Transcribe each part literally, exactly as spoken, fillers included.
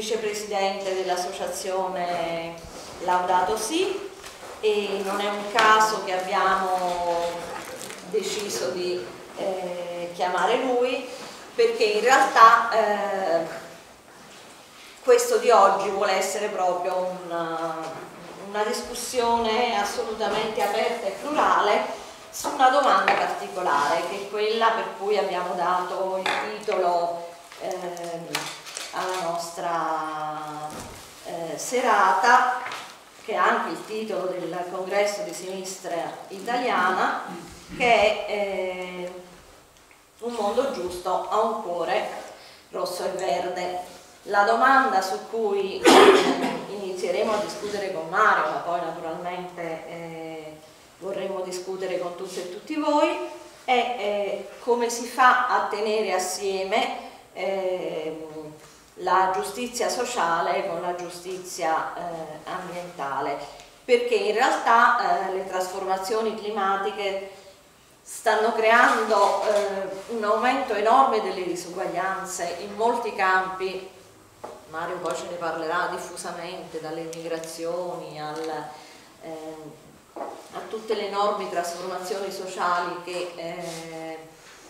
vicepresidente dell'associazione Laudato Si, e non è un caso che abbiamo deciso di eh, chiamare lui, perché in realtà eh, questo di oggi vuole essere proprio una, una discussione assolutamente aperta e plurale su una domanda particolare, che è quella per cui abbiamo dato il titolo eh, alla nostra eh, serata, che è anche il titolo del congresso di sinistra italiana, che è eh, Un mondo giusto ha un cuore rosso e verde. La domanda su cui eh, inizieremo a discutere con Mario, ma poi naturalmente eh, vorremmo discutere con tutte e tutti voi, è eh, come si fa a tenere assieme eh, la giustizia sociale con la giustizia eh, ambientale, perché in realtà eh, le trasformazioni climatiche stanno creando eh, un aumento enorme delle disuguaglianze in molti campi. Mario poi ce ne parlerà diffusamente, dalle migrazioni al, eh, a tutte le enormi trasformazioni sociali che eh,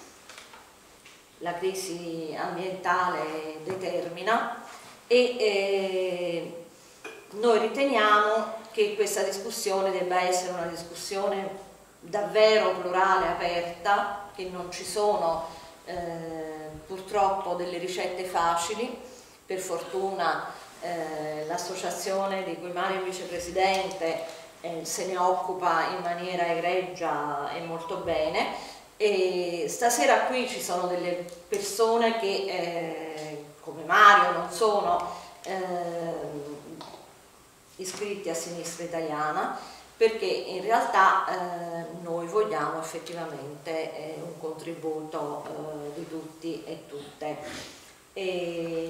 la crisi ambientale determina, e eh, noi riteniamo che questa discussione debba essere una discussione davvero plurale, aperta, che non ci sono eh, purtroppo delle ricette facili. Per fortuna eh, l'associazione di cui Mario è vicepresidente eh, se ne occupa in maniera egregia e molto bene, e stasera qui ci sono delle persone che eh, come Mario non sono eh, iscritti a Sinistra Italiana, perché in realtà eh, noi vogliamo effettivamente eh, un contributo eh, di tutti e tutte. E,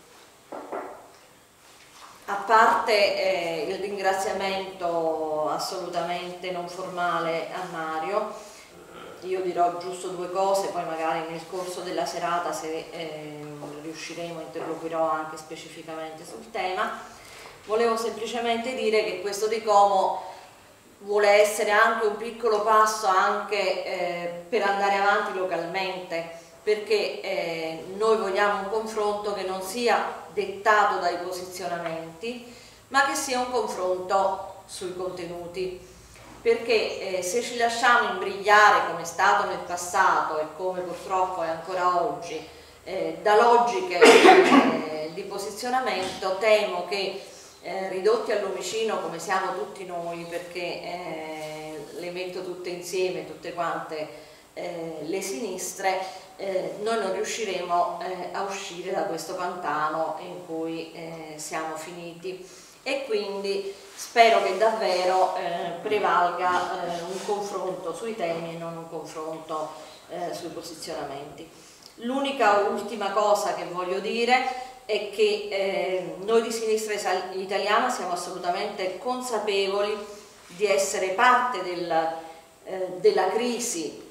a parte eh, il ringraziamento assolutamente non formale a Mario, io dirò giusto due cose, poi magari nel corso della serata, se eh, riusciremo, interloquirò anche specificamente sul tema. Volevo semplicemente dire che questo Di Como vuole essere anche un piccolo passo anche eh, per andare avanti localmente, perché eh, noi vogliamo un confronto che non sia dettato dai posizionamenti, ma che sia un confronto sui contenuti, perché eh, se ci lasciamo imbrigliare, come è stato nel passato e come purtroppo è ancora oggi, eh, da logiche eh, di posizionamento, temo che Eh, ridotti al lumicino come siamo tutti noi, perché eh, le metto tutte insieme, tutte quante eh, le sinistre, eh, noi non riusciremo eh, a uscire da questo pantano in cui eh, siamo finiti, e quindi spero che davvero eh, prevalga eh, un confronto sui temi e non un confronto eh, sui posizionamenti. L'unica ultima cosa che voglio dire è che eh, noi di Sinistra Italiana siamo assolutamente consapevoli di essere parte del, eh, della crisi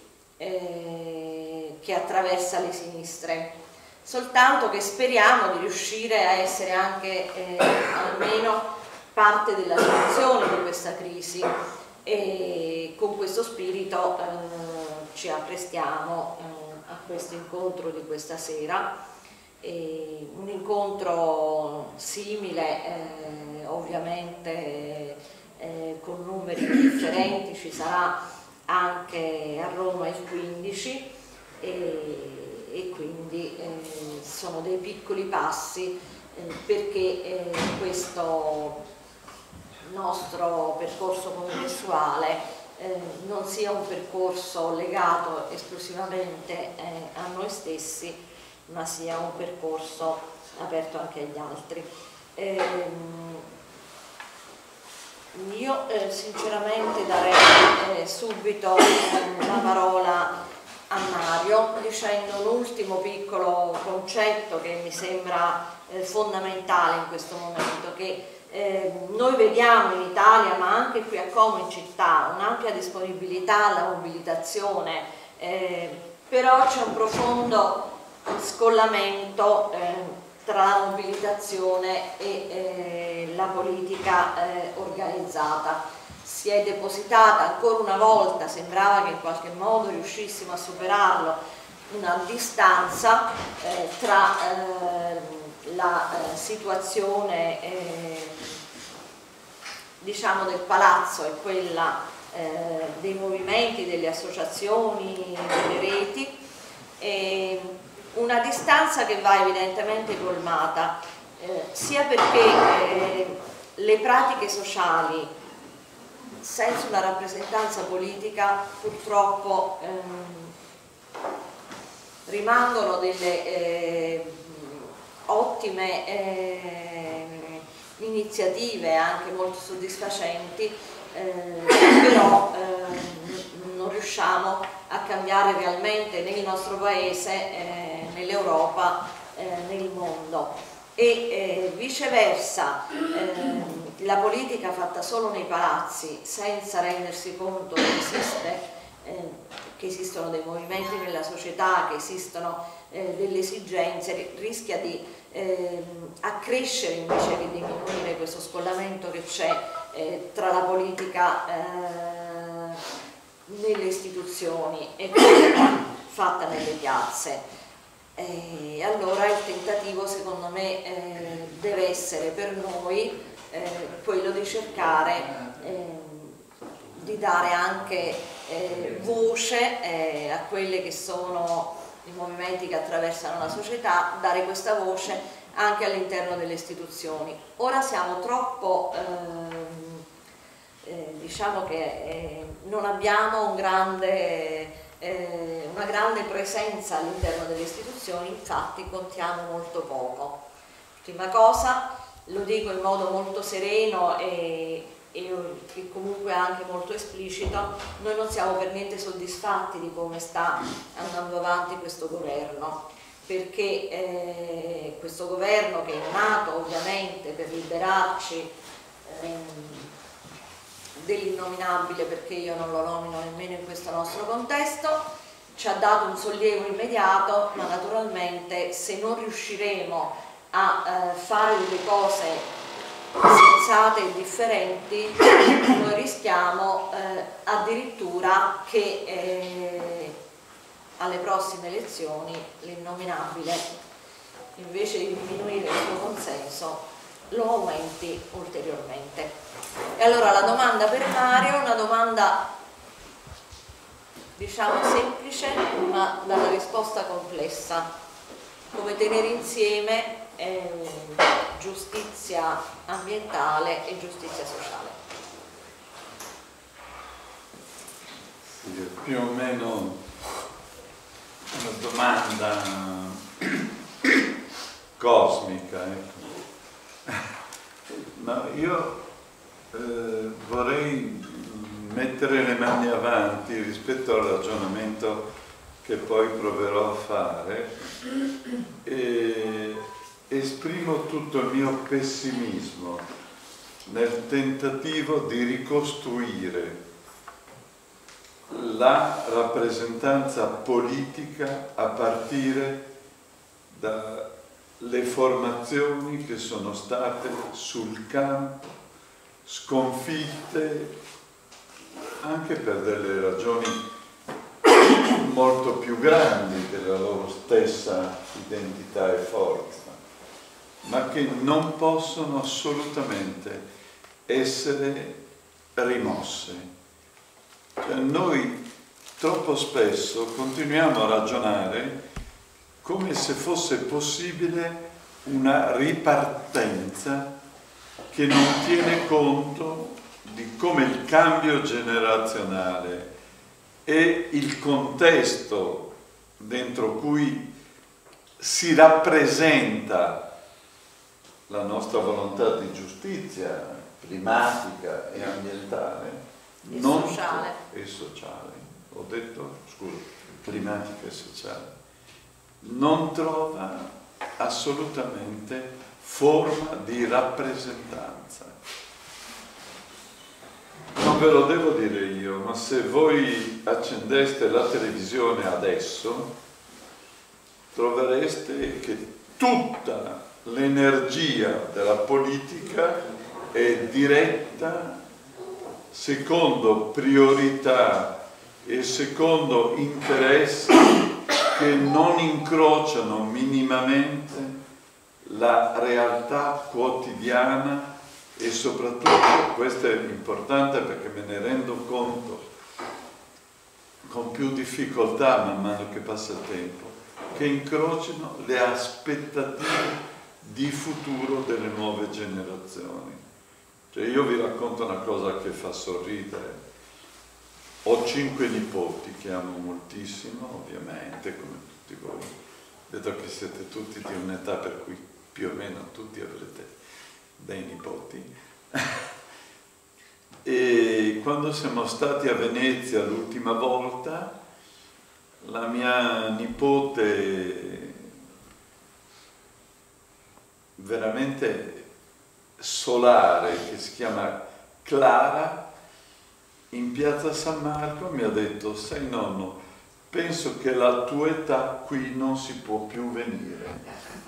eh, che attraversa le sinistre, soltanto che speriamo di riuscire a essere anche eh, almeno parte della soluzione di questa crisi, e con questo spirito eh, ci apprestiamo eh, a questo incontro di questa sera. E un incontro simile eh, ovviamente eh, con numeri differenti ci sarà anche a Roma il quindici, e, e quindi eh, sono dei piccoli passi eh, perché eh, questo nostro percorso congressuale eh, non sia un percorso legato esclusivamente eh, a noi stessi, ma sia un percorso aperto anche agli altri. Ehm, io eh, sinceramente darei eh, subito eh, la parola a Mario, dicendo un ultimo piccolo concetto che mi sembra eh, fondamentale in questo momento, che eh, noi vediamo in Italia, ma anche qui a Como in città, un'ampia disponibilità alla mobilitazione, eh, però c'è un profondo scollamento eh, tra la mobilitazione e eh, la politica eh, organizzata. Si è depositata ancora una volta, sembrava che in qualche modo riuscissimo a superarlo, una distanza eh, tra eh, la eh, situazione eh, diciamo del palazzo e quella eh, dei movimenti, delle associazioni, delle reti, e una distanza che va evidentemente colmata, eh, sia perché eh, le pratiche sociali senza una rappresentanza politica purtroppo ehm, rimangono delle eh, ottime eh, iniziative, anche molto soddisfacenti, eh, però eh, non riusciamo a cambiare realmente né il nostro paese, eh, né l'Europa, eh, né il mondo. E eh, viceversa, eh, la politica fatta solo nei palazzi, senza rendersi conto che esiste, eh, che esistono dei movimenti nella società, che esistono eh, delle esigenze, rischia di eh, accrescere invece che diminuire questo scollamento che c'è eh, tra la politica eh, nelle istituzioni e quella fatta nelle piazze. E allora il tentativo, secondo me, eh, deve essere per noi eh, quello di cercare eh, di dare anche eh, voce eh, a quelle che sono i movimenti che attraversano la società, dare questa voce anche all'interno delle istituzioni. Ora siamo troppo, ehm, eh, diciamo che eh, non abbiamo un grande... Eh, una grande presenza all'interno delle istituzioni, infatti contiamo molto poco. Ultima cosa, lo dico in modo molto sereno e, e, e comunque anche molto esplicito, noi non siamo per niente soddisfatti di come sta andando avanti questo governo, perché eh, questo governo, che è nato ovviamente per liberarci eh, dell'innominabile, perché io non lo nomino nemmeno in questo nostro contesto, ci ha dato un sollievo immediato, ma naturalmente se non riusciremo a eh, fare delle cose sensate e differenti, noi rischiamo eh, addirittura che eh, alle prossime elezioni l'innominabile, invece di diminuire il suo consenso, lo aumenti ulteriormente. E allora la domanda per Mario è una domanda, diciamo, semplice, ma dalla risposta complessa: come tenere insieme eh, giustizia ambientale e giustizia sociale? Più o meno una domanda cosmica, ecco. Ma io eh, vorrei mettere le mani avanti rispetto al ragionamento che poi proverò a fare, e esprimo tutto il mio pessimismo nel tentativo di ricostruire la rappresentanza politica a partire dalle formazioni che sono state sul campo sconfitte anche per delle ragioni molto più grandi della loro stessa identità e forza, ma che non possono assolutamente essere rimosse. Cioè, noi troppo spesso continuiamo a ragionare come se fosse possibile una ripartenza che non tiene conto di come il cambio generazionale e il contesto dentro cui si rappresenta la nostra volontà di giustizia climatica e ambientale e non sociale. e sociale, ho detto, scusa, climatica e sociale, non trova assolutamente forma di rappresentanza. Non ve lo devo dire io, ma se voi accendeste la televisione adesso, trovereste che tutta l'energia della politica è diretta secondo priorità e secondo interessi che non incrociano minimamente la realtà quotidiana e soprattutto, questo è importante perché me ne rendo conto con più difficoltà man mano che passa il tempo, che incrociano le aspettative di futuro delle nuove generazioni. Cioè io vi racconto una cosa che fa sorridere. Ho cinque nipoti che amo moltissimo, ovviamente, come tutti voi. Vedo che siete tutti di un'età per cui più o meno tutti avrete dei nipoti. E quando siamo stati a Venezia l'ultima volta, la mia nipote veramente solare, che si chiama Clara, in piazza San Marco mi ha detto: sai nonno, penso che alla tua età qui non si può più venire.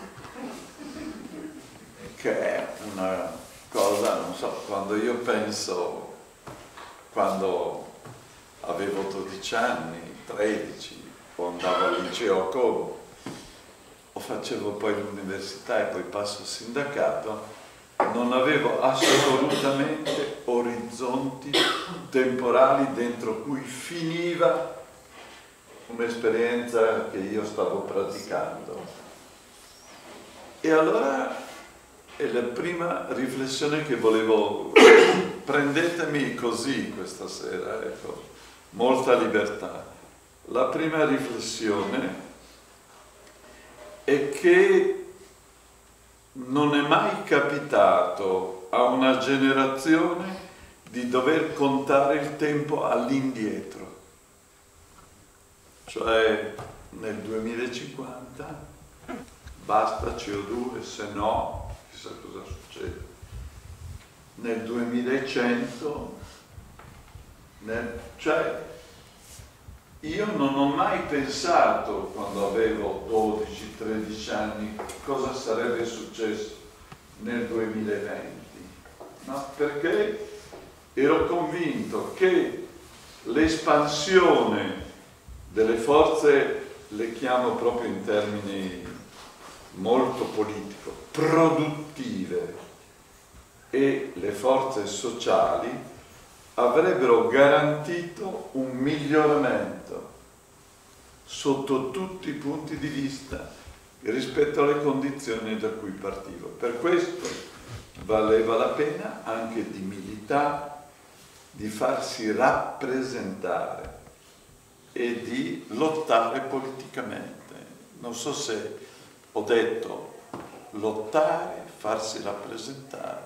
Che è una cosa, non so, quando io penso, quando avevo dodici anni, tredici, o andavo al liceo a Como, o facevo poi l'università e poi passo al sindacato, non avevo assolutamente orizzonti temporali dentro cui finiva un'esperienza che io stavo praticando. E allora è la prima riflessione che volevo, prendetemi così questa sera, ecco, molta libertà. La prima riflessione è che non è mai capitato a una generazione di dover contare il tempo all'indietro. Cioè nel duemilacinquanta basta C O due, se no chissà cosa succede. Nel duemilacento, nel, cioè io non ho mai pensato, quando avevo dodici tredici anni, cosa sarebbe successo nel duemilaventi, no? Perché ero convinto che l'espansione delle forze, le chiamo proprio in termini molto politico, produttive, e le forze sociali avrebbero garantito un miglioramento sotto tutti i punti di vista rispetto alle condizioni da cui partivo. Per questo valeva la pena anche di militare, di farsi rappresentare e di lottare politicamente. Non so se ho detto lottare, farsi rappresentare.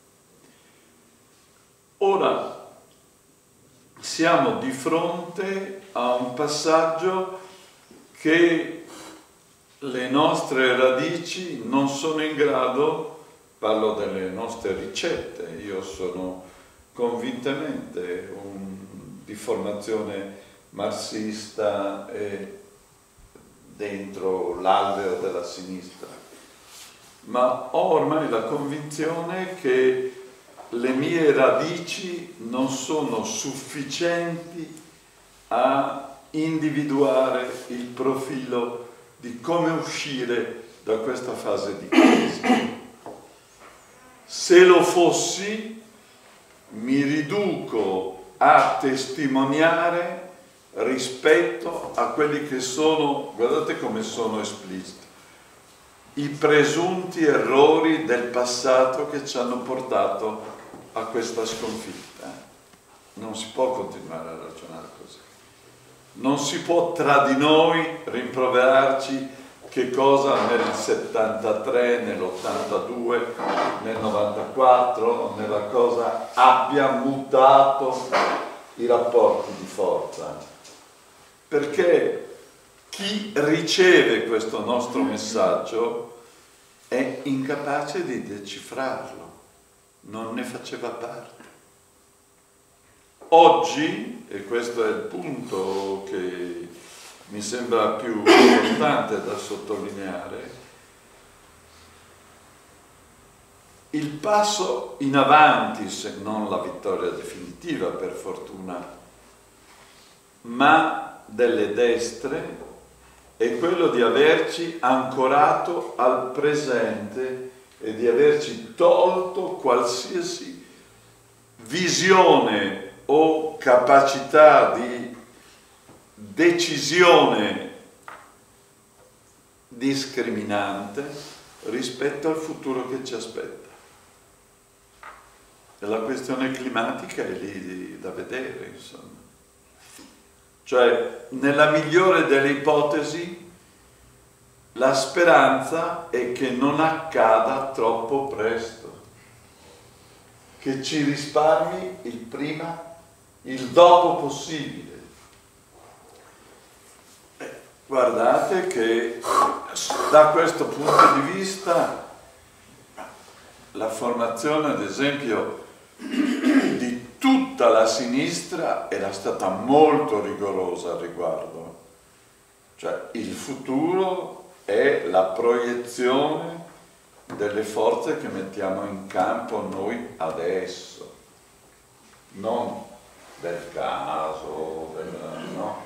Ora siamo di fronte a un passaggio che le nostre radici non sono in grado, parlo delle nostre ricette, io sono convintamente un, di formazione marxista e dentro l'alveo della sinistra, ma ho ormai la convinzione che le mie radici non sono sufficienti a individuare il profilo di come uscire da questa fase di crisi. Se lo fossi, mi riduco a testimoniare rispetto a quelli che sono, guardate come sono espliciti, i presunti errori del passato che ci hanno portato a questa sconfitta. Non si può continuare a ragionare così. Non si può tra di noi rimproverarci che cosa nel settantatré, nell'ottantadue, nel novantaquattro, nella cosa abbia mutato i rapporti di forza. Perché chi riceve questo nostro messaggio è incapace di decifrarlo, non ne faceva parte. Oggi, e questo è il punto che mi sembra più importante da sottolineare, il passo in avanti, se non la vittoria definitiva per fortuna, ma delle destre, è quello di averci ancorato al presente e di averci tolto qualsiasi visione o capacità di decisione discriminante rispetto al futuro che ci aspetta. E la questione climatica è lì da vedere, insomma. Cioè, nella migliore delle ipotesi, la speranza è che non accada troppo presto, che ci risparmi il prima, il dopo possibile. Eh, guardate che da questo punto di vista la formazione, ad esempio, di tutta la sinistra era stata molto rigorosa al riguardo. Cioè, il futuro è la proiezione delle forze che mettiamo in campo noi adesso, non del caso, del, no.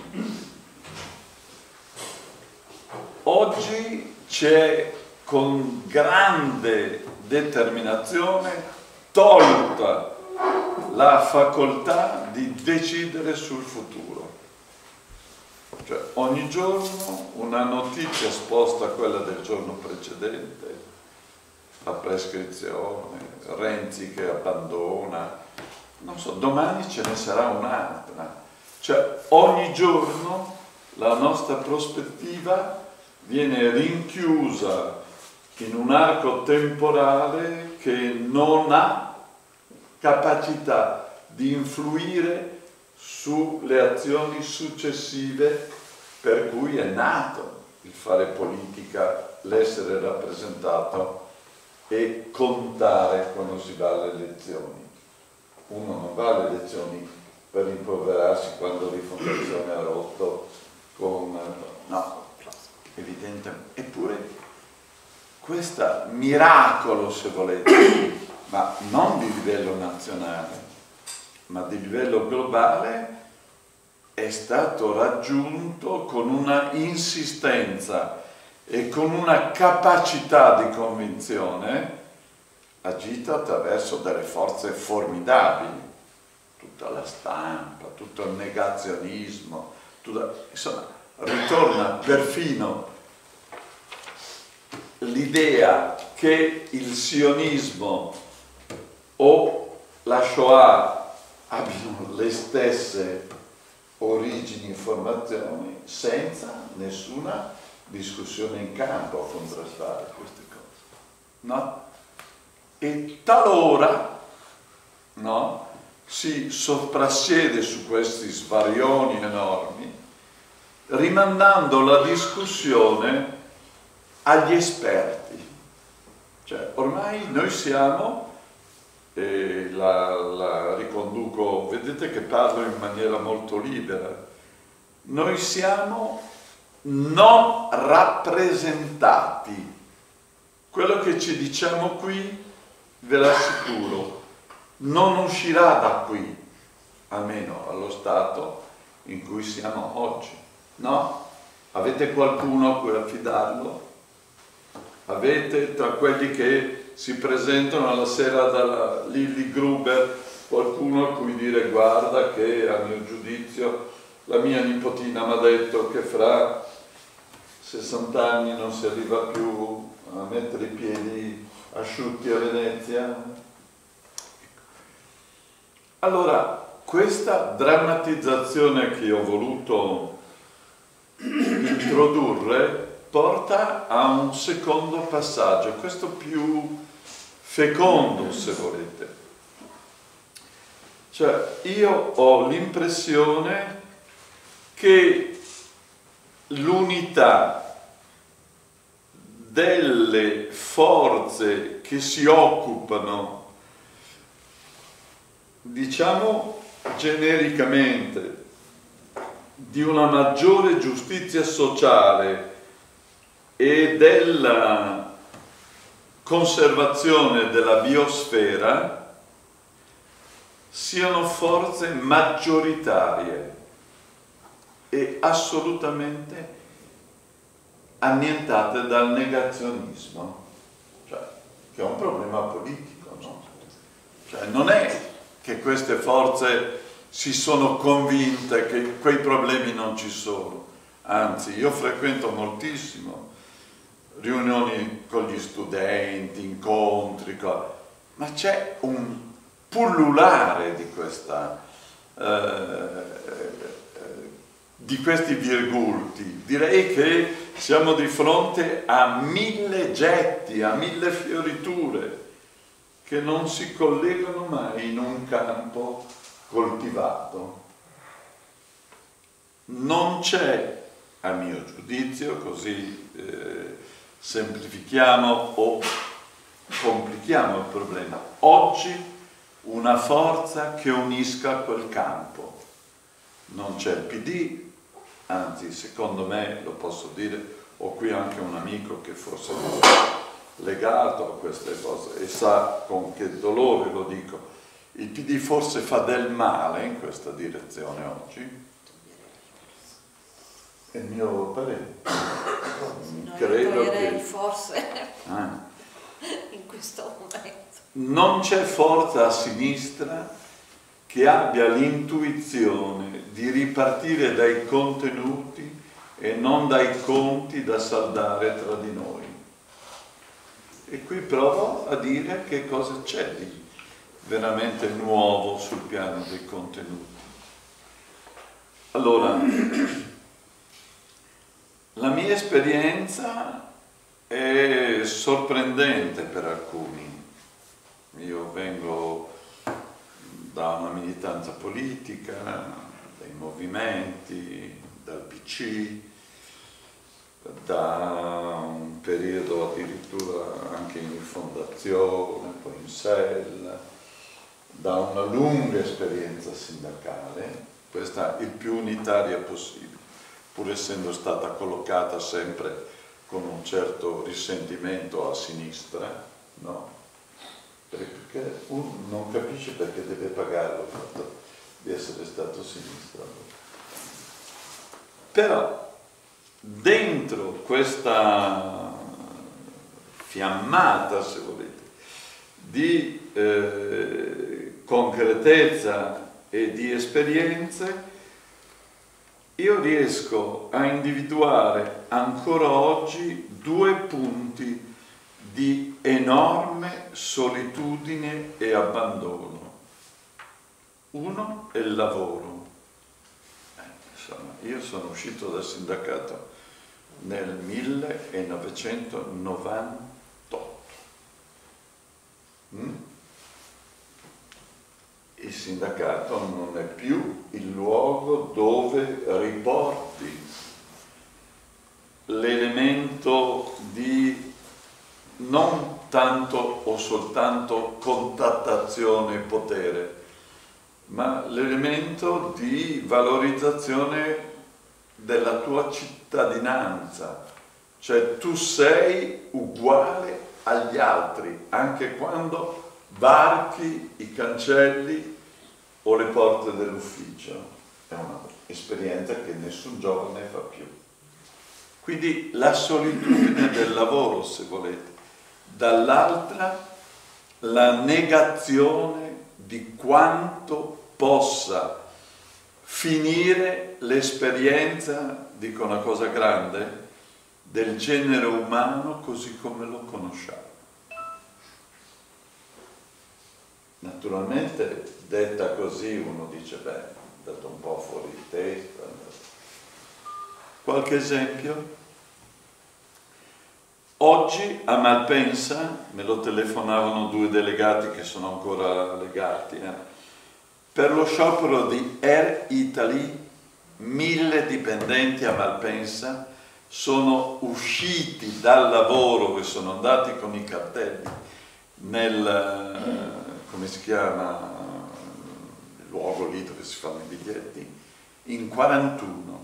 Oggi c'è con grande determinazione tolta la facoltà di decidere sul futuro. Cioè, ogni giorno una notizia sposta a quella del giorno precedente, la prescrizione, Renzi che abbandona, non so, domani ce ne sarà un'altra. Cioè, ogni giorno la nostra prospettiva viene rinchiusa in un arco temporale che non ha capacità di influire sulle azioni successive per cui è nato il fare politica, l'essere rappresentato e contare quando si va alle elezioni. Uno non va alle elezioni per rimproverarsi quando Rifondazione ha rotto con... no, evidentemente. Eppure questo miracolo, se volete, ma non di livello nazionale, ma di livello globale, è stato raggiunto con una insistenza e con una capacità di convinzione agita attraverso delle forze formidabili, tutta la stampa, tutto il negazionismo, tutta, insomma, ritorna perfino l'idea che il sionismo o la Shoah abbiano le stesse origini e formazioni senza nessuna discussione in campo a contrastare queste cose, no? E talora, no, si soprassiede su questi svarioni enormi, rimandando la discussione agli esperti. Cioè, ormai noi siamo, e la, la riconduco, vedete che parlo in maniera molto libera, noi siamo non rappresentati. Quello che ci diciamo qui, ve l'assicuro, non uscirà da qui, almeno allo stato in cui siamo oggi, no? Avete qualcuno a cui affidarlo? Avete tra quelli che si presentano alla sera dalla Lilly Gruber qualcuno a cui dire guarda che a mio giudizio la mia nipotina mi ha detto che fra sessanta anni non si arriva più a mettere i piedi asciutti a Venezia? Allora, questa drammatizzazione che ho voluto introdurre porta a un secondo passaggio, questo più fecondo, se volete. Cioè, io ho l'impressione che l'unità delle forze che si occupano, diciamo genericamente, di una maggiore giustizia sociale e della conservazione della biosfera siano forze maggioritarie e assolutamente annientate dal negazionismo, cioè, che è un problema politico, no? Cioè, non è che queste forze si sono convinte che quei problemi non ci sono, anzi, io frequento moltissimo riunioni con gli studenti, incontri, ma c'è un pullulare di questa eh, di questi virgulti. Direi che siamo di fronte a mille getti, a mille fioriture che non si collegano mai in un campo coltivato. Non c'è, a mio giudizio, così eh, semplifichiamo o complichiamo il problema, oggi una forza che unisca quel campo. Non c'è il P D, anzi, secondo me, lo posso dire, ho qui anche un amico che forse è legato a queste cose e sa con che dolore lo dico. Il P D forse fa del male in questa direzione oggi. È il mio parere. No, Credo io che forse ah. in questo momento non c'è forza a sinistra che abbia l'intuizione di ripartire dai contenuti e non dai conti da saldare tra di noi. E qui provo a dire che cosa c'è di veramente nuovo sul piano dei contenuti. Allora, la mia esperienza è sorprendente per alcuni. Io vengo da una militanza politica, dai movimenti, dal P C, da un periodo addirittura anche in fondazione, poi in S E L, da una lunga esperienza sindacale, questa il più unitaria possibile, pur essendo stata collocata sempre con un certo risentimento a sinistra, no? Perché uno non capisce perché deve pagare il fatto di essere stato sinistra. Però dentro questa fiammata, se volete, di eh, concretezza e di esperienze, io riesco a individuare ancora oggi due punti di enorme solitudine e abbandono. Uno è il lavoro. Eh, insomma, io sono uscito dal sindacato nel millenovecentonovantotto. Mm? Il sindacato non è più il luogo dove riporti l'elemento di non tanto o soltanto contattazione e potere, ma l'elemento di valorizzazione della tua cittadinanza, cioè tu sei uguale agli altri, anche quando varchi i cancelli o le porte dell'ufficio. È un'esperienza che nessun giovane fa più. Quindi la solitudine del lavoro, se volete. Dall'altra la negazione di quanto possa finire l'esperienza, dico una cosa grande, del genere umano così come lo conosciamo. Naturalmente, detta così, uno dice, beh, è andato un po' fuori di testa. Qualche esempio? Oggi a Malpensa, me lo telefonavano due delegati che sono ancora legati, eh, per lo sciopero di Air Italy, mille dipendenti a Malpensa sono usciti dal lavoro e sono andati con i cartelli nel, come si chiama, il luogo lì dove si fanno i biglietti, in quarantuno.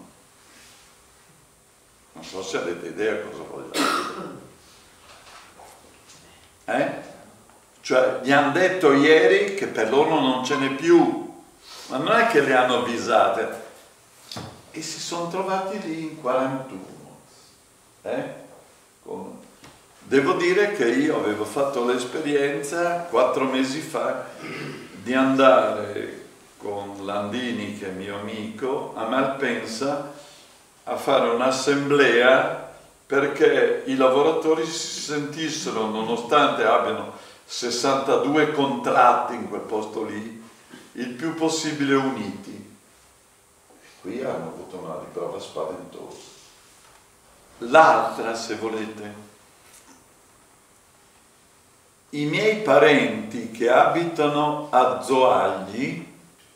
Non so se avete idea cosa voglio dire. Eh? Cioè, gli hanno detto ieri che per loro non ce n'è più, ma non è che le hanno avvisate. E si sono trovati lì in quarantuno. Eh? Con... Devo dire che io avevo fatto l'esperienza quattro mesi fa di andare con Landini, che è mio amico, a Malpensa a fare un'assemblea perché i lavoratori si sentissero, nonostante abbiano sessantadue contratti in quel posto lì, il più possibile uniti. Qui hanno avuto una riprova spaventosa. L'altra, se volete, i miei parenti che abitano a Zoagli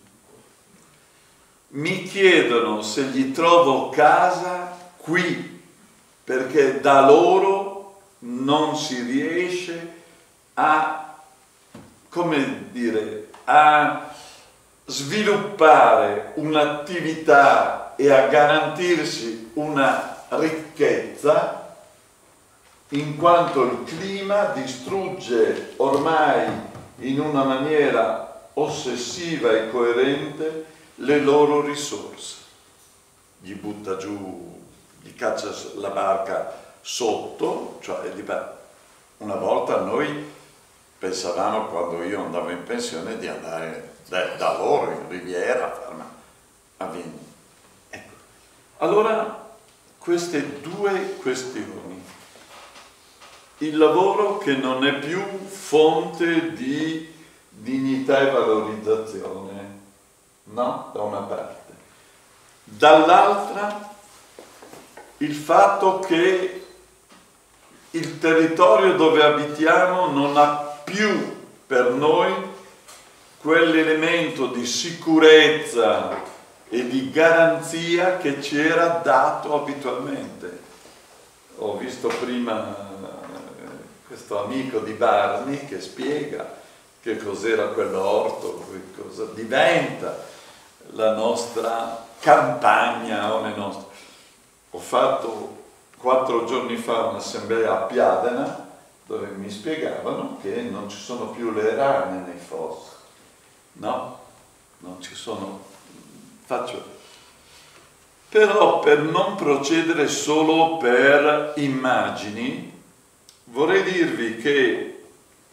mi chiedono se gli trovo casa qui, perché da loro non si riesce a, come dire, a sviluppare un'attività e a garantirsi una ricchezza, in quanto il clima distrugge ormai in una maniera ossessiva e coerente le loro risorse. Gli butta giù, gli caccia la barca sotto, cioè una volta noi pensavamo, quando io andavo in pensione, di andare da, da loro in Riviera a farmi a Vigny. Ecco. Allora, queste due questioni. Il lavoro che non è più fonte di dignità e valorizzazione, no? Da una parte. Dall'altra, il fatto che il territorio dove abitiamo non ha più per noi quell'elemento di sicurezza e di garanzia che ci era dato abitualmente. Ho visto prima questo amico di Barni che spiega che cos'era quell'orto, cosa diventa la nostra campagna o le nostre. Ho fatto quattro giorni fa un'assemblea a Piadena dove mi spiegavano che non ci sono più le rane nei fossi, no? Non ci sono. Faccio. Però per non procedere solo per immagini, vorrei dirvi che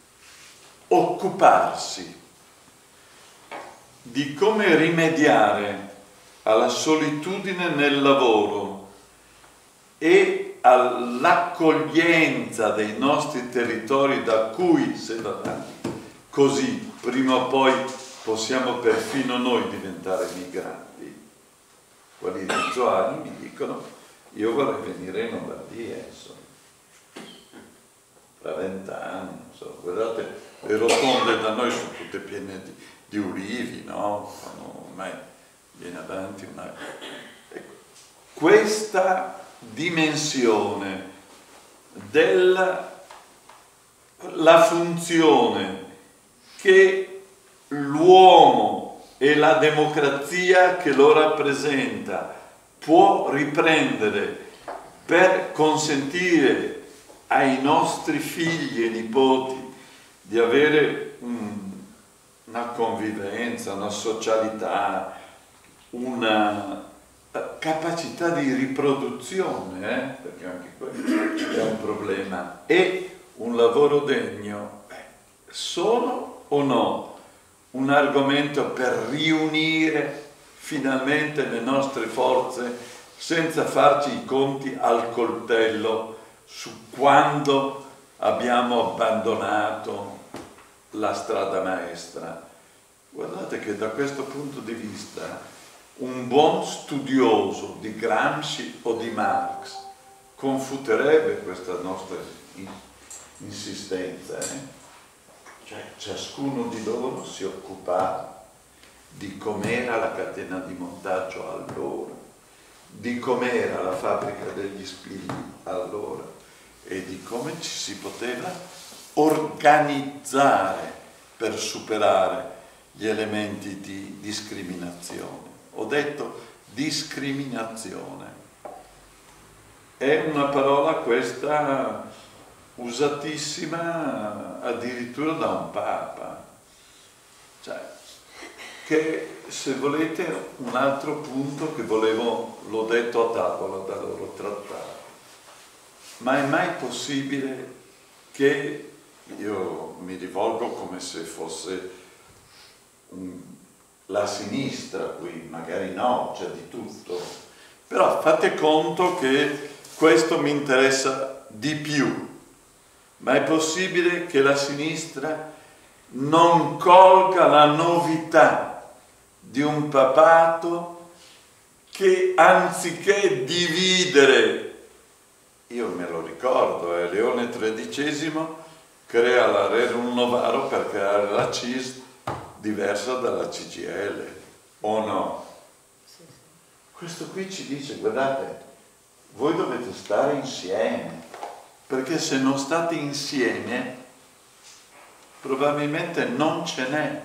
occuparsi di come rimediare alla solitudine nel lavoro e all'accoglienza dei nostri territori da cui se va avanti, così prima o poi possiamo perfino noi diventare migranti. Quelli di Zoagli mi dicono: io vorrei venire in Lombardia, insomma, tra vent'anni, insomma. Guardate, le rotonde da noi sono tutte piene di, di ulivi, no? Ormai viene avanti una... Ecco, questa dimensione della la funzione che l'uomo e la democrazia che lo rappresenta può riprendere per consentire ai nostri figli e nipoti di avere un, una convivenza, una socialità, una capacità di riproduzione, eh? Perché anche questo è un problema, e un lavoro degno. Sono o no un argomento per riunire finalmente le nostre forze senza farci i conti al coltello su quando abbiamo abbandonato la strada maestra? Guardate che da questo punto di vista un buon studioso di Gramsci o di Marx confuterebbe questa nostra insistenza, eh? Cioè, ciascuno di loro si occupava di com'era la catena di montaggio allora, di com'era la fabbrica degli spilli allora e di come ci si poteva organizzare per superare gli elementi di discriminazione. Ho detto discriminazione. È una parola questa usatissima addirittura da un papa. Cioè, che se volete un altro punto che volevo, l'ho detto a tavola da loro trattare, ma è mai possibile che, io mi rivolgo come se fosse un, la sinistra qui, magari no, c'è di tutto, però fate conto che questo mi interessa di più, ma è possibile che la sinistra non colga la novità di un papato che anziché dividere, io me lo ricordo, eh, Leone tredicesimo crea la Rerum Novarum per creare la C I S diversa dalla C G I L, o no? Sì, sì. Questo qui ci dice, guardate, voi dovete stare insieme, perché se non state insieme probabilmente non ce n'è,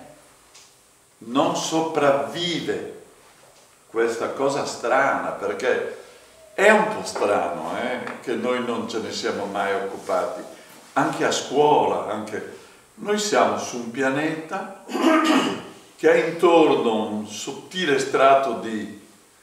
non sopravvive questa cosa strana, perché è un po' strano eh, che noi non ce ne siamo mai occupati, anche a scuola, anche noi siamo su un pianeta che ha intorno un sottile strato di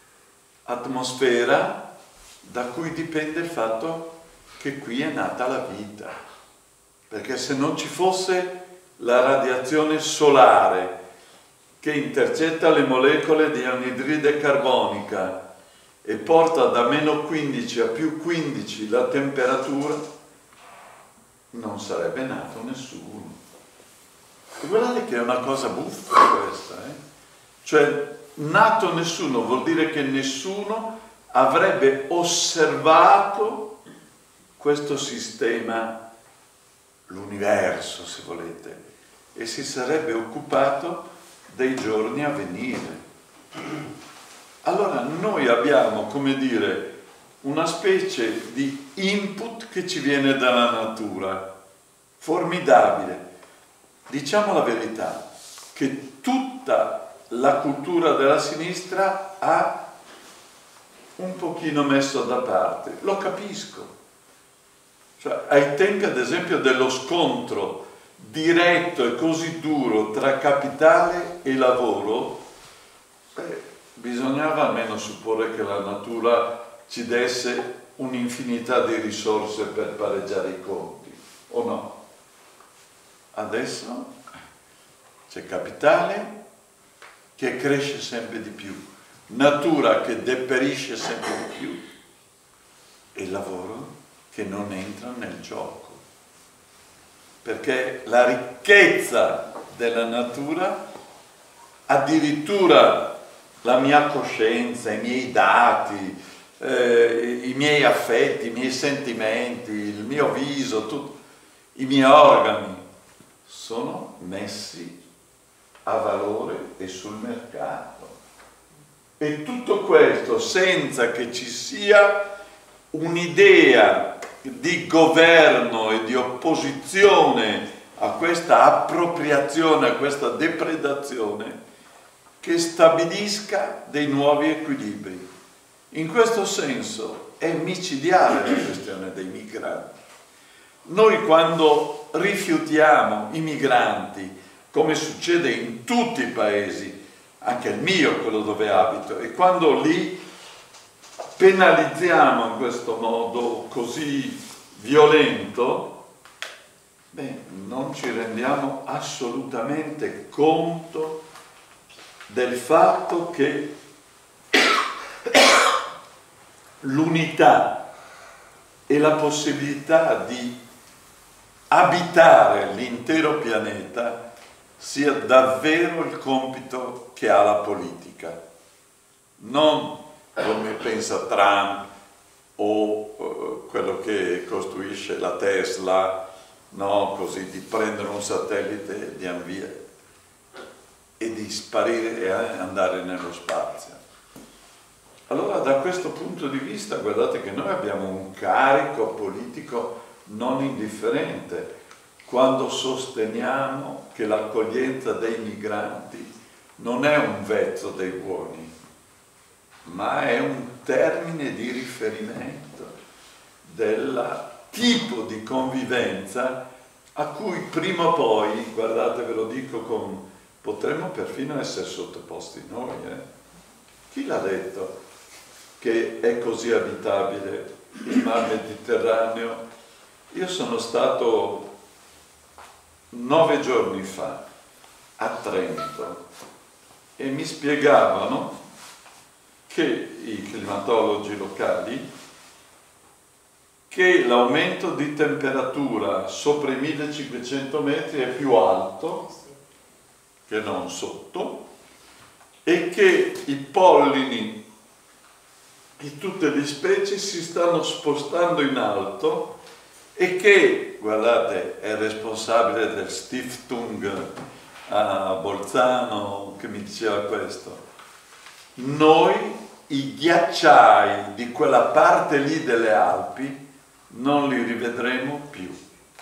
atmosfera da cui dipende il fatto che qui è nata la vita, perché se non ci fosse la radiazione solare che intercetta le molecole di anidride carbonica e porta da meno quindici a più quindici la temperatura, non sarebbe nato nessuno. E guardate che è una cosa buffa questa, eh? Cioè, nato nessuno vuol dire che nessuno avrebbe osservato questo sistema, l'universo se volete, e si sarebbe occupato dei giorni a venire. Allora noi abbiamo, come dire, una specie di input che ci viene dalla natura, formidabile. Diciamo la verità, che tutta la cultura della sinistra ha un pochino messo da parte, lo capisco. Cioè, ai tempi ad esempio dello scontro diretto e così duro tra capitale e lavoro, beh, bisognava almeno supporre che la natura ci desse un'infinità di risorse per pareggiare i conti, o no? Adesso c'è capitale che cresce sempre di più, natura che deperisce sempre di più e lavoro che non entra nel gioco. Perché la ricchezza della natura, addirittura la mia coscienza, i miei dati, eh, i miei affetti, i miei sentimenti, il mio viso, tutto, i miei organi, sono messi a valore e sul mercato. E tutto questo senza che ci sia un'idea di governo e di opposizione a questa appropriazione, a questa depredazione, che stabilisca dei nuovi equilibri. In questo senso è micidiale la questione dei migranti. Noi quando rifiutiamo i migranti, come succede in tutti i paesi, anche il mio, quello dove abito, e quando li penalizziamo in questo modo così violento, beh, non ci rendiamo assolutamente conto del fatto che l'unità e la possibilità di abitare l'intero pianeta sia davvero il compito che ha la politica, non come pensa Trump o uh, quello che costruisce la Tesla, no, così di prendere un satellite e di inviare e di sparire e andare nello spazio. Allora da questo punto di vista guardate che noi abbiamo un carico politico non indifferente quando sosteniamo che l'accoglienza dei migranti non è un vezzo dei buoni, ma è un termine di riferimento della tipo di convivenza a cui prima o poi, guardate ve lo dico, con, potremmo perfino essere sottoposti noi. Eh? Chi l'ha detto che è così abitabile il mar Mediterraneo? Io sono stato nove giorni fa a Trento e mi spiegavano che i climatologi locali che l'aumento di temperatura sopra i millecinquecento metri è più alto che non sotto e che i pollini di tutte le specie si stanno spostando in alto e che, guardate, è responsabile del Stiftung a Bolzano che mi diceva questo, noi i ghiacciai di quella parte lì delle Alpi non li rivedremo più.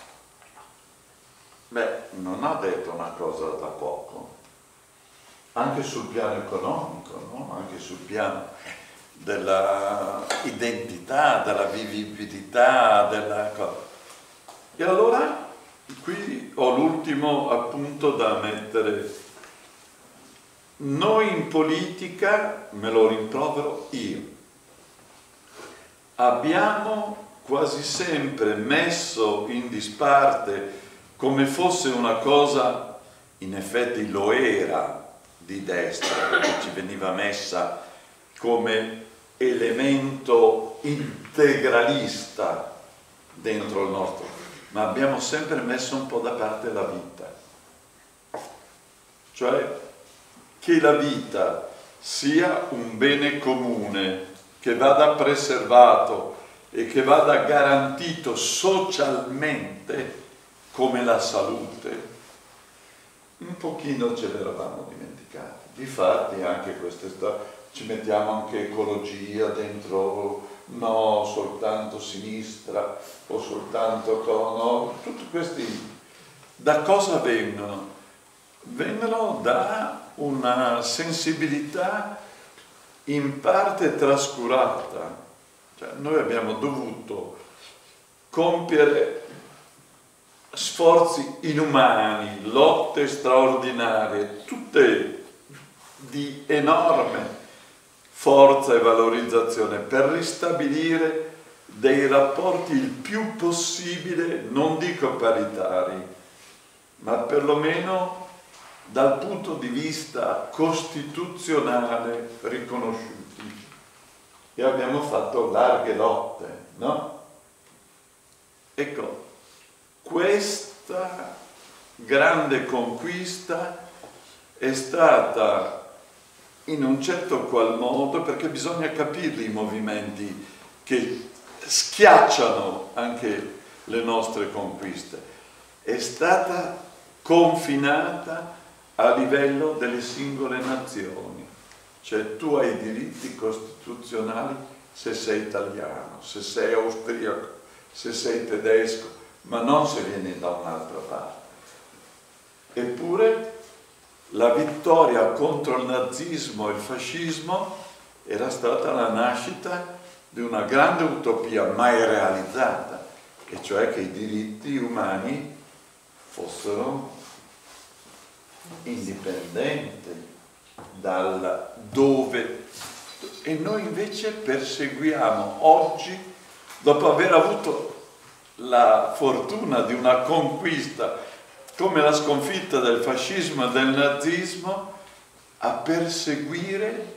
Beh, non ha detto una cosa da poco, anche sul piano economico, no? Anche sul piano della identità, della vivibilità, della cosa. E allora qui ho l'ultimo appunto da mettere. Noi in politica, me lo rimprovero io, abbiamo quasi sempre messo in disparte come fosse una cosa, in effetti lo era di destra, perché ci veniva messa come elemento integralista dentro il nostro, ma abbiamo sempre messo un po' da parte la vita, cioè che la vita sia un bene comune che vada preservato e che vada garantito socialmente come la salute, un pochino ce l'eravamo dimenticati. Difatti anche quest'estate ci mettiamo anche ecologia dentro, no, soltanto sinistra o soltanto no, tutti questi da cosa vengono? Vengono da una sensibilità in parte trascurata. Cioè, noi abbiamo dovuto compiere sforzi inumani, lotte straordinarie, tutte di enorme forza e valorizzazione per ristabilire dei rapporti il più possibile, non dico paritari, ma perlomeno dal punto di vista costituzionale riconosciuti. E abbiamo fatto larghe lotte, no? Ecco, questa grande conquista è stata in un certo qual modo, perché bisogna capirli i movimenti che schiacciano anche le nostre conquiste, è stata confinata a livello delle singole nazioni. Cioè tu hai diritti costituzionali se sei italiano, se sei austriaco, se sei tedesco, ma non se vieni da un'altra parte. Eppure la vittoria contro il nazismo e il fascismo era stata la nascita di una grande utopia mai realizzata, e cioè che i diritti umani fossero indipendenti dal dove, e noi invece perseguiamo oggi, dopo aver avuto la fortuna di una conquista come la sconfitta del fascismo e del nazismo, a perseguire,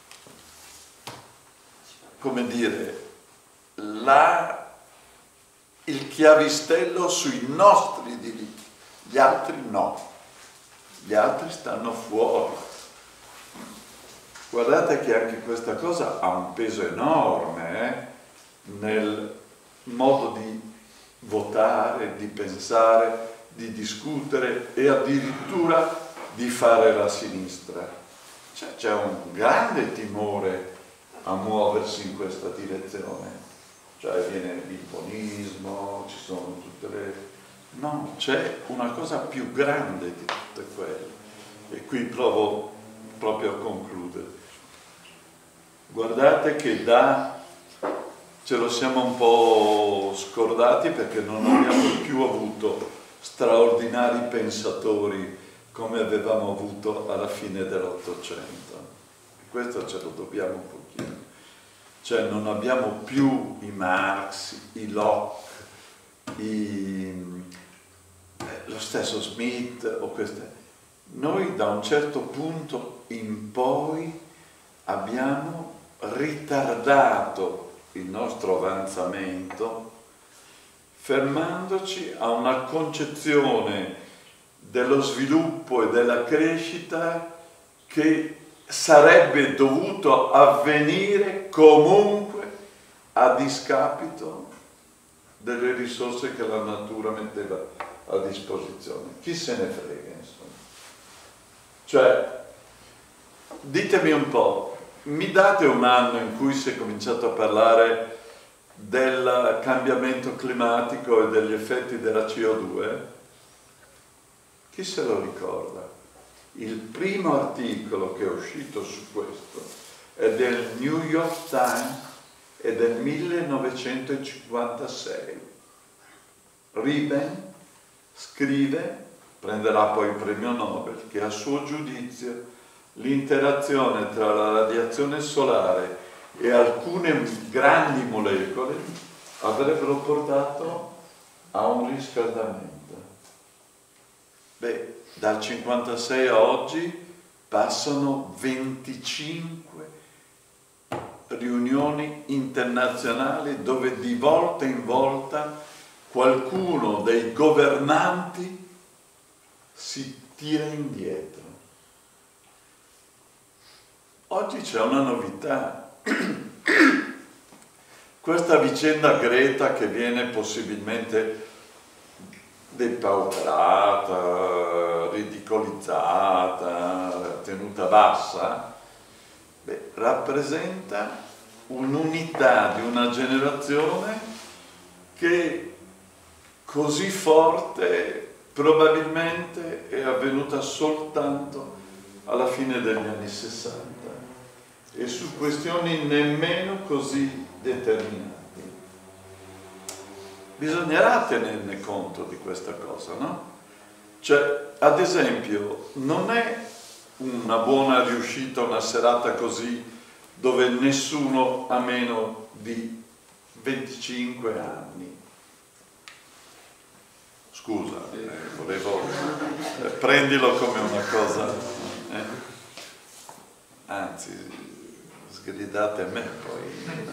come dire, la, il chiavistello sui nostri diritti, gli altri no, gli altri stanno fuori. Guardate che anche questa cosa ha un peso enorme eh, nel modo di votare, di pensare, di discutere e addirittura di fare la sinistra. Cioè, c'è un grande timore a muoversi in questa direzione. Cioè viene il buonismo, ci sono tutte le... No, c'è una cosa più grande di tutte quelle. E qui provo proprio a concludere. Guardate che da ce lo siamo un po' scordati perché non abbiamo più avuto straordinari pensatori come avevamo avuto alla fine dell'Ottocento. Questo ce lo dobbiamo un pochino. Cioè non abbiamo più i Marx, i Locke, i, lo stesso Smith o queste. Noi da un certo punto in poi abbiamo ritardato il nostro avanzamento fermandoci a una concezione dello sviluppo e della crescita che sarebbe dovuto avvenire comunque a discapito delle risorse che la natura metteva a disposizione. Chi se ne frega, insomma. Cioè, ditemi un po', mi date un anno in cui si è cominciato a parlare del cambiamento climatico e degli effetti della C O due? Chi se lo ricorda? Il primo articolo che è uscito su questo è del New York Times e del millenovecentocinquantasei. Ribben scrive, prenderà poi il premio Nobel, che a suo giudizio l'interazione tra la radiazione solare e alcune grandi molecole avrebbero portato a un riscaldamento. Beh, dal cinquantasei a oggi passano venticinque riunioni internazionali dove di volta in volta qualcuno dei governanti si tira indietro. Oggi c'è una novità. Questa vicenda Greta che viene possibilmente depauperata, ridicolizzata, tenuta bassa, beh, rappresenta un'unità di una generazione che così forte probabilmente è avvenuta soltanto alla fine degli anni sessanta e su questioni nemmeno così determinate. Bisognerà tenerne conto di questa cosa, no? Cioè, ad esempio, non è una buona riuscita una serata così dove nessuno ha meno di venticinque anni. Scusa, eh, volevo... Eh, prendilo come una cosa... Eh? Anzi, sgridate a me poi.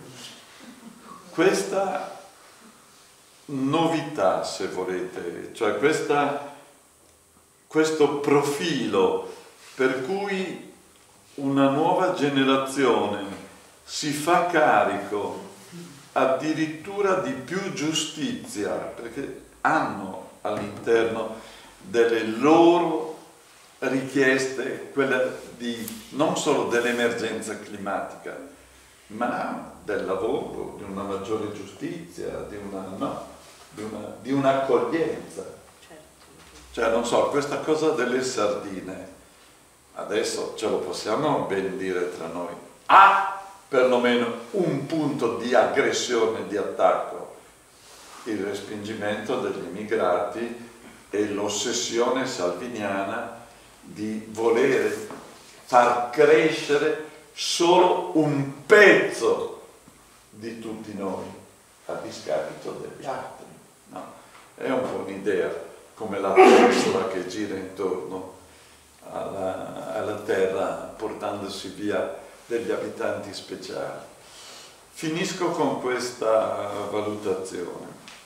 Questa novità, se volete, cioè questa, questo profilo per cui una nuova generazione si fa carico addirittura di più giustizia, perché hanno all'interno delle loro richieste quelle di non solo dell'emergenza climatica, ma del lavoro, di una maggiore giustizia, di una, no, di una, di un'accoglienza. Cioè, non so, questa cosa delle sardine, adesso ce lo possiamo ben dire tra noi, ha perlomeno un punto di aggressione, di attacco, il respingimento degli immigrati e l'ossessione salviniana di voler far crescere solo un pezzo di tutti noi a discapito degli altri, no? È un po' un'idea come la pensola che gira intorno alla, alla terra portandosi via degli abitanti speciali. Finisco con questa valutazione.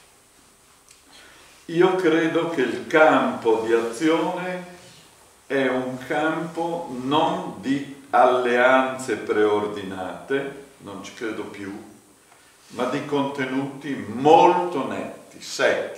Io credo che il campo di azione è un campo non di alleanze preordinate, non ci credo più, ma di contenuti molto netti, secchi.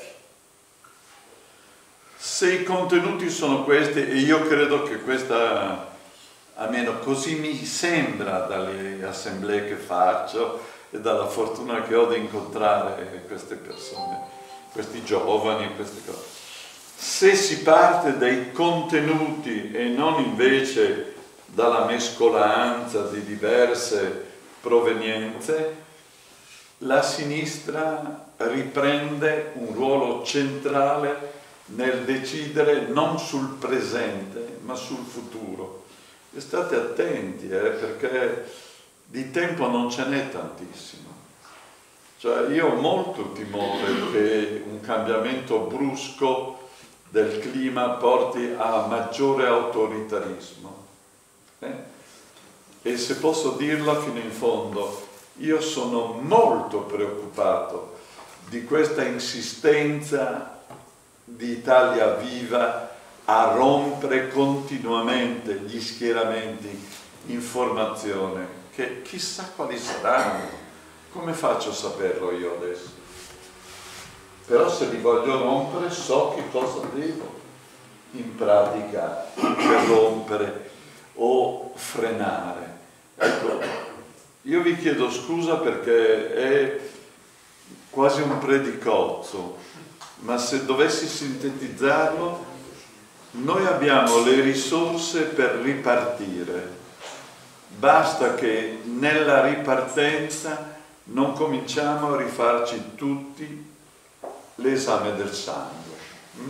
Se i contenuti sono questi, e io credo che questa, almeno così mi sembra dalle assemblee che faccio e dalla fortuna che ho di incontrare queste persone, questi giovani, queste cose, se si parte dai contenuti e non invece dalla mescolanza di diverse provenienze, la sinistra riprende un ruolo centrale nel decidere non sul presente ma sul futuro. E state attenti, eh, perché di tempo non ce n'è tantissimo. Cioè, io ho molto timore che un cambiamento brusco del clima porti a maggiore autoritarismo. Eh? E se posso dirlo fino in fondo, io sono molto preoccupato di questa insistenza di Italia Viva a rompere continuamente gli schieramenti in formazione, che chissà quali saranno. Come faccio a saperlo io adesso? Però se li voglio rompere so che cosa devo in pratica interrompere o frenare. Ecco, io vi chiedo scusa perché è quasi un predicozzo, ma se dovessi sintetizzarlo, noi abbiamo le risorse per ripartire. Basta che nella ripartenza non cominciamo a rifarci tutti l'esame del sangue. Mm?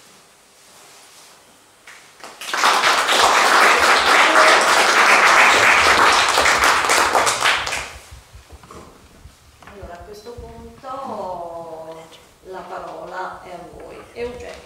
Allora, a questo punto la parola è a voi. Eugenio.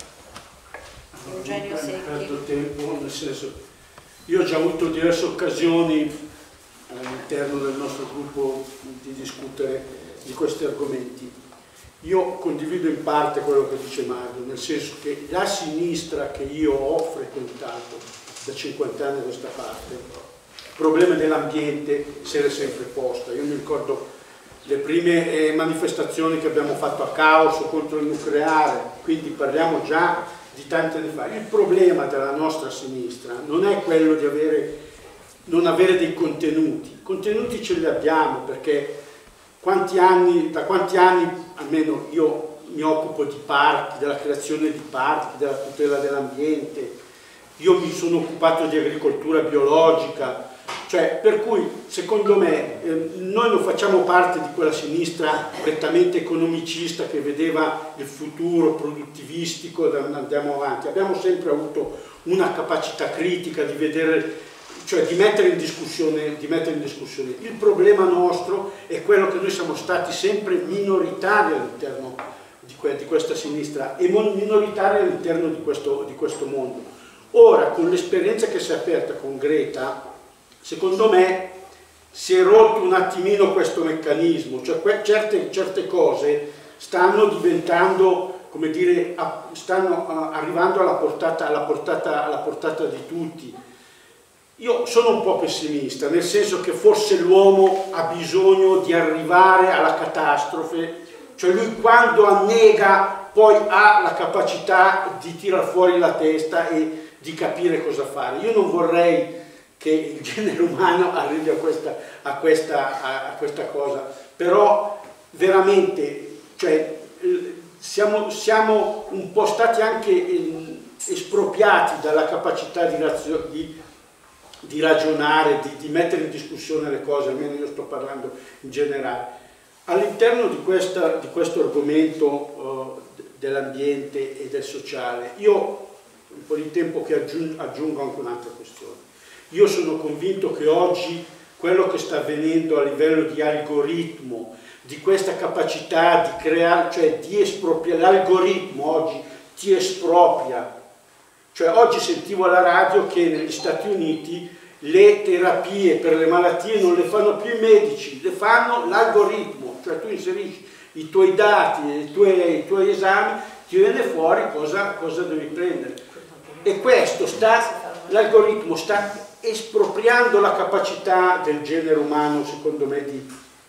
Eugenio Secchi. Perdo tempo, nel senso, io ho già avuto diverse occasioni all'interno del nostro gruppo di discutere di questi argomenti. Io condivido in parte quello che dice Mario, nel senso che la sinistra che io ho frequentato da cinquanta anni a questa parte, il problema dell'ambiente se l'è sempre posta. Io mi ricordo le prime eh, manifestazioni che abbiamo fatto a Caos contro il nucleare, quindi parliamo già di tanti anni fa. Il problema della nostra sinistra non è quello di avere, non avere dei contenuti. I contenuti ce li abbiamo, perché quanti anni, da quanti anni, almeno io mi occupo di parchi, della creazione di parchi, della tutela dell'ambiente, io mi sono occupato di agricoltura biologica, cioè per cui secondo me eh, noi non facciamo parte di quella sinistra prettamente economicista che vedeva il futuro produttivistico, andiamo avanti. Abbiamo sempre avuto una capacità critica di vedere, cioè di mettere in discussione, di mettere in discussione. Il problema nostro è quello che noi siamo stati sempre minoritari all'interno di, que di questa sinistra e minoritari all'interno di questo, di questo mondo. Ora, con l'esperienza che si è aperta con Greta, secondo me si è rotto un attimino questo meccanismo, cioè certe, certe cose stanno diventando, come dire, stanno arrivando alla portata, alla portata, alla portata di tutti. Io sono un po' pessimista, nel senso che forse l'uomo ha bisogno di arrivare alla catastrofe, cioè lui quando annega poi ha la capacità di tirar fuori la testa e di capire cosa fare. Io non vorrei che il genere umano arrivi a questa, a questa, a, a questa cosa, però veramente, cioè, siamo, siamo un po' stati anche eh, espropriati dalla capacità di, razio, di, di ragionare, di, di mettere in discussione le cose, almeno io sto parlando in generale. All'interno di, questa, di questo argomento uh, dell'ambiente e del sociale, io un po' di tempo che aggiungo, aggiungo anche un'altra questione. Io sono convinto che oggi quello che sta avvenendo a livello di algoritmo, di questa capacità di creare, cioè di espropriare, l'algoritmo oggi ti espropria. Cioè oggi sentivo alla radio che negli Stati Uniti le terapie per le malattie non le fanno più i medici, le fanno l'algoritmo, cioè tu inserisci i tuoi dati, i tuoi, i tuoi esami, ti viene fuori cosa, cosa devi prendere. E questo sta, l'algoritmo sta espropriando la capacità del genere umano, secondo me, di,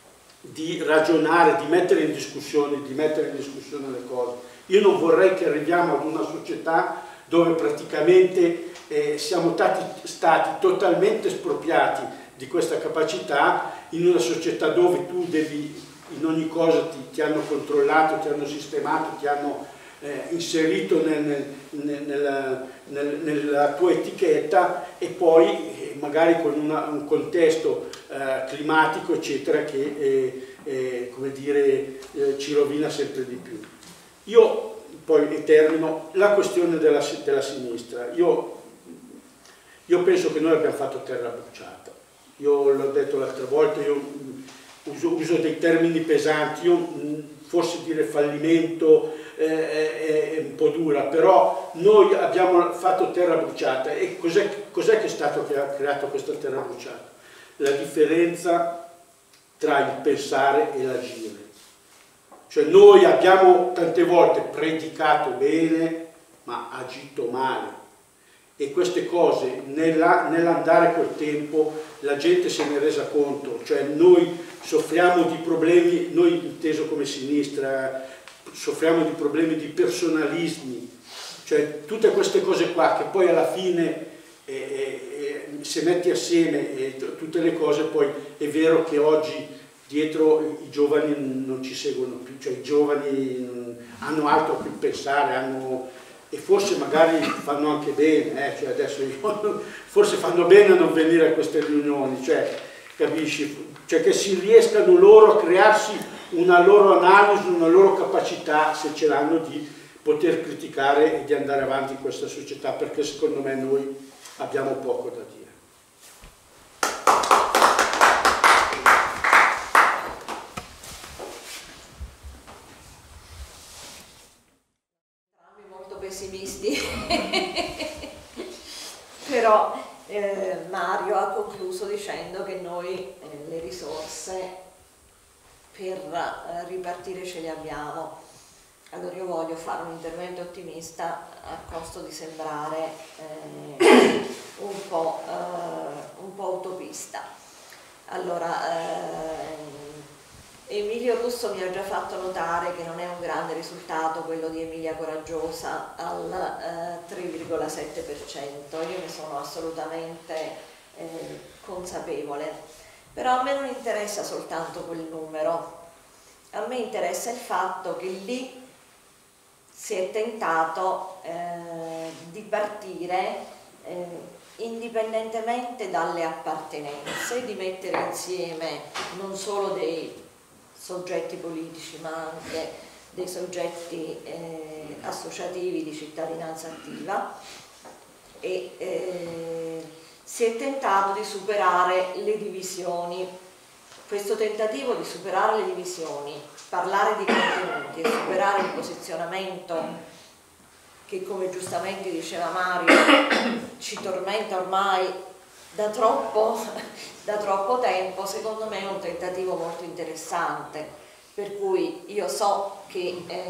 di ragionare, di mettere in discussione, di mettere in discussione le cose. Io non vorrei che arriviamo ad una società dove praticamente eh, siamo stati, stati totalmente espropriati di questa capacità, in una società dove tu devi, in ogni cosa ti, ti hanno controllato, ti hanno sistemato, ti hanno eh, inserito nel, nel, nel, nel, nella tua etichetta, e poi eh, magari con una, un contesto eh, climatico eccetera che eh, eh, come dire, eh, ci rovina sempre di più. Io poi e termino, la questione della, della sinistra, io, io penso che noi abbiamo fatto terra bruciata. Io l'ho detto l'altra volta, io uso, uso dei termini pesanti, io forse dire fallimento eh, è un po' dura, però noi abbiamo fatto terra bruciata. E cos'è cos'è che è stato che ha creato questa terra bruciata? La differenza tra il pensare e l'agire. Cioè noi abbiamo tante volte predicato bene ma agito male, e queste cose nella, nell'andare col tempo la gente se ne è resa conto. Cioè noi soffriamo di problemi, noi inteso come sinistra, soffriamo di problemi di personalismi, cioè tutte queste cose qua che poi alla fine eh, eh, se metti assieme eh, tutte le cose, poi è vero che oggi dietro i giovani non ci seguono più, cioè i giovani hanno altro a cui pensare, hanno, e forse magari fanno anche bene, eh, cioè adesso io, forse fanno bene a non venire a queste riunioni, cioè, capisci? Cioè che si riescano loro a crearsi una loro analisi, una loro capacità, se ce l'hanno, di poter criticare e di andare avanti in questa società, perché secondo me noi abbiamo poco da dire. Molto pessimisti, però eh, Mario ha concluso dicendo che noi eh, le risorse per eh, ripartire ce le abbiamo. Allora io voglio fare un intervento ottimista a costo di sembrare eh, un po', eh, un po' utopista. Allora, eh, Emilio Russo mi ha già fatto notare che non è un grande risultato quello di Emilia Coraggiosa al eh, tre virgola sette per cento, io ne sono assolutamente eh, consapevole, però a me non interessa soltanto quel numero, a me interessa il fatto che lì si è tentato eh, di partire eh, indipendentemente dalle appartenenze, di mettere insieme non solo dei soggetti politici ma anche dei soggetti eh, associativi di cittadinanza attiva, e eh, si è tentato di superare le divisioni. Questo tentativo di superare le divisioni, parlare di contenuti e superare il posizionamento che, come giustamente diceva Mario, ci tormenta ormai da troppo, da troppo tempo, secondo me è un tentativo molto interessante, per cui io so che eh,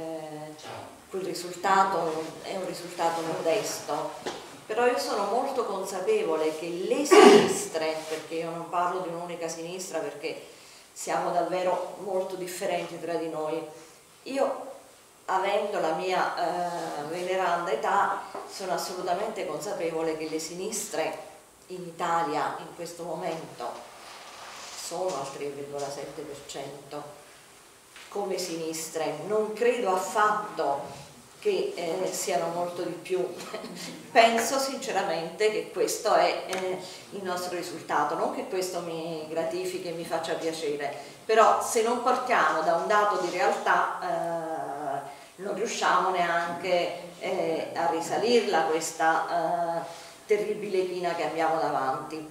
quel risultato è un risultato modesto, però io sono molto consapevole che le sinistre, perché io non parlo di un'unica sinistra perché siamo davvero molto differenti tra di noi, io avendo la mia eh, veneranda età sono assolutamente consapevole che le sinistre in Italia in questo momento sono al tre virgola sette per cento come sinistre, non credo affatto che eh, siano molto di più. Penso sinceramente che questo è eh, il nostro risultato, non che questo mi gratifichi e mi faccia piacere, però se non partiamo da un dato di realtà eh, non riusciamo neanche eh, a risalirla questa eh, terribile china che abbiamo davanti.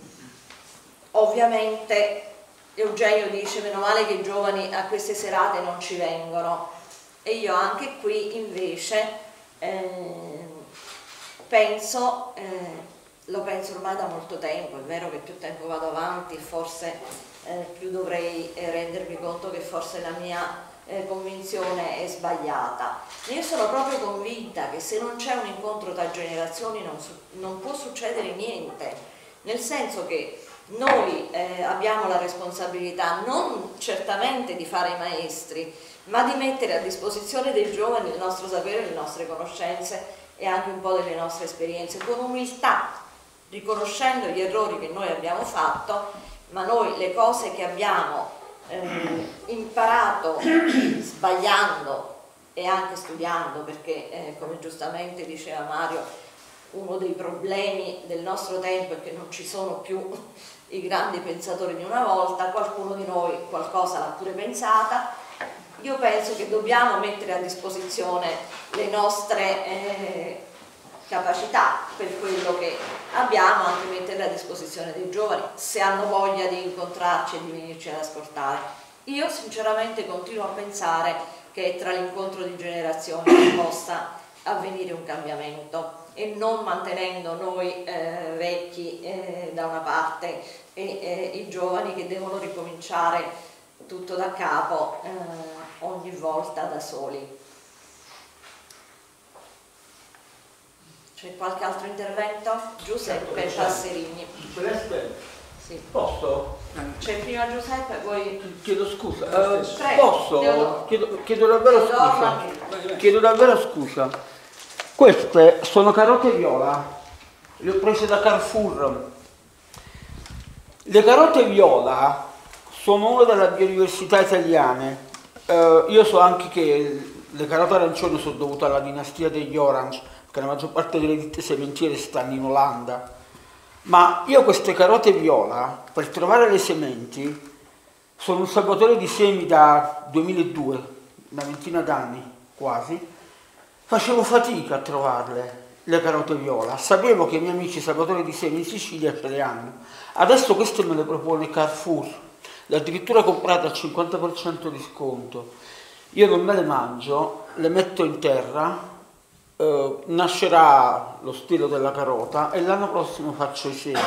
Ovviamente Eugenio dice meno male che i giovani a queste serate non ci vengono, e io anche qui invece eh, penso, eh, lo penso ormai da molto tempo, è vero che più tempo vado avanti forse eh, più dovrei eh, rendermi conto che forse la mia eh, convinzione è sbagliata. Io sono proprio convinta che se non c'è un incontro tra generazioni non, non può succedere niente, nel senso che noi eh, abbiamo la responsabilità non certamente di fare i maestri, ma di mettere a disposizione dei giovani il nostro sapere, le nostre conoscenze e anche un po' delle nostre esperienze, con umiltà, riconoscendo gli errori che noi abbiamo fatto, ma noi le cose che abbiamo eh, imparato sbagliando e anche studiando, perché eh, come giustamente diceva Mario, uno dei problemi del nostro tempo è che non ci sono più i grandi pensatori di una volta, qualcuno di noi qualcosa l'ha pure pensata. Io penso che dobbiamo mettere a disposizione le nostre eh, capacità per quello che abbiamo, anche metterle a disposizione dei giovani, se hanno voglia di incontrarci e di venirci ad ascoltare. Io sinceramente continuo a pensare che tra l'incontro di generazioni possa avvenire un cambiamento, e non mantenendo noi eh, vecchi eh, da una parte e eh, i giovani che devono ricominciare tutto da capo eh, ogni volta da soli. C'è qualche altro intervento? Giuseppe Passerini. Celeste? Sì. Posso? C'è prima Giuseppe, poi... Chiedo scusa. Uh, posso? Chiedo, chiedo davvero scusa. Teodoro. Chiedo davvero scusa. Queste sono carote viola, le ho prese da Carrefour. Le carote viola sono una delle biodiversità italiane. Uh, io so anche che le carote arancioni sono dovute alla dinastia degli Orange, perché la maggior parte delle ditte sementiere stanno in Olanda. Ma io queste carote viola, per trovare le sementi, sono un salvatore di semi da duemiladue, una ventina d'anni quasi, facevo fatica a trovarle, le carote viola. Sapevo che i miei amici salvatori di semi in Sicilia ce le hanno. Adesso queste me le propone Carrefour, le addirittura comprate al cinquanta per cento di sconto. Io non me le mangio, le metto in terra, eh, nascerà lo stelo della carota e l'anno prossimo faccio i semi.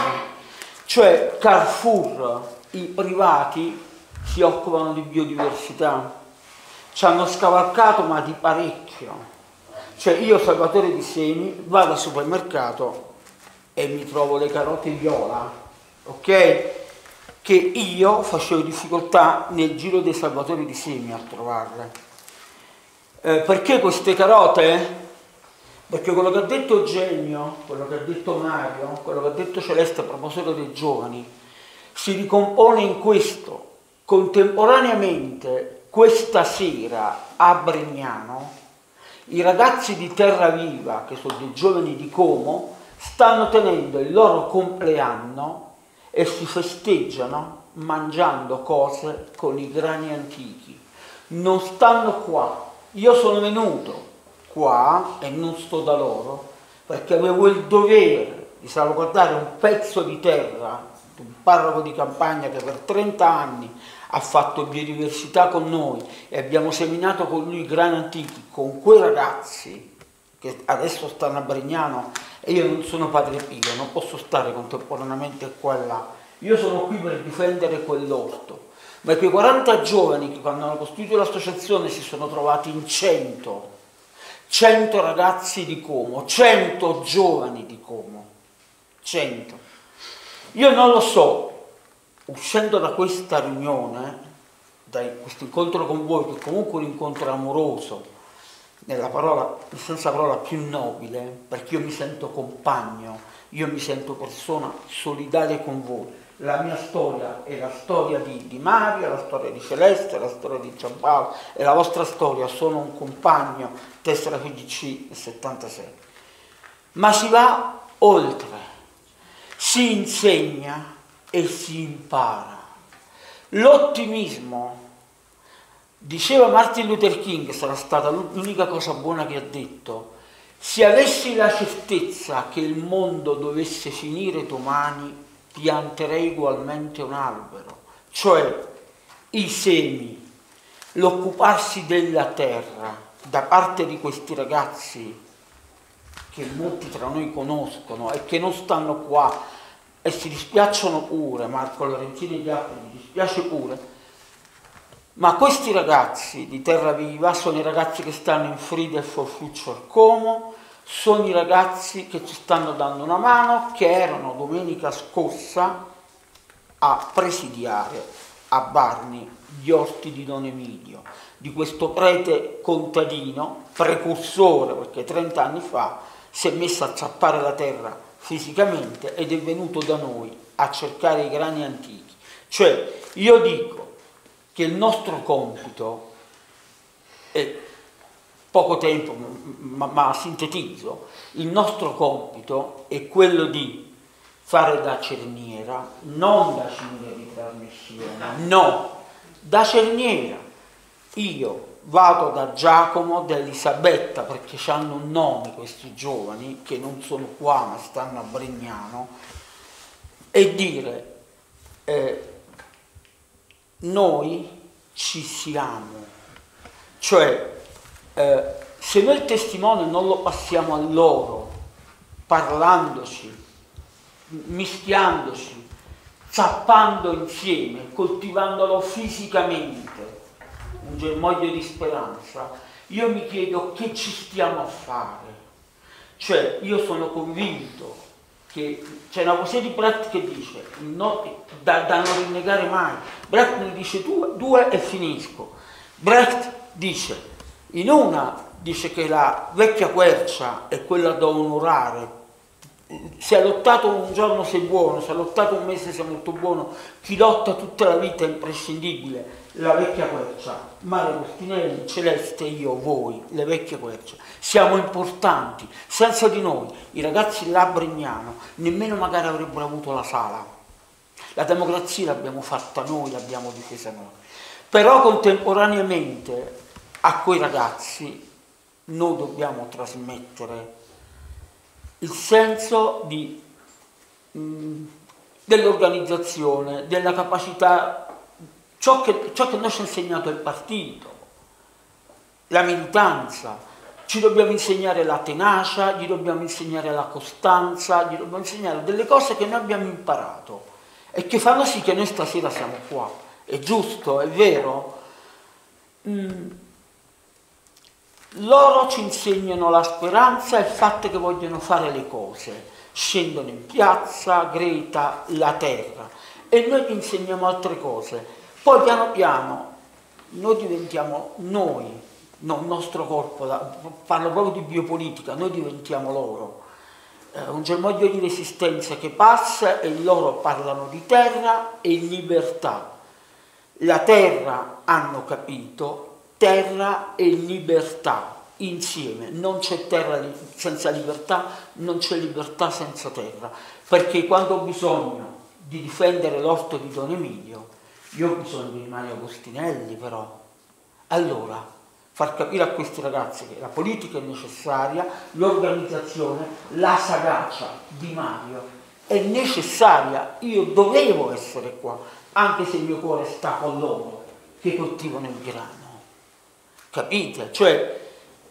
Cioè Carrefour, i privati si occupano di biodiversità, ci hanno scavalcato ma di parecchio. Cioè io, salvatore di semi, vado al supermercato e mi trovo le carote viola, ok? Che io facevo difficoltà nel giro dei salvatori di semi a trovarle. Eh, perché queste carote? Perché quello che ha detto Eugenio, quello che ha detto Mario, quello che ha detto Celeste a proposito dei giovani, si ricompone in questo. Contemporaneamente, questa sera a Brignano, i ragazzi di Terra Viva, che sono dei giovani di Como, stanno tenendo il loro compleanno e si festeggiano mangiando cose con i grani antichi. Non stanno qua. Io sono venuto qua e non sto da loro perché avevo il dovere di salvaguardare un pezzo di terra, un parroco di campagna che per trenta anni ha fatto biodiversità con noi e abbiamo seminato con lui grani antichi, con quei ragazzi che adesso stanno a Brignano, e io non sono Padre Pio, non posso stare contemporaneamente qua e là. Io sono qui per difendere quell'orto, ma quei quaranta giovani che quando hanno costituito l'associazione si sono trovati in cento, cento ragazzi di Como, cento giovani di Como, cento. Io non lo so, uscendo da questa riunione, da questo incontro con voi, che comunque è un incontro amoroso, nella parola, senza parola più nobile, perché io mi sento compagno, io mi sento persona solidaria con voi. La mia storia è la storia di, di Mario, la storia di Celeste, la storia di Giampaolo, e la vostra storia. Sono un compagno, tessera F G C del settantasei. Ma si va oltre, si insegna e si impara. L'ottimismo, diceva Martin Luther King, sarà stata l'unica cosa buona che ha detto: se avessi la certezza che il mondo dovesse finire domani, pianterei ugualmente un albero. Cioè i semi, l'occuparsi della terra da parte di questi ragazzi che molti tra noi conoscono e che non stanno qua e si dispiacciono pure, Marco Lorenzini e gli altri, mi dispiace pure, ma questi ragazzi di Terra Viva sono i ragazzi che stanno in Friday for Future Como, sono i ragazzi che ci stanno dando una mano, che erano domenica scorsa a presidiare a Barni gli orti di Don Emilio, di questo prete contadino, precursore, perché trenta anni fa si è messo a zappare la terra fisicamente ed è venuto da noi a cercare i grani antichi. Cioè io dico che il nostro compito è poco tempo, ma, ma sintetizzo, il nostro compito è quello di fare da cerniera, non da cinghia di trasmissione, no, da cerniera. Io vado da Giacomo, da Elisabetta, perché hanno un nome questi giovani, che non sono qua ma stanno a Brignano, e dire eh, noi ci siamo, cioè eh, se noi il testimone non lo passiamo a loro, parlandoci, mischiandoci, zappando insieme, coltivandolo fisicamente, un germoglio di speranza, io mi chiedo che ci stiamo a fare. Cioè io sono convinto che c'è una poesia di Brecht che dice no, da, da non rinnegare mai. Brecht ne dice due, due e finisco. Brecht dice in una dice che la vecchia quercia è quella da onorare. Se ha lottato un giorno sei buono, se ha lottato un mese sei molto buono, chi lotta tutta la vita è imprescindibile. La vecchia quercia, Mario Agostinelli, Celeste, io, voi, le vecchie querce, siamo importanti, senza di noi i ragazzi là a Brignano nemmeno magari avrebbero avuto la sala. La democrazia l'abbiamo fatta noi, l'abbiamo difesa noi, però contemporaneamente a quei ragazzi noi dobbiamo trasmettere il senso di, mh, dell'organizzazione, della capacità. Ciò che, ciò che noi ci ha insegnato il partito, la militanza, ci dobbiamo insegnare la tenacia, gli dobbiamo insegnare la costanza, gli dobbiamo insegnare delle cose che noi abbiamo imparato e che fanno sì che noi stasera siamo qua. È giusto, è vero? Mm. Loro ci insegnano la speranza e il fatto che vogliono fare le cose. Scendono in piazza, Greta, la terra, e noi gli insegniamo altre cose. Poi piano piano noi diventiamo noi, no, il nostro corpo, parlo proprio di biopolitica, noi diventiamo loro. Eh, un germoglio di resistenza che passa e loro parlano di terra e libertà. La terra hanno capito, terra e libertà insieme, non c'è terra senza libertà, non c'è libertà senza terra, perché quando ho bisogno di difendere l'orto di Don Emilio, io ho bisogno di Mario Agostinelli, però. Allora, far capire a questi ragazzi che la politica è necessaria, l'organizzazione, la sagacia di Mario è necessaria. Io dovevo essere qua, anche se il mio cuore sta con loro che coltivano il grano. Capite? Cioè,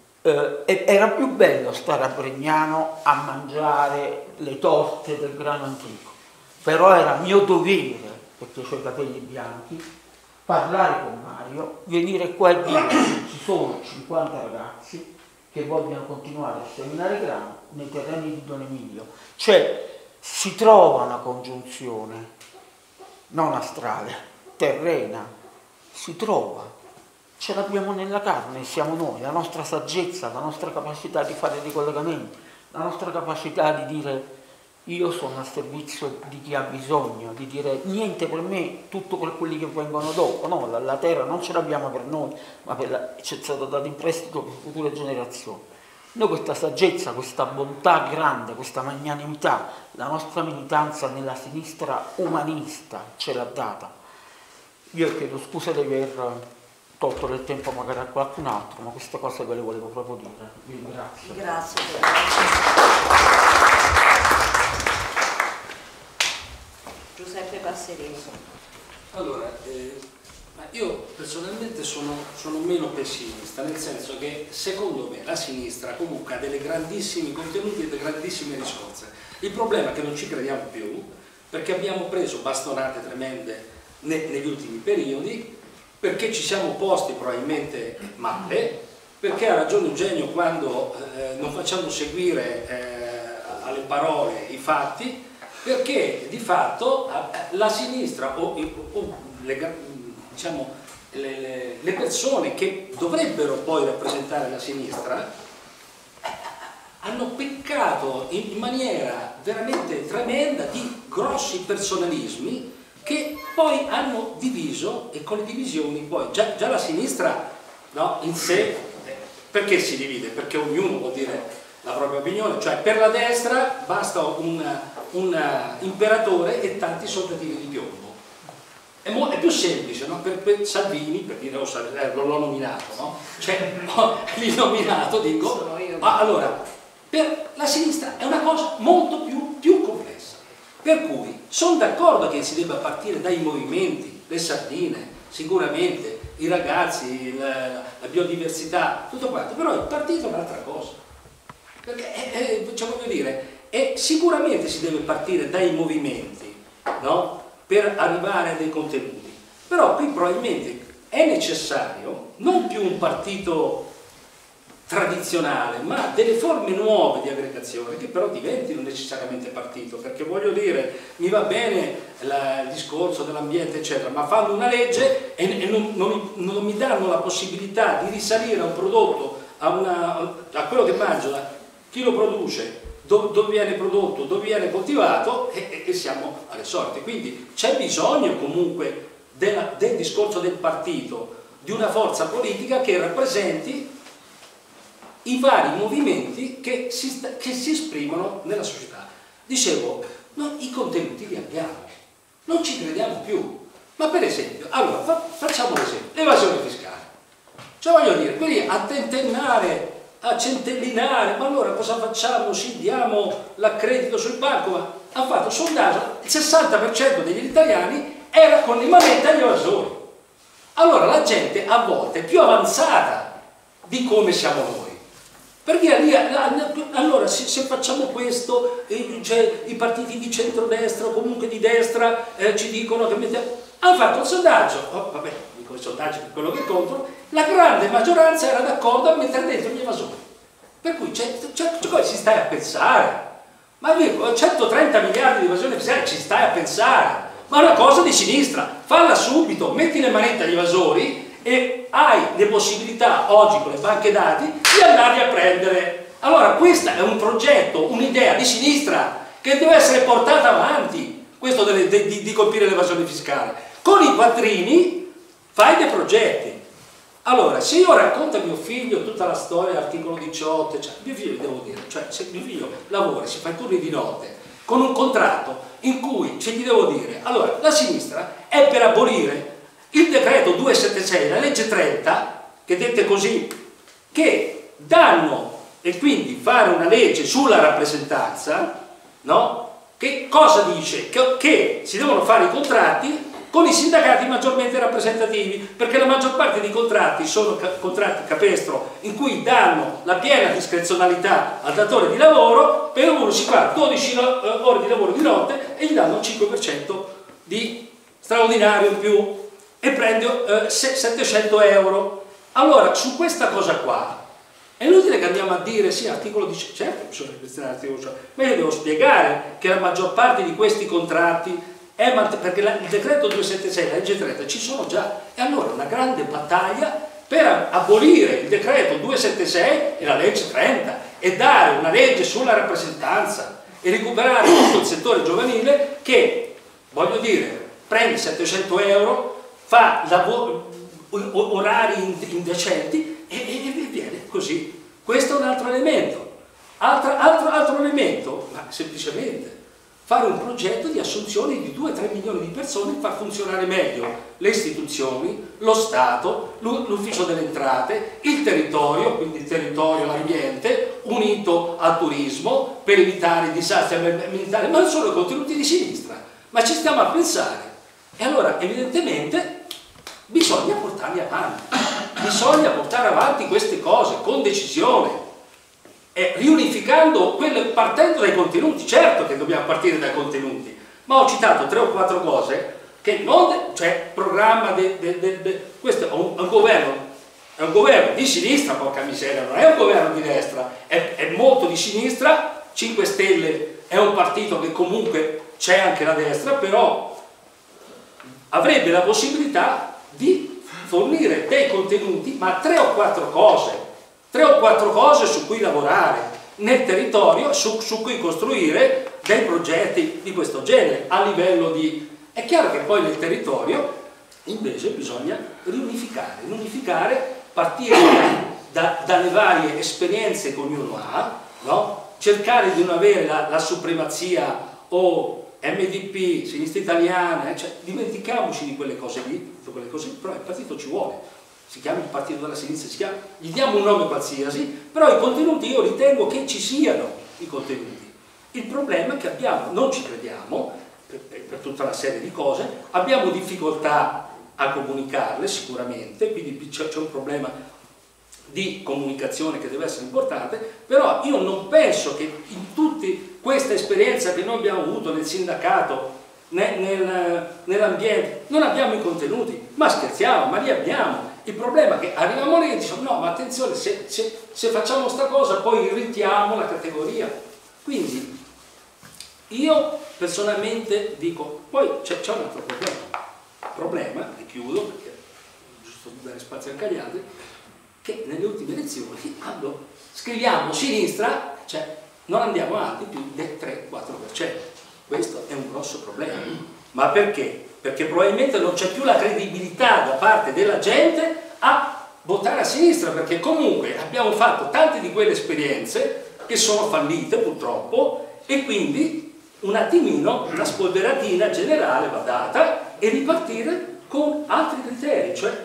eh, era più bello stare a Brignano a mangiare le torte del grano antico, però era mio dovere, perché ho i capelli bianchi, parlare con Mario, venire qua e dire che ci sono cinquanta ragazzi che vogliono continuare a seminare grano nei terreni di Don Emilio. Cioè si trova una congiunzione, non astrale, terrena, si trova, ce l'abbiamo nella carne, siamo noi, la nostra saggezza, la nostra capacità di fare dei collegamenti, la nostra capacità di dire io sono al servizio di chi ha bisogno, di dire niente per me, tutto per quelli che vengono dopo. No, la, la terra non ce l'abbiamo per noi, ma per la, ci è stato dato in prestito per future generazioni. Noi questa saggezza, questa bontà grande, questa magnanimità, la nostra militanza nella sinistra umanista ce l'ha data. Io chiedo scusa di aver tolto del tempo magari a qualcun altro, ma queste cose ve le volevo proprio dire. Vi ringrazio. Grazie. Giuseppe Passerini. Allora, eh, io personalmente sono, sono meno pessimista, nel senso che secondo me la sinistra comunque ha delle grandissimi contenuti e delle grandissime risorse. Il problema è che non ci crediamo più, perché abbiamo preso bastonate tremende ne, negli ultimi periodi, perché ci siamo posti probabilmente male, perché ha ragione Eugenio quando eh, non facciamo seguire eh, alle parole i fatti, perché di fatto la sinistra o, o le, diciamo, le, le, le persone che dovrebbero poi rappresentare la sinistra hanno peccato in maniera veramente tremenda di grossi personalismi che poi hanno diviso, e con le divisioni poi già, già la sinistra, no, in sé Perché si divide? Perché ognuno può dire la propria opinione, cioè per la destra basta un, un imperatore e tanti soldatini di piombo. È, mo, è più semplice, no? Per, per Salvini, per dire, oh, eh, l'ho nominato, no? Cioè, oh, l'ho nominato, dico, ma allora, per la sinistra è una cosa molto più, più complessa. Per cui sono d'accordo che si debba partire dai movimenti, le sardine, sicuramente, i ragazzi, la, la biodiversità, tutto quanto, però il partito è un'altra cosa. Perché, è, è, cioè, voglio dire, è, sicuramente si deve partire dai movimenti, no? Per arrivare a dei contenuti. Però qui probabilmente è necessario non più un partito tradizionale, ma delle forme nuove di aggregazione che però diventino necessariamente partito, perché voglio dire, mi va bene la, il discorso dell'ambiente eccetera, ma fanno una legge e, e non, non, non mi danno la possibilità di risalire a un prodotto, a, una, a quello che mangio, a chi lo produce, dove, dove viene prodotto, dove viene coltivato e, e siamo alle sorti. Quindi c'è bisogno comunque della, del discorso del partito, di una forza politica che rappresenti i vari movimenti che si, che si esprimono nella società. Dicevo, no, i contenuti li abbiamo, non ci crediamo più. Ma per esempio, allora fa, facciamo un esempio, l'evasione fiscale. Cioè voglio dire, quelli a tentennare, a centellinare, ma allora cosa facciamo? Ci diamo l'accredito sul banco? Ma hanno fatto un sondaggio, il sessanta per cento degli italiani era connivamente agli evasori. Allora la gente a volte è più avanzata di come siamo noi. Perché lì, allora se, se facciamo questo, eh, cioè, i partiti di centrodestra o comunque di destra eh, ci dicono che mettiamo... hanno fatto un sondaggio, oh, vabbè, dico il sondaggio per quello che contro, la grande maggioranza era d'accordo a mettere dentro gli evasori. Per cui c'è, c'è, c'è, si stai a pensare, ma dico, centotrenta miliardi di evasione fiscale, ci stai a pensare, ma è una cosa di sinistra, falla subito, metti le manette agli evasori e hai le possibilità oggi con le banche dati di andarli a prendere. Allora questo è un progetto, un'idea di sinistra che deve essere portata avanti, questo delle, de, di, di colpire l'evasione fiscale. Con i quattrini fai dei progetti. Allora se io racconto a mio figlio tutta la storia, articolo diciotto, cioè, mio figlio devo dire, cioè se mio figlio lavora, si fa i turni di notte con un contratto in cui, cioè, gli devo dire, allora la sinistra è per abolire il decreto duecentosettantasei, la legge trenta, che dette così, che danno, e quindi fare una legge sulla rappresentanza, no? Che cosa dice? Che, che si devono fare i contratti con i sindacati maggiormente rappresentativi, perché la maggior parte dei contratti sono ca contratti capestro in cui danno la piena discrezionalità al datore di lavoro, per uno si fa dodici ore di lavoro di notte e gli danno il cinque per cento di straordinario in più e prende eh, settecento euro. Allora su questa cosa qua è inutile che andiamo a dire sì, articolo diciotto, certo bisogna ripristinare l'articolo diciotto, ma io devo spiegare che la maggior parte di questi contratti è perché la, il decreto duecentosettantasei, la legge trenta ci sono già, e allora una grande battaglia per abolire il decreto duecentosettantasei e la legge trenta e dare una legge sulla rappresentanza e recuperare tutto il settore giovanile che, voglio dire, prende settecento euro, fa lavoro, orari indecenti e, e, e viene così. Questo è un altro elemento. Altra, altro, altro elemento, ma semplicemente fare un progetto di assunzione di due tre milioni di persone e far funzionare meglio le istituzioni, lo Stato, l'ufficio delle entrate, il territorio, quindi il territorio, l'ambiente, unito al turismo per evitare i disastri ambientali, ma non solo i contenuti di sinistra, ma ci stiamo a pensare. E allora evidentemente bisogna portarli avanti, bisogna portare avanti queste cose con decisione, e riunificando, quelle, partendo dai contenuti. Certo che dobbiamo partire dai contenuti, ma ho citato tre o quattro cose che non, cioè programma, de, de, de, de, questo è un, un governo, è un governo di sinistra, porca miseria, non è un governo di destra, è, è molto di sinistra, cinque Stelle è un partito che comunque c'è anche la destra, però avrebbe la possibilità di fornire dei contenuti, ma tre o quattro cose, tre o quattro cose su cui lavorare nel territorio, su, su cui costruire dei progetti di questo genere a livello di... È chiaro che poi nel territorio invece bisogna riunificare, riunificare, partire da, dalle varie esperienze che ognuno ha, no? Cercare di non avere la, la supremazia o M D P, sinistra italiana, cioè, dimentichiamoci di quelle cose lì, di quelle cose, però il partito ci vuole, si chiama il partito della sinistra, si chiama, gli diamo un nome qualsiasi, però i contenuti io ritengo che ci siano i contenuti. Il problema è che abbiamo, non ci crediamo, per, per tutta una serie di cose, abbiamo difficoltà a comunicarle sicuramente, quindi c'è un problema di comunicazione che deve essere importante, però io non penso che in tutta questa esperienza che noi abbiamo avuto nel sindacato, nel, nel, nell'ambiente, non abbiamo i contenuti, ma scherziamo, ma li abbiamo. Il problema è che arriviamo lì e diciamo no, ma attenzione, se, se, se facciamo sta cosa poi irritiamo la categoria. Quindi io personalmente dico, poi c'è un altro problema, problema, e chiudo perché giusto dare spazio anche agli altri, che nelle ultime elezioni quando scriviamo sinistra, cioè non andiamo avanti più del tre quattro per cento. Questo è un grosso problema. Ma perché? Perché probabilmente non c'è più la credibilità da parte della gente a votare a sinistra, perché comunque abbiamo fatto tante di quelle esperienze che sono fallite purtroppo, e quindi un attimino la spolveratina generale va data e ripartire con altri criteri, cioè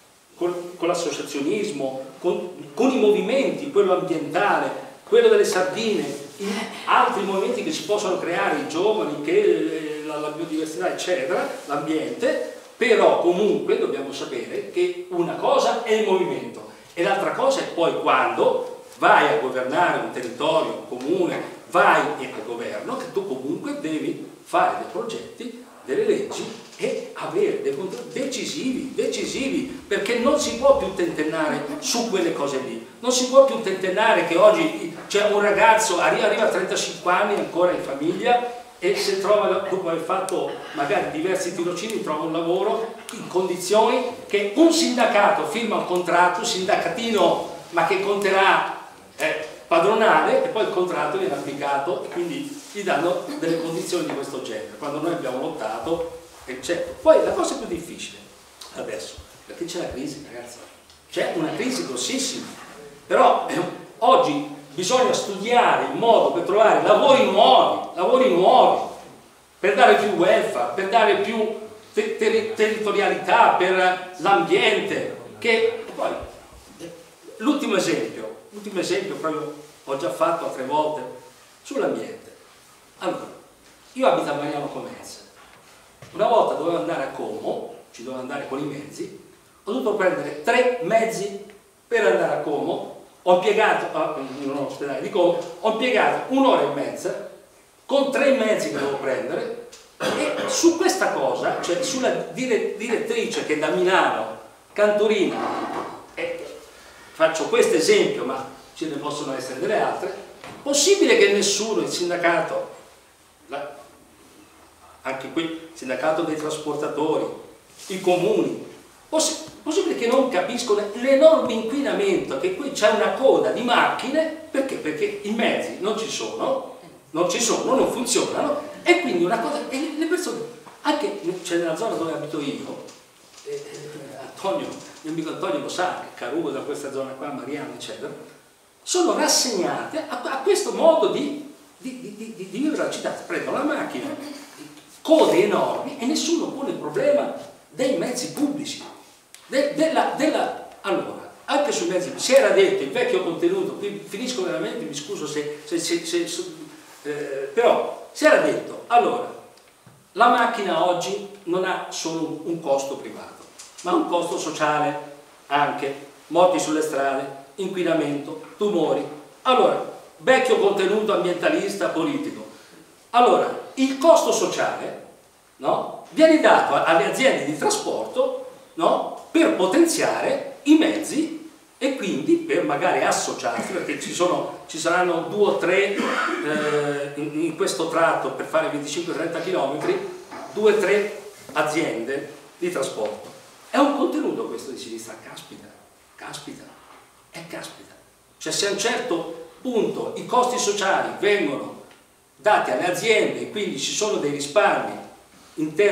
con, con l'associazionismo, con, con i movimenti, quello ambientale, quello delle sardine, altri movimenti che si possono creare, i giovani, che, la, la biodiversità eccetera, l'ambiente, però comunque dobbiamo sapere che una cosa è il movimento e l'altra cosa è poi quando vai a governare un territorio, un comune, vai al governo, che tu comunque devi fare dei progetti, delle leggi e avere dei controlli decisivi, decisivi, perché non si può più tentennare su quelle cose lì, non si può più tentennare che oggi c'è un ragazzo, arriva, arriva a trentacinque anni ancora in famiglia e se trova, dopo aver fatto magari diversi tirocini, trova un lavoro in condizioni che un sindacato firma un contratto, un sindacatino ma che conterà eh, padronale, e poi il contratto viene applicato e quindi gli danno delle condizioni di questo genere, quando noi abbiamo lottato, eccetera. Poi la cosa più difficile adesso, perché c'è la crisi, ragazzi, c'è una crisi grossissima, però eh, oggi bisogna studiare il modo per trovare lavori nuovi, lavori nuovi, per dare più welfare, per dare più te ter territorialità per l'ambiente, che poi l'ultimo esempio, l'ultimo esempio proprio ho già fatto altre volte sull'ambiente. Allora, io abito a Mariano Comenza, una volta dovevo andare a Como, ci dovevo andare con i mezzi, ho dovuto prendere tre mezzi per andare a Como, ho impiegato, in un ospedale di Como, ho impiegato un'ora e mezza con tre mezzi che dovevo prendere, e su questa cosa, cioè sulla dire, direttrice che da Milano, Cantorina, eh, faccio questo esempio ma ce ne possono essere delle altre, possibile che nessuno, il sindacato, la, anche qui il sindacato dei trasportatori, i comuni, possi possibile che non capiscono l'enorme inquinamento, che qui c'è una coda di macchine, perché? Perché i mezzi non ci sono, non ci sono, non funzionano, e quindi una cosa, e le persone, anche cioè nella zona dove abito io, eh, eh, Antonio, mio amico Antonio lo sa, Caruso da questa zona qua, Mariano eccetera, sono rassegnate a, a questo modo di, di, di, di, di vivere la città. Prendono la macchina, code enormi, e nessuno pone il problema dei mezzi pubblici. De, della, della, allora, anche sui mezzi, si era detto, il vecchio contenuto, qui finisco veramente, mi scuso se, se, se, se, se eh, però si era detto, allora, la macchina oggi non ha solo un, un costo privato, ma un costo sociale anche, morti sulle strade, inquinamento, tumori. Allora, vecchio contenuto ambientalista, politico. Allora, il costo sociale, no, viene dato alle aziende di trasporto, no, per potenziare i mezzi e quindi per magari associarsi, perché ci, sono, ci saranno due o tre eh, in, in questo tratto per fare venticinque trenta chilometri, due o tre aziende di trasporto. È un contenuto questo di sinistra, caspita, caspita, è caspita. Cioè se a un certo punto i costi sociali vengono dati alle aziende e quindi ci sono dei risparmi in termini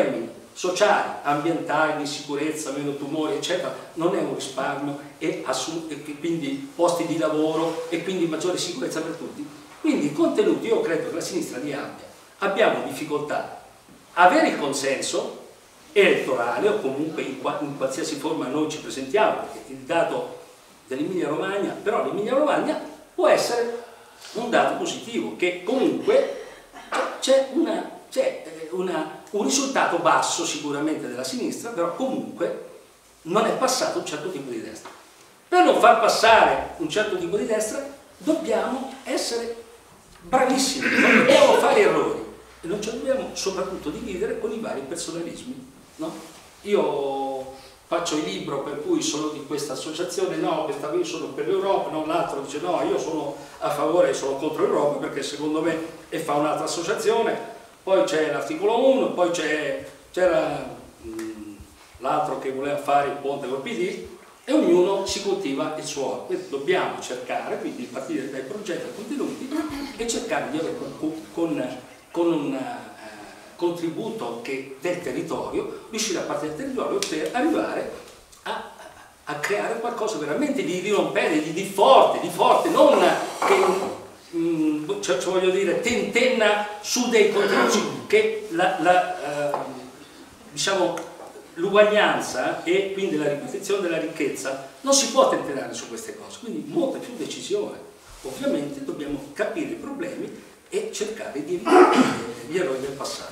sociali, ambientali, di sicurezza, meno tumori, eccetera, non è un risparmio e, e quindi posti di lavoro e quindi maggiore sicurezza per tutti. Quindi i contenuti, io credo che la sinistra li abbia. Abbiamo difficoltà a avere il consenso elettorale o comunque in, qua, in qualsiasi forma noi ci presentiamo, perché il dato dell'Emilia Romagna, però l'Emilia Romagna può essere un dato positivo, che comunque c'è una... c'è una un risultato basso sicuramente della sinistra, però comunque non è passato un certo tipo di destra. Per non far passare un certo tipo di destra dobbiamo essere bravissimi, non dobbiamo fare errori e non ci dobbiamo soprattutto dividere con i vari personalismi, no? Io faccio il libro per cui sono di questa associazione, no, questa qui sono per l'Europa, no, l'altro dice no, io sono a favore e sono contro l'Europa perché secondo me e fa un'altra associazione. Poi c'è l'articolo uno, poi c'era l'altro che voleva fare il ponte col P D e ognuno si coltiva il suo. Quindi dobbiamo cercare, quindi partire dai progetti ai contenuti e cercare di avere con, con, con un uh, contributo che, del territorio, riuscire a partire dal territorio per arrivare a, a creare qualcosa veramente di dirompente, di, di forte, di forte, non che... Mm, cioè, cioè voglio dire, tentenna su dei contenuti che la, la, eh, diciamo, l'uguaglianza e quindi la ripetizione della ricchezza non si può tentennare su queste cose, quindi molta più decisione. Ovviamente dobbiamo capire i problemi e cercare di evitare gli errori del passato.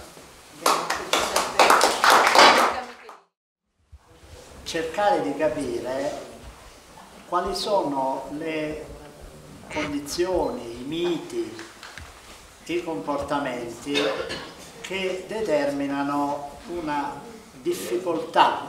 Cercare di capire quali sono le condizioni, i miti, i comportamenti che determinano una difficoltà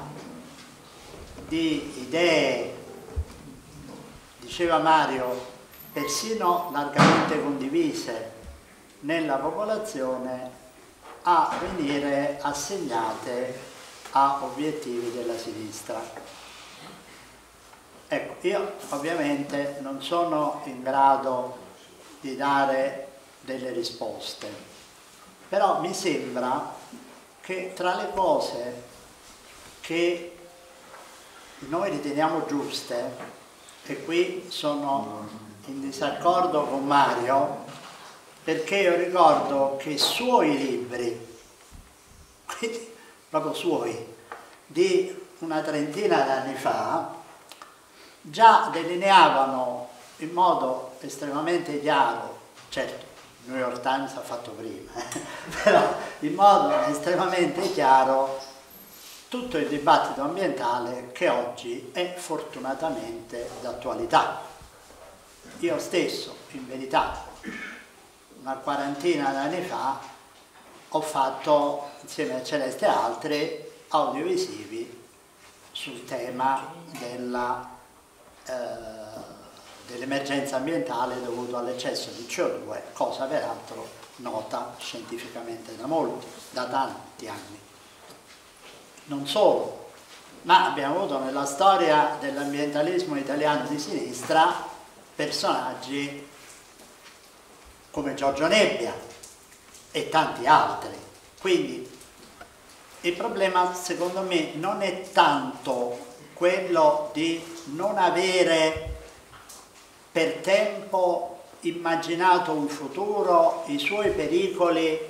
di idee, diceva Mario, persino largamente condivise nella popolazione a venire assegnate a obiettivi della sinistra. Ecco, io ovviamente non sono in grado di dare delle risposte, però mi sembra che tra le cose che noi riteniamo giuste, e qui sono in disaccordo con Mario, perché io ricordo che i suoi libri, quindi proprio suoi, di una trentina d'anni fa, già delineavano in modo estremamente chiaro, certo il New York Times ha fatto prima, eh, però in modo estremamente chiaro tutto il dibattito ambientale che oggi è fortunatamente d'attualità. Io stesso, in verità, una quarantina d'anni fa ho fatto, insieme a Celeste e altri, audiovisivi sul tema della dell'emergenza ambientale dovuto all'eccesso di C O due, cosa peraltro nota scientificamente da molti, da tanti anni. Non solo, ma abbiamo avuto nella storia dell'ambientalismo italiano di sinistra personaggi come Giorgio Nebbia e tanti altri. Quindi il problema secondo me non è tanto quello di non avere per tempo immaginato un futuro, i suoi pericoli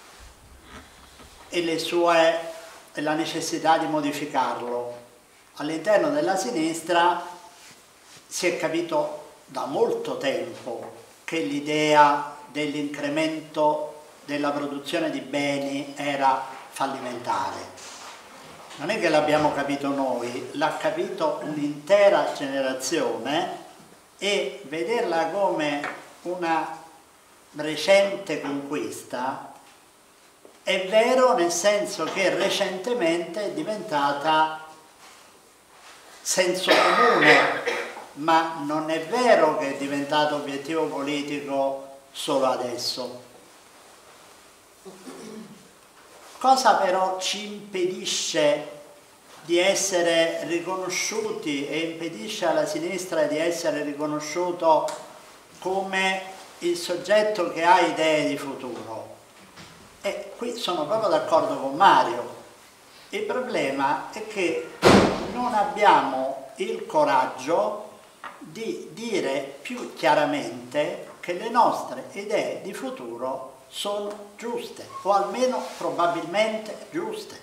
e, le sue, e la necessità di modificarlo. All'interno della sinistra si è capito da molto tempo che l'idea dell'incremento della produzione di beni era fallimentare. Non è che l'abbiamo capito noi, l'ha capito un'intera generazione, e vederla come una recente conquista è vero, nel senso che recentemente è diventata senso comune, ma non è vero che è diventato obiettivo politico solo adesso. Cosa però ci impedisce di essere riconosciuti e impedisce alla sinistra di essere riconosciuto come il soggetto che ha idee di futuro? E qui sono proprio d'accordo con Mario. Il problema è che non abbiamo il coraggio di dire più chiaramente che le nostre idee di futuro sono giuste, o almeno probabilmente giuste.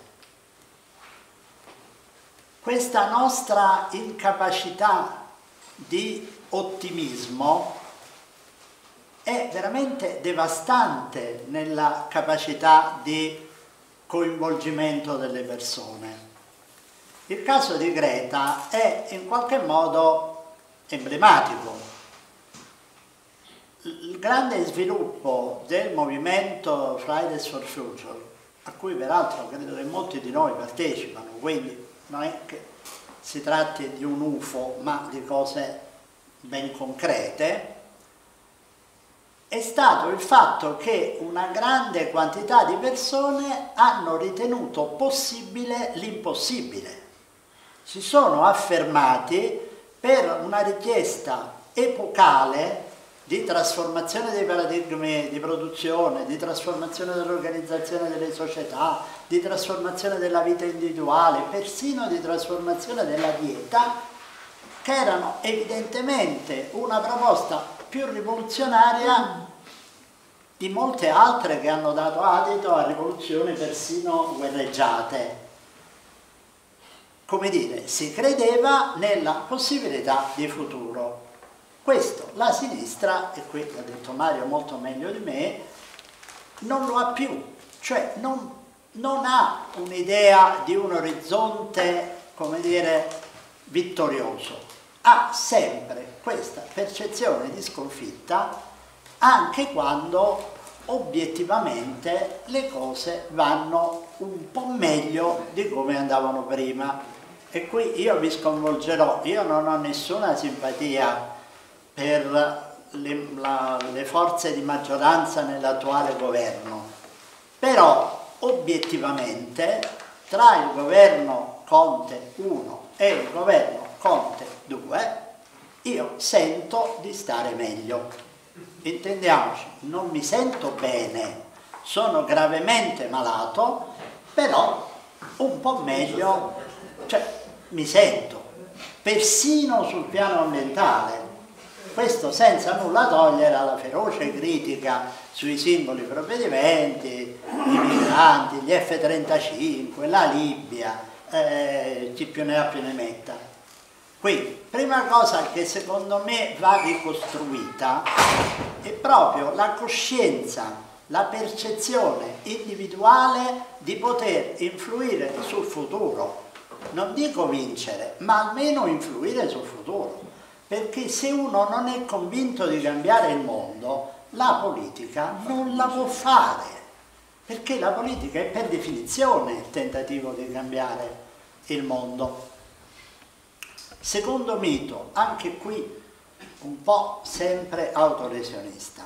Questa nostra incapacità di ottimismo è veramente devastante nella capacità di coinvolgimento delle persone. Il caso di Greta è in qualche modo emblematico. Il grande sviluppo del movimento Fridays for Future, a cui peraltro credo che molti di noi partecipano, quindi non è che si tratti di un U F O, ma di cose ben concrete, è stato il fatto che una grande quantità di persone hanno ritenuto possibile l'impossibile. Si sono affermati per una richiesta epocale di trasformazione dei paradigmi di produzione, di trasformazione dell'organizzazione delle società, di trasformazione della vita individuale, persino di trasformazione della dieta, che erano evidentemente una proposta più rivoluzionaria di molte altre che hanno dato adito a rivoluzioni persino guerreggiate. Come dire, si credeva nella possibilità di futuro. Questo la sinistra, e qui l'ha detto Mario molto meglio di me, non lo ha più, cioè non, non ha un'idea di un orizzonte, come dire, vittorioso. Ha sempre questa percezione di sconfitta anche quando obiettivamente le cose vanno un po' meglio di come andavano prima. E qui io vi sconvolgerò, io non ho nessuna simpatia per le, la, le forze di maggioranza nell'attuale governo, però obiettivamente tra il governo Conte uno e il governo Conte due io sento di stare meglio. Intendiamoci, non mi sento bene, sono gravemente malato, però un po' meglio, cioè mi sento, persino sul piano ambientale. Questo senza nulla togliere alla feroce critica sui singoli provvedimenti, i migranti, gli F trentacinque, la Libia, eh, chi più ne ha più ne metta. Quindi, prima cosa che secondo me va ricostruita è proprio la coscienza, la percezione individuale di poter influire sul futuro. Non dico vincere, ma almeno influire sul futuro. Perché se uno non è convinto di cambiare il mondo, la politica non la può fare. Perché la politica è per definizione il tentativo di cambiare il mondo. Secondo mito, anche qui un po' sempre autolesionista,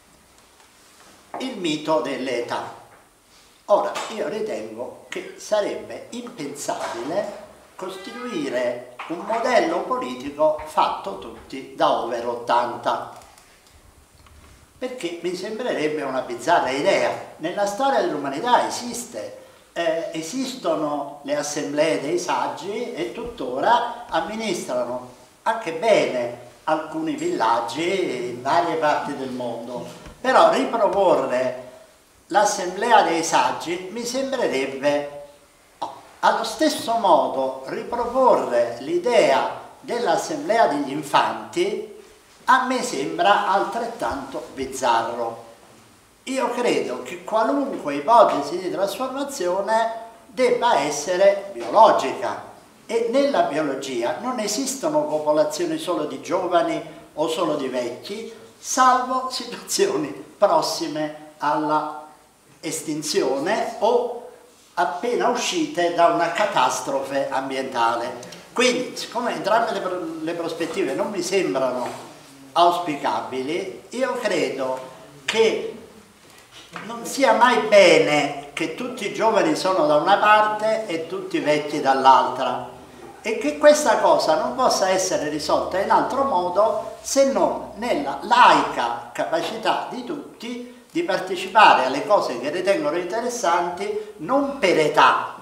il mito delle età. Ora, io ritengo che sarebbe impensabile costruire un modello politico fatto tutti da over ottanta, perché mi sembrerebbe una bizzarra idea. Nella storia dell'umanità esiste. Eh, esistono le assemblee dei saggi e tuttora amministrano anche bene alcuni villaggi in varie parti del mondo, però riproporre l'assemblea dei saggi mi sembrerebbe, oh, allo stesso modo riproporre l'idea dell'assemblea degli infanti a me sembra altrettanto bizzarro. Io credo che qualunque ipotesi di trasformazione debba essere biologica e nella biologia non esistono popolazioni solo di giovani o solo di vecchi, salvo situazioni prossime alla estinzione o appena uscite da una catastrofe ambientale. Quindi, siccome entrambe le, pro le prospettive non mi sembrano auspicabili, io credo che non sia mai bene che tutti i giovani sono da una parte e tutti i vecchi dall'altra, e che questa cosa non possa essere risolta in altro modo se non nella laica capacità di tutti di partecipare alle cose che ritengono interessanti, non per età,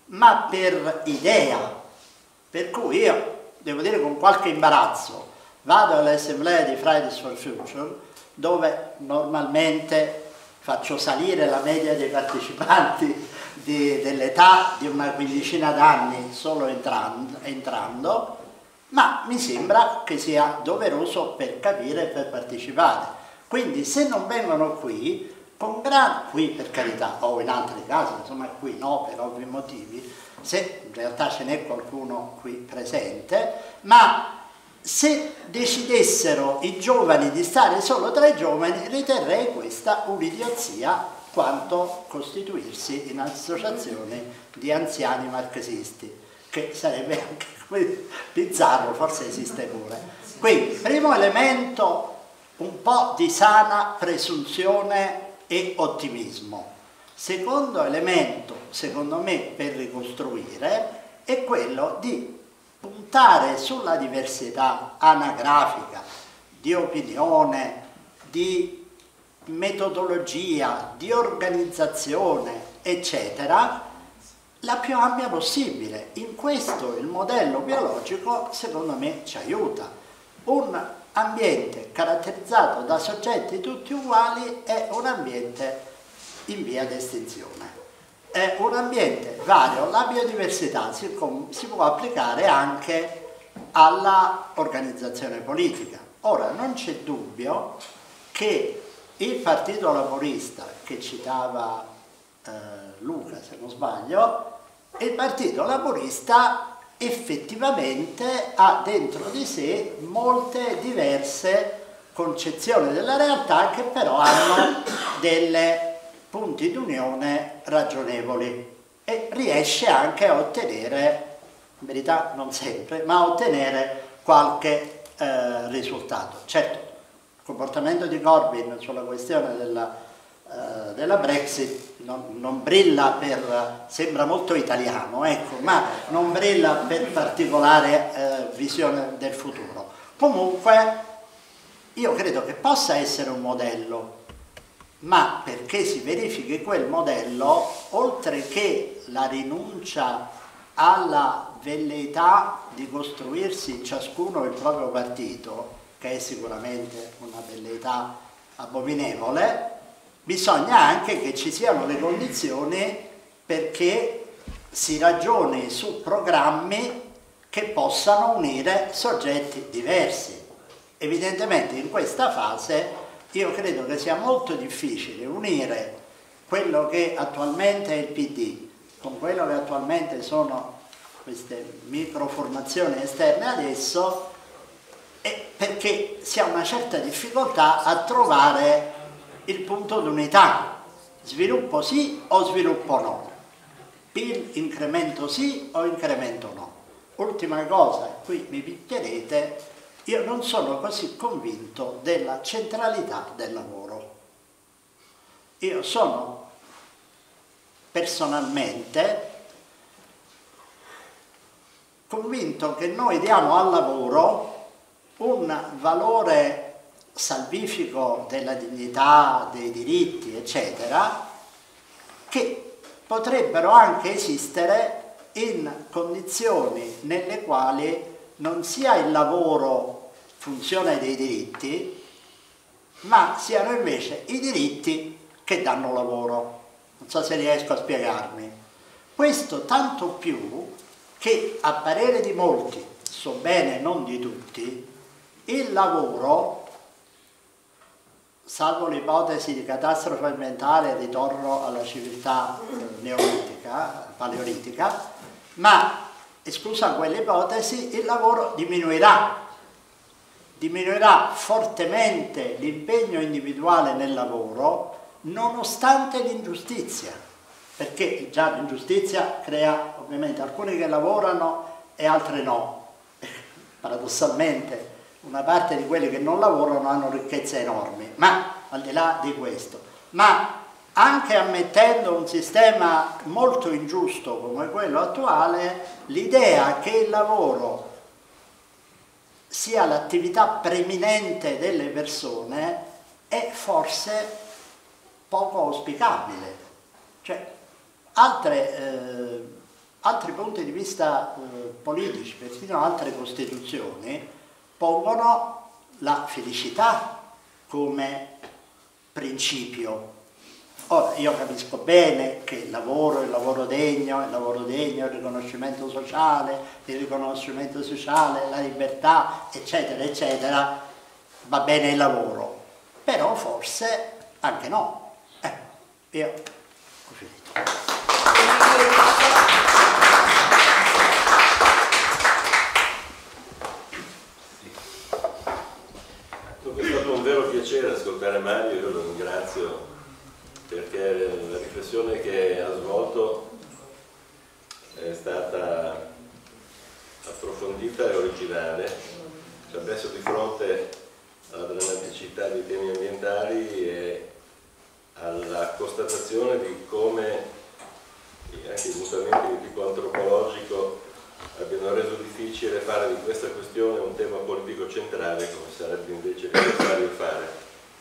ma per idea. Per cui io, devo dire con qualche imbarazzo, vado all'assemblea di Fridays for Future, dove normalmente faccio salire la media dei partecipanti dell'età di una quindicina d'anni solo entrando, entrando, ma mi sembra che sia doveroso per capire e per partecipare. Quindi se non vengono qui, con gran, qui per carità, o in altri casi, insomma qui no per ovvi motivi, se in realtà ce n'è qualcuno qui presente, ma se decidessero i giovani di stare solo tra i giovani, riterrei questa un'idiozia quanto costituirsi in associazioni di anziani marxisti, che sarebbe anche bizzarro, forse esiste pure. Quindi, primo elemento, un po' di sana presunzione e ottimismo. Secondo elemento, secondo me, per ricostruire, è quello di puntare sulla diversità anagrafica, di opinione, di metodologia, di organizzazione, eccetera, la più ampia possibile. In questo il modello biologico, secondo me, ci aiuta. Un ambiente caratterizzato da soggetti tutti uguali è un ambiente in via di estinzione. È un ambiente vario. La biodiversità si, si può applicare anche alla organizzazione politica. Ora, non c'è dubbio che il Partito Laborista, che citava eh, Luca se non sbaglio, il Partito Laborista effettivamente ha dentro di sé molte diverse concezioni della realtà che però hanno dei punti d'unione ragionevoli e riesce anche a ottenere, in verità non sempre, ma a ottenere qualche eh, risultato. Certo, il comportamento di Corbyn sulla questione della, eh, della Brexit non, non brilla per, sembra molto italiano, ecco, ma non brilla per particolare eh, visione del futuro. Comunque io credo che possa essere un modello, ma perché si verifichi quel modello, oltre che la rinuncia alla velleità di costruirsi ciascuno il proprio partito, che è sicuramente una velleità abominevole, bisogna anche che ci siano le condizioni perché si ragioni su programmi che possano unire soggetti diversi. Evidentemente in questa fase io credo che sia molto difficile unire quello che attualmente è il P D con quello che attualmente sono queste microformazioni esterne adesso, e perché si ha una certa difficoltà a trovare il punto d'unità. Sviluppo sì o sviluppo no? P I L incremento sì o incremento no? Ultima cosa, qui mi picchierete, io non sono così convinto della centralità del lavoro. Io sono personalmente convinto che noi diamo al lavoro un valore salvifico della dignità, dei diritti, eccetera, che potrebbero anche esistere in condizioni nelle quali non sia il lavoro funzione dei diritti, ma siano invece i diritti che danno lavoro. Non so se riesco a spiegarmi. Questo tanto più che a parere di molti, so bene non di tutti, il lavoro, salvo l'ipotesi di catastrofe ambientale e ritorno alla civiltà neolitica, paleolitica, ma esclusa quell'ipotesi, il lavoro diminuirà. Diminuirà fortemente l'impegno individuale nel lavoro nonostante l'ingiustizia, perché già l'ingiustizia crea ovviamente alcuni che lavorano e altri no. Paradossalmente una parte di quelli che non lavorano hanno ricchezze enormi, ma al di là di questo, ma anche ammettendo un sistema molto ingiusto come quello attuale, l'idea che il lavoro sia l'attività preminente delle persone è forse poco auspicabile. Cioè, altre, eh, altri punti di vista eh, politici, persino altre costituzioni, pongono la felicità come principio. Ora, io capisco bene che il lavoro, il lavoro degno, il lavoro degno, il riconoscimento sociale, il riconoscimento sociale, la libertà, eccetera, eccetera, va bene il lavoro, però forse anche no. Ecco, io ho finito. È stato un vero piacere ascoltare Mario, io lo ringrazio perché la riflessione che ha svolto è stata approfondita e originale, ci ha messo di fronte alla drammaticità dei temi ambientali e alla constatazione di come anche i mutamenti di tipo antropologico abbiano reso difficile fare di questa questione un tema politico centrale, come sarebbe invece necessario fare.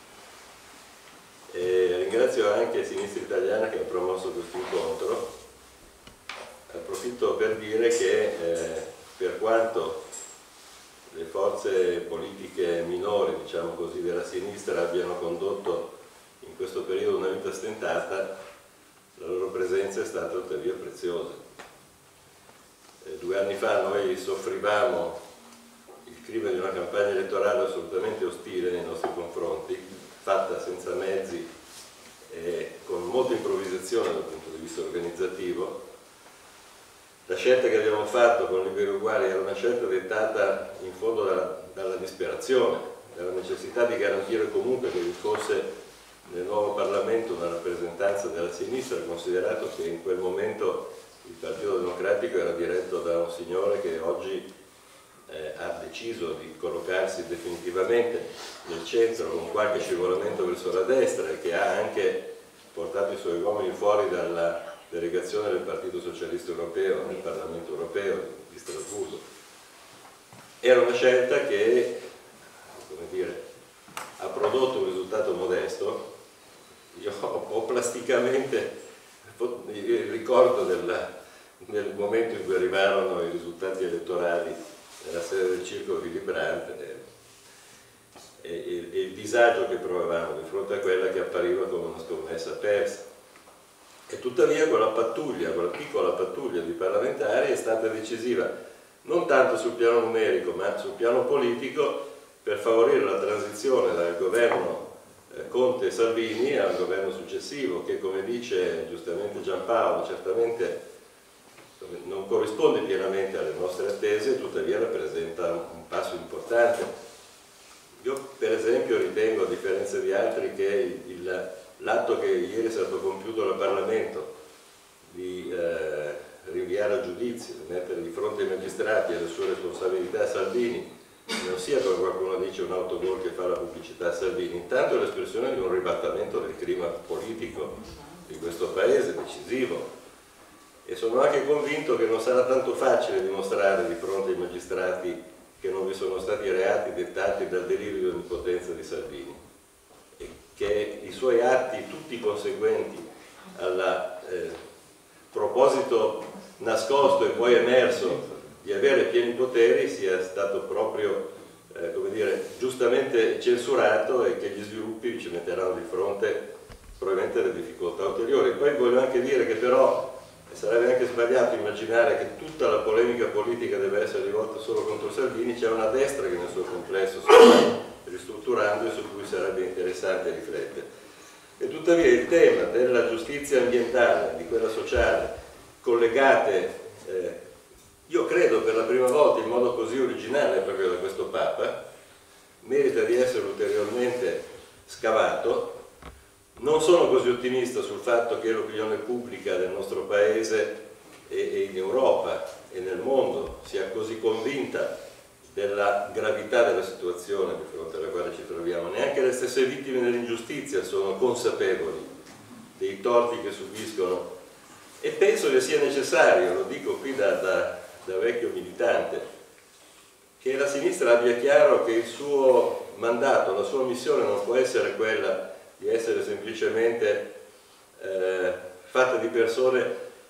E ringrazio anche Sinistra Italiana che ha promosso questo incontro. Approfitto per dire che eh, per quanto le forze politiche minori, diciamo così, della sinistra abbiano condotto in questo periodo una vita stentata, la loro presenza è stata tuttavia preziosa. Eh, due anni fa noi soffrivamo il crimine di una campagna elettorale assolutamente ostile nei nostri confronti, fatta senza mezzi e con molta improvvisazione dal punto di vista organizzativo. La scelta che abbiamo fatto con Liberi Uguali era una scelta dettata in fondo dalla, dalla disperazione, dalla necessità di garantire comunque che vi fosse nel nuovo Parlamento una rappresentanza della sinistra, considerato che in quel momento il Partito Democratico era diretto da un signore che oggi eh, ha deciso di collocarsi definitivamente nel centro con qualche scivolamento verso la destra e che ha anche portato i suoi uomini fuori dalla delegazione del Partito Socialista Europeo nel Parlamento Europeo di Strasburgo. Era una scelta che, come dire, ha prodotto un risultato modesto. Io ho plasticamente il ricordo del, del momento in cui arrivarono i risultati elettorali nella sede del Circolo Willy Brandt e, e, e il disagio che provavamo di fronte a quella che appariva come una scommessa persa. E tuttavia quella pattuglia, quella piccola pattuglia di parlamentari è stata decisiva, non tanto sul piano numerico ma sul piano politico, per favorire la transizione dal governo eh, Conte-Salvini al governo successivo, che, come dice giustamente Giampaolo, certamente non corrisponde pienamente alle nostre attese, tuttavia rappresenta un passo importante. Io per esempio ritengo, a differenza di altri, che il l'atto che ieri è stato compiuto dal Parlamento di eh, rinviare a giudizio, di mettere di fronte ai magistrati e alle sue responsabilità a Salvini, non sia, come qualcuno dice, un autogol che fa la pubblicità a Salvini, intanto è l'espressione di un ribaltamento del clima politico di questo Paese, decisivo, e sono anche convinto che non sarà tanto facile dimostrare di fronte ai magistrati che non vi sono stati reati dettati dal delirio di onnipotenza di Salvini, che i suoi atti tutti conseguenti al eh, proposito nascosto e poi emerso di avere pieni poteri sia stato proprio, eh, come dire, giustamente censurato e che gli sviluppi ci metteranno di fronte probabilmente alle difficoltà ulteriori. Poi voglio anche dire che però sarebbe anche sbagliato immaginare che tutta la polemica politica deve essere rivolta solo contro Salvini, c'è una destra che nel suo complesso si sta ristrutturando e su cui sarebbe interessante riflettere. E tuttavia il tema della giustizia ambientale, di quella sociale, collegate, eh, io credo per la prima volta in modo così originale proprio da questo Papa, merita di essere ulteriormente scavato. Non sono così ottimista sul fatto che l'opinione pubblica del nostro Paese e, e in Europa e nel mondo sia così convinta della gravità della situazione di fronte alla quale ci troviamo. Neanche le stesse vittime dell'ingiustizia sono consapevoli dei torti che subiscono e penso che sia necessario, lo dico qui da, da, da vecchio militante, che la sinistra abbia chiaro che il suo mandato, la sua missione non può essere quella di essere semplicemente eh, fatta di persone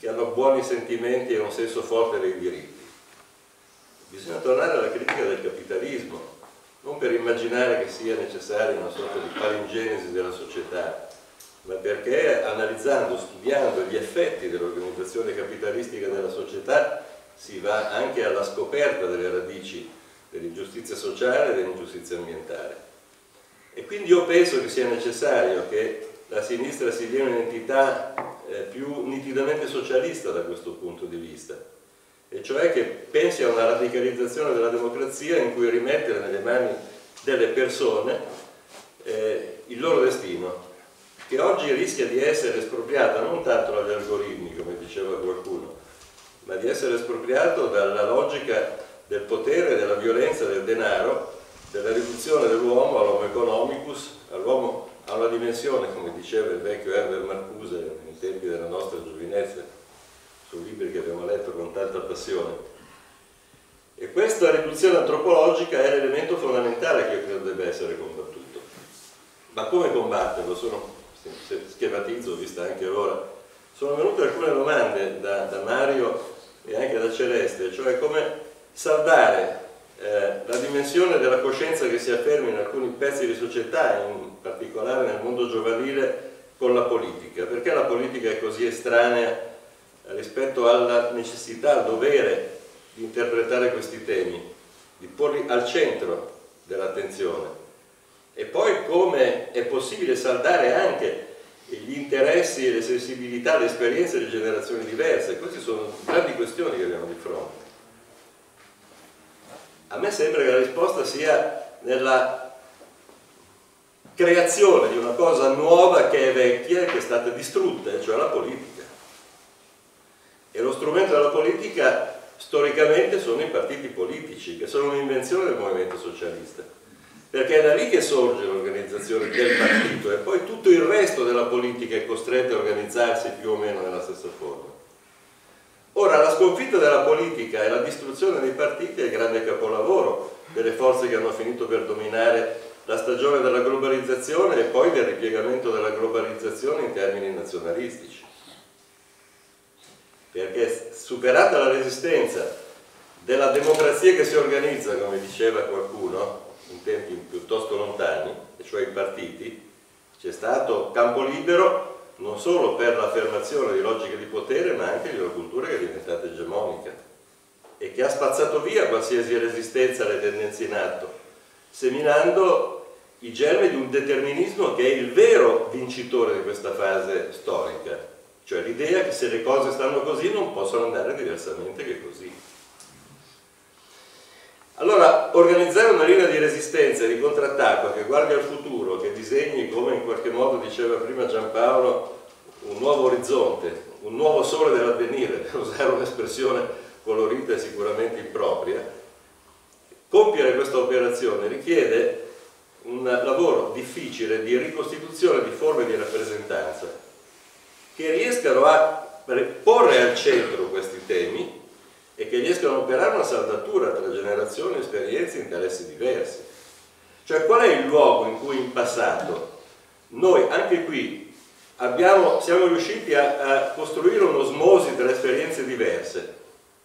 che hanno buoni sentimenti e un senso forte dei diritti. Bisogna tornare alla critica del capitalismo, non per immaginare che sia necessaria una sorta di palingenesi della società, ma perché analizzando, studiando gli effetti dell'organizzazione capitalistica della società si va anche alla scoperta delle radici dell'ingiustizia sociale e dell'ingiustizia ambientale. E quindi io penso che sia necessario che la sinistra si dia un'entità eh, più nitidamente socialista da questo punto di vista, e cioè che pensi a una radicalizzazione della democrazia in cui rimettere nelle mani delle persone eh, il loro destino, che oggi rischia di essere espropriata non tanto dagli algoritmi, come diceva qualcuno, ma di essere espropriato dalla logica del potere, della violenza, del denaro, della riduzione dell'uomo all'homo economicus, all'uomo a una dimensione, come diceva il vecchio Herbert Marcuse nei tempi della nostra giovinezza, su libri che abbiamo letto con tanta passione. E questa riduzione antropologica è l'elemento fondamentale che io credo debba essere combattuto. Ma come combatterlo? Sono, schematizzo, vista anche ora, sono venute alcune domande da, da Mario e anche da Celeste, cioè come saldare eh, la dimensione della coscienza che si afferma in alcuni pezzi di società, in particolare nel mondo giovanile, con la politica. Perché la politica è così estranea rispetto alla necessità, al dovere di interpretare questi temi, di porli al centro dell'attenzione? E poi come è possibile saldare anche gli interessi e le sensibilità, le esperienze di generazioni diverse? Queste sono grandi questioni che abbiamo di fronte. A me sembra che la risposta sia nella creazione di una cosa nuova che è vecchia e che è stata distrutta, cioè la politica. E lo strumento della politica storicamente sono i partiti politici, che sono un'invenzione del movimento socialista, perché è da lì che sorge l'organizzazione del partito e poi tutto il resto della politica è costretto a organizzarsi più o meno nella stessa forma. Ora, la sconfitta della politica e la distruzione dei partiti è il grande capolavoro delle forze che hanno finito per dominare la stagione della globalizzazione e poi del ripiegamento della globalizzazione in termini nazionalistici. Perché superata la resistenza della democrazia che si organizza, come diceva qualcuno, in tempi piuttosto lontani, e cioè i partiti, c'è stato campo libero non solo per l'affermazione di logiche di potere, ma anche di una cultura che è diventata egemonica e che ha spazzato via qualsiasi resistenza alle tendenze in atto, seminando i germi di un determinismo che è il vero vincitore di questa fase storica, cioè l'idea che se le cose stanno così non possono andare diversamente che così. Allora, organizzare una linea di resistenza e di contrattacco che guardi al futuro, che disegni, come in qualche modo diceva prima Giampaolo, un nuovo orizzonte, un nuovo sole dell'avvenire, per usare un'espressione colorita e sicuramente impropria, compiere questa operazione richiede un lavoro difficile di ricostituzione di forme di rappresentanza che riescano a porre al centro questi temi e che riescano a operare una saldatura tra generazioni, esperienze e interessi diversi. Cioè, qual è il luogo in cui in passato noi, anche qui, abbiamo, siamo riusciti a, a costruire un'osmosi tra esperienze diverse?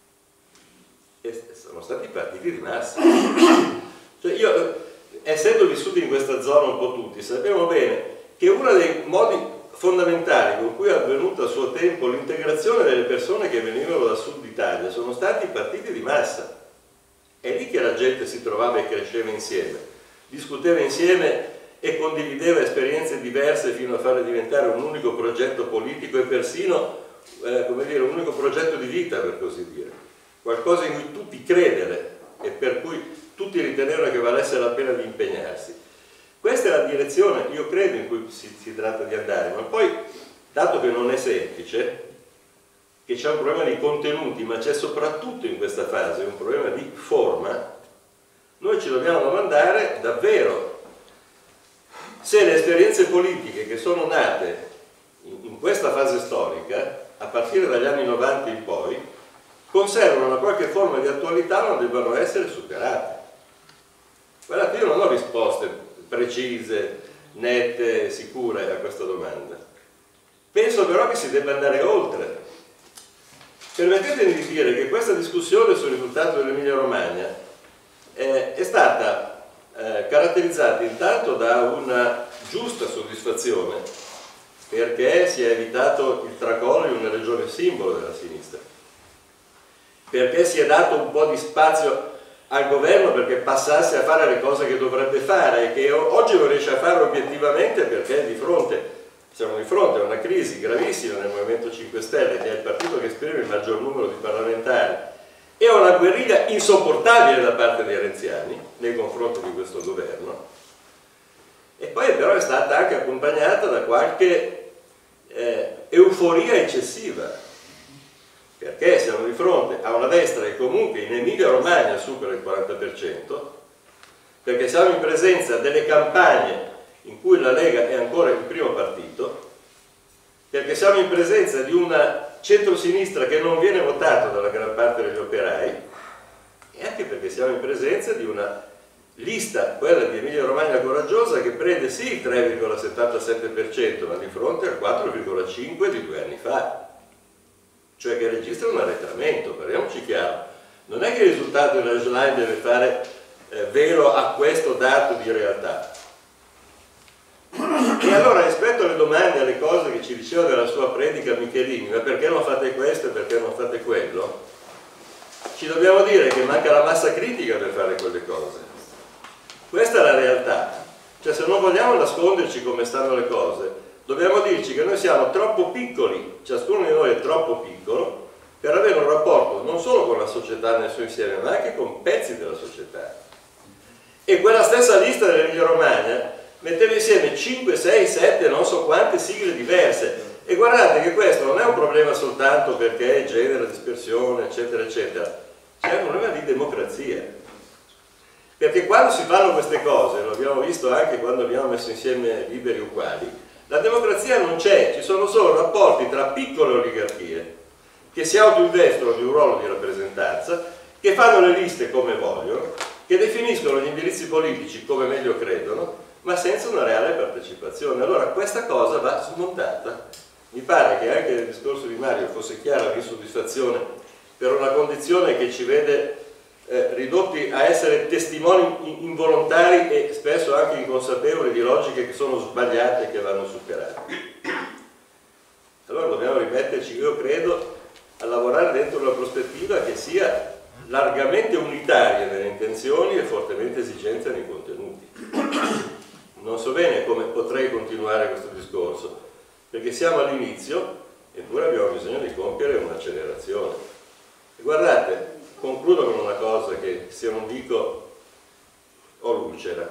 E sono stati i partiti di massa. Cioè, io, essendo vissuti in questa zona un po' tutti, sappiamo bene che uno dei modi fondamentali con cui è avvenuta a suo tempo l'integrazione delle persone che venivano dal sud Italia sono stati i partiti di massa. È lì che la gente si trovava e cresceva insieme, discuteva insieme e condivideva esperienze diverse fino a farle diventare un unico progetto politico e persino, eh, come dire, un unico progetto di vita, per così dire. Qualcosa in cui tutti credere e per cui tutti ritenevano che valesse la pena di impegnarsi. Questa è la direzione, io credo, in cui si, si tratta di andare, ma poi, dato che non è semplice, che c'è un problema di contenuti, ma c'è soprattutto in questa fase un problema di forma, noi ci dobbiamo domandare davvero se le esperienze politiche che sono nate in, in questa fase storica, a partire dagli anni novanta in poi, conservano una qualche forma di attualità o non debbano essere superate. Guardate, io non ho risposte precise, nette, sicure a questa domanda. Penso però che si debba andare oltre permettetemi di dire che questa discussione sul risultato dell'Emilia Romagna eh, è stata eh, caratterizzata intanto da una giusta soddisfazione, perché si è evitato il tracollo in una regione simbolo della sinistra, perché si è dato un po' di spazio al governo perché passasse a fare le cose che dovrebbe fare e che oggi non riesce a fare obiettivamente, perché di fronte, siamo di fronte a una crisi gravissima nel Movimento cinque Stelle, che è il partito che esprime il maggior numero di parlamentari, e a una guerriglia insopportabile da parte dei renziani nei confronti di questo governo, e poi però è stata anche accompagnata da qualche eh, euforia eccessiva, perché siamo di fronte a una destra che comunque in Emilia Romagna supera il quaranta per cento, perché siamo in presenza delle campagne in cui la Lega è ancora il primo partito, perché siamo in presenza di una centrosinistra che non viene votata dalla gran parte degli operai, e anche perché siamo in presenza di una lista, quella di Emilia Romagna Coraggiosa, che prende sì il tre virgola settantasette per cento, ma di fronte al quattro virgola cinque per cento di due anni fa. Cioè che registra un arretramento, parliamoci chiaro. Non è che il risultato della slide deve fare eh, velo a questo dato di realtà. E allora, rispetto alle domande, alle cose che ci diceva della sua predica Michelini, ma perché non fate questo e perché non fate quello, ci dobbiamo dire che manca la massa critica per fare quelle cose. Questa è la realtà. Cioè, se non vogliamo nasconderci come stanno le cose, dobbiamo dirci che noi siamo troppo piccoli, ciascuno di noi è troppo piccolo, per avere un rapporto non solo con la società nel suo insieme, ma anche con pezzi della società. E quella stessa lista dell'Emilia Romagna metteva insieme cinque, sei, sette, non so quante sigle diverse. E guardate che questo non è un problema soltanto perché genera dispersione, eccetera, eccetera. C'è un problema di democrazia. Perché quando si fanno queste cose, lo abbiamo visto anche quando abbiamo messo insieme Liberi Uguali, la democrazia non c'è, ci sono solo rapporti tra piccole oligarchie che si autoinvestono di un ruolo di rappresentanza, che fanno le liste come vogliono, che definiscono gli indirizzi politici come meglio credono, ma senza una reale partecipazione. Allora questa cosa va smontata. Mi pare che anche nel discorso di Mario fosse chiara l'insoddisfazione per una condizione che ci vede eh, ridotti a essere testimoni involontari e spesso anche inconsapevoli di logiche che sono sbagliate e che vanno superate. Allora dobbiamo rimetterci, io credo, a lavorare dentro una prospettiva che sia largamente unitaria nelle intenzioni e fortemente esigente nei contenuti. Non so bene come potrei continuare questo discorso, perché siamo all'inizio, eppure abbiamo bisogno di compiere un'accelerazione. E guardate, concludo con una cosa che, se non dico, ho lucera.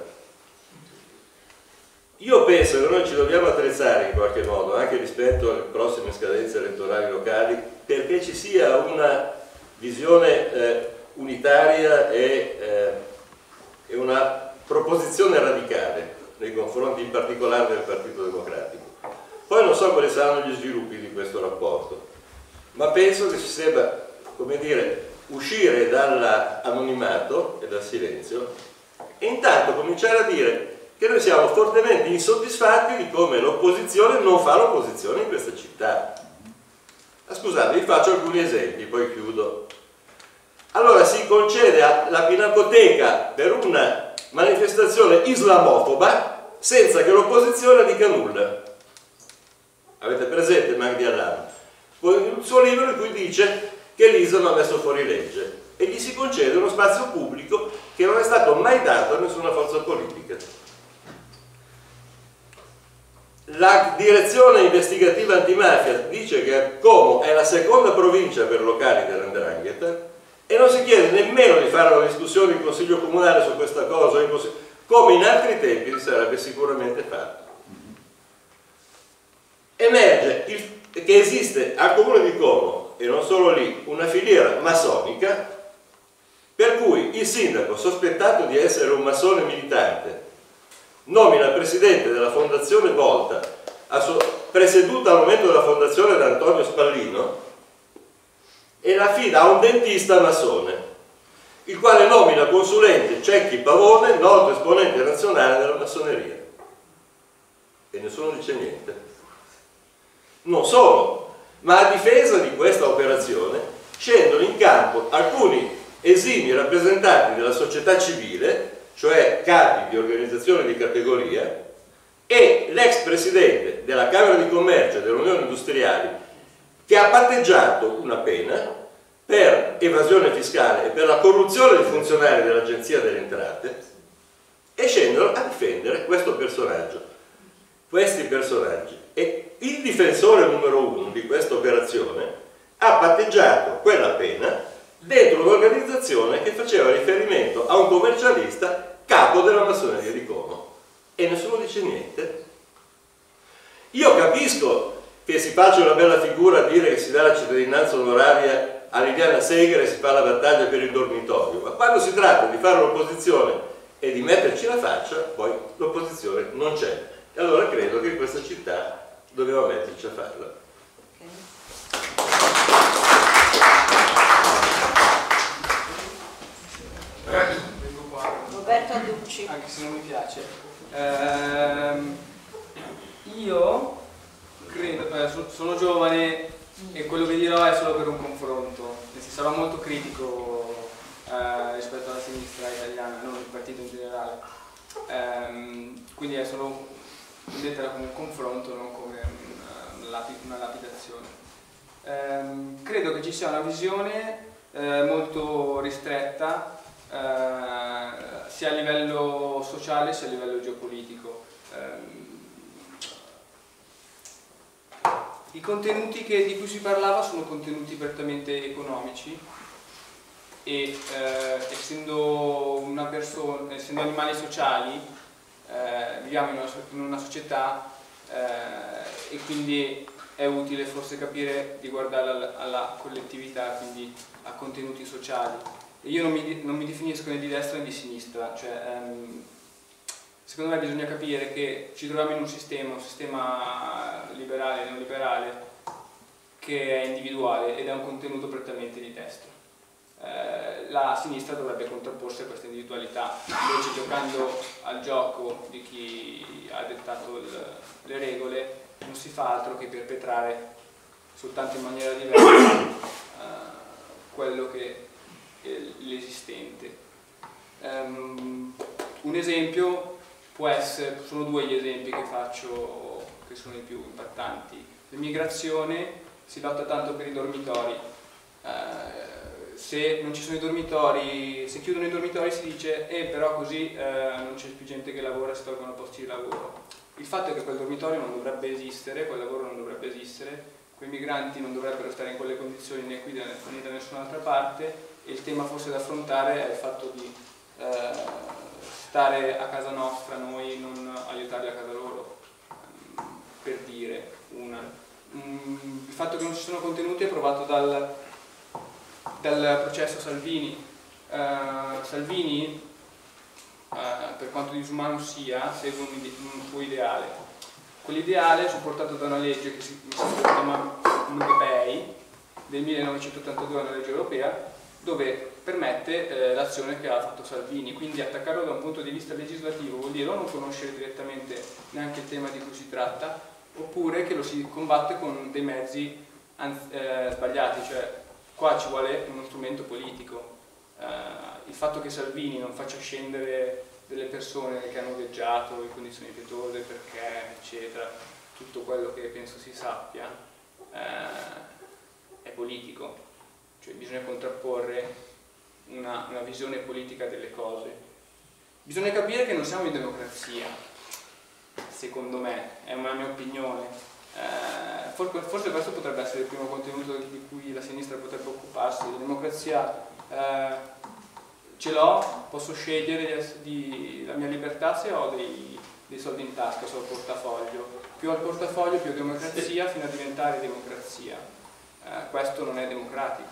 Io penso che noi ci dobbiamo attrezzare in qualche modo, anche rispetto alle prossime scadenze elettorali locali, perché ci sia una visione eh, unitaria e, eh, e una proposizione radicale nei confronti in particolare del Partito Democratico. Poi non so quali saranno gli sviluppi di questo rapporto, ma penso che si debba, come dire, uscire dall'anonimato e dal silenzio e intanto cominciare a dire che noi siamo fortemente insoddisfatti di come l'opposizione non fa l'opposizione in questa città. Ah, scusate, vi faccio alcuni esempi, poi chiudo. Allora si concede la pinacoteca per una manifestazione islamofoba senza che l'opposizione dica nulla. Avete presente Magdi Allam? Un suo libro in cui dice che l'I S A M ha messo fuori legge e gli si concede uno spazio pubblico che non è stato mai dato a nessuna forza politica. La direzione investigativa antimafia dice che Como è la seconda provincia per locali dell'Ndrangheta e non si chiede nemmeno di fare una discussione in Consiglio Comunale su questa cosa, come in altri tempi si sarebbe sicuramente fatto. Emerge il, che esiste al Comune di Como, e non solo lì, una filiera massonica per cui il sindaco, sospettato di essere un massone militante, nomina il presidente della Fondazione Volta, presieduta al momento della fondazione da Antonio Spallino, e la affida a un dentista massone, il quale nomina consulente Cecchi Pavone, noto esponente nazionale della massoneria. E nessuno dice niente. Non solo, ma a difesa di questa operazione scendono in campo alcuni esimi rappresentanti della società civile, cioè capi di organizzazioni di categoria, e l'ex presidente della Camera di Commercio e dell'Unione Industriali, che ha patteggiato una pena per evasione fiscale e per la corruzione di funzionari dell'Agenzia delle Entrate, e scendono a difendere questo personaggio, questi personaggi. E il difensore numero uno di questa operazione ha patteggiato quella pena dentro un'organizzazione che faceva riferimento a un commercialista capo della massoneria di Como, e nessuno dice niente. Io capisco che si faccia una bella figura a dire che si dà la cittadinanza onoraria a Liliana Segre e si fa la battaglia per il dormitorio, ma quando si tratta di fare l'opposizione e di metterci la faccia, poi l'opposizione non c'è. E allora credo che in questa città doveva metterci a farla. Roberto Adducci. Anche se non mi piace. Ehm, io credo, eh, so- sono giovane e quello che dirò è solo per un confronto, e si sarà molto critico eh, rispetto alla sinistra italiana, non il partito in generale. Ehm, quindi è solo vedetela come un confronto, non come una, una, lapi- una lapidazione. Ehm, credo che ci sia una visione eh, molto ristretta eh, sia a livello sociale sia a livello geopolitico. Ehm, I contenuti che, di cui si parlava sono contenuti prettamente economici e eh, essendo, una persona, essendo animali sociali eh, viviamo in una, in una società eh, e quindi è utile forse capire di guardare alla, alla collettività, quindi a contenuti sociali. E io non mi, non mi definisco né di destra né di sinistra, cioè, ehm, secondo me bisogna capire che ci troviamo in un sistema, un sistema liberale e neoliberale che è individuale ed è un contenuto prettamente di destra. Eh, la sinistra dovrebbe contrapporsi a questa individualità, invece giocando al gioco di chi ha dettato il, le regole non si fa altro che perpetrare soltanto in maniera diversa eh, quello che è l'esistente. Um, un esempio può essere, sono due gli esempi che faccio che sono i più impattanti. L'immigrazione, si lotta tanto per i dormitori, eh, se non ci sono i dormitori, se chiudono i dormitori si dice eh però così eh, non c'è più gente che lavora, si tolgono posti di lavoro. Il fatto è che quel dormitorio non dovrebbe esistere, quel lavoro non dovrebbe esistere, quei migranti non dovrebbero stare in quelle condizioni né qui né da nessun'altra parte, e il tema forse da affrontare è il fatto di eh, stare a casa nostra, noi non aiutarli a casa loro, per dire una. Il fatto che non ci sono contenuti è provato dal, dal processo Salvini. Uh, Salvini, uh, per quanto disumano sia, segue un, un suo ideale. Quell'ideale è supportato da una legge che si, si chiama L'U P E I del millenovecentottantadue, una legge europea, dove permette eh, l'azione che ha fatto Salvini. Quindi attaccarlo da un punto di vista legislativo vuol dire o non conoscere direttamente neanche il tema di cui si tratta, oppure che lo si combatte con dei mezzi eh, sbagliati, cioè qua ci vuole uno strumento politico. Eh, il fatto che Salvini non faccia scendere delle persone che hanno viaggiato in condizioni pietose perché eccetera, tutto quello che penso si sappia, eh, è politico, cioè bisogna contrapporre una, una visione politica delle cose. Bisogna capire che non siamo in democrazia, secondo me, è una mia opinione. Eh, forse, forse questo potrebbe essere il primo contenuto di cui la sinistra potrebbe occuparsi. La democrazia eh, ce l'ho, posso scegliere di, di, la mia libertà se ho dei, dei soldi in tasca, se ho il portafoglio. Più al portafoglio più democrazia, fino a diventare democrazia. Eh, questo non è democratico.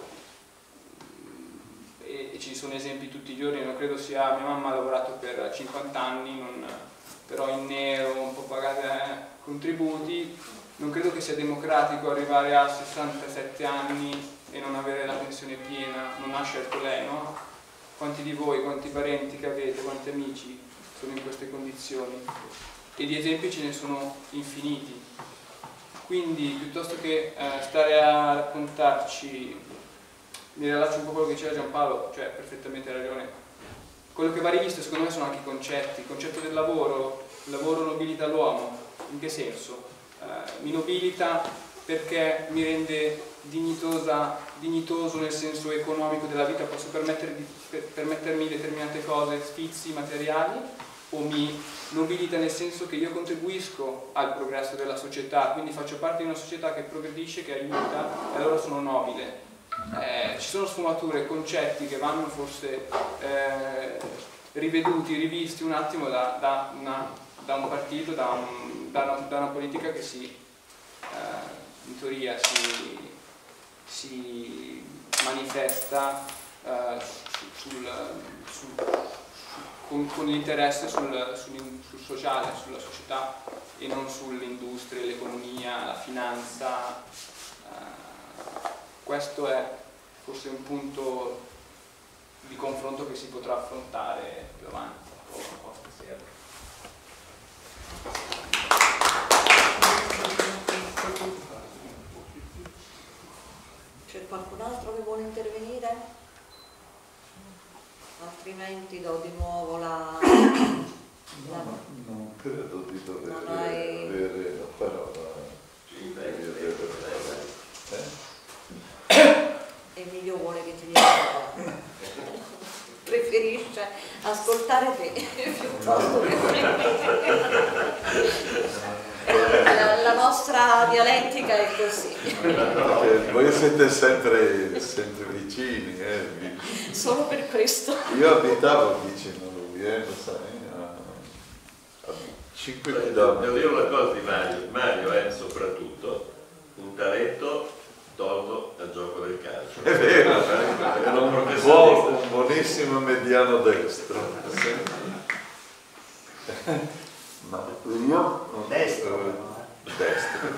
E, e ci sono esempi tutti i giorni, non credo sia... Mia mamma ha lavorato per cinquanta anni, non, però in nero, un po' pagate eh, contributi. Non credo che sia democratico arrivare a sessantasette anni e non avere la pensione piena, non ha scelto lei, no? Quanti di voi, quanti parenti che avete, quanti amici sono in queste condizioni? E di esempi ce ne sono infiniti. Quindi piuttosto che eh, stare a raccontarci mi riallaccio un po' a quello che diceva Giampaolo, cioè perfettamente ragione. Quello che va rivisto secondo me sono anche i concetti, il concetto del lavoro, il lavoro nobilita l'uomo, in che senso? Eh, mi nobilita perché mi rende dignitosa, dignitoso nel senso economico della vita, posso permettere di, per, permettermi determinate cose, sfizi materiali, o mi nobilita nel senso che io contribuisco al progresso della società, quindi faccio parte di una società che progredisce, che aiuta, e allora sono nobile. Eh, ci sono sfumature, concetti che vanno forse eh, riveduti, rivisti un attimo da, da, una, da un partito, da, un, da, una, da una politica che si, eh, in teoria si, si manifesta eh, sul, sul, con, con l'interesse sul, sul, sul sociale, sulla società e non sull'industria, l'economia, la finanza. Eh, questo è forse un punto di confronto che si potrà affrontare più avanti o stasera. C'è qualcun altro che vuole intervenire? Altrimenti do di nuovo la... la... No, non credo di dover non hai... avere la parola. Eh? Emilio vuole che ti dia la parola. Preferisce ascoltare te piuttosto che la, la nostra dialettica è così. Perché voi siete sempre, sempre vicini, eh? Solo per questo. Io abitavo vicino a lui, eh, lo sai, a, a cinque chilometri. Devo dire una cosa di Mario, Mario è soprattutto un talento tolto al gioco del calcio. È vero, era un, buon, un buonissimo mediano destro. Ma io Destro. Destro.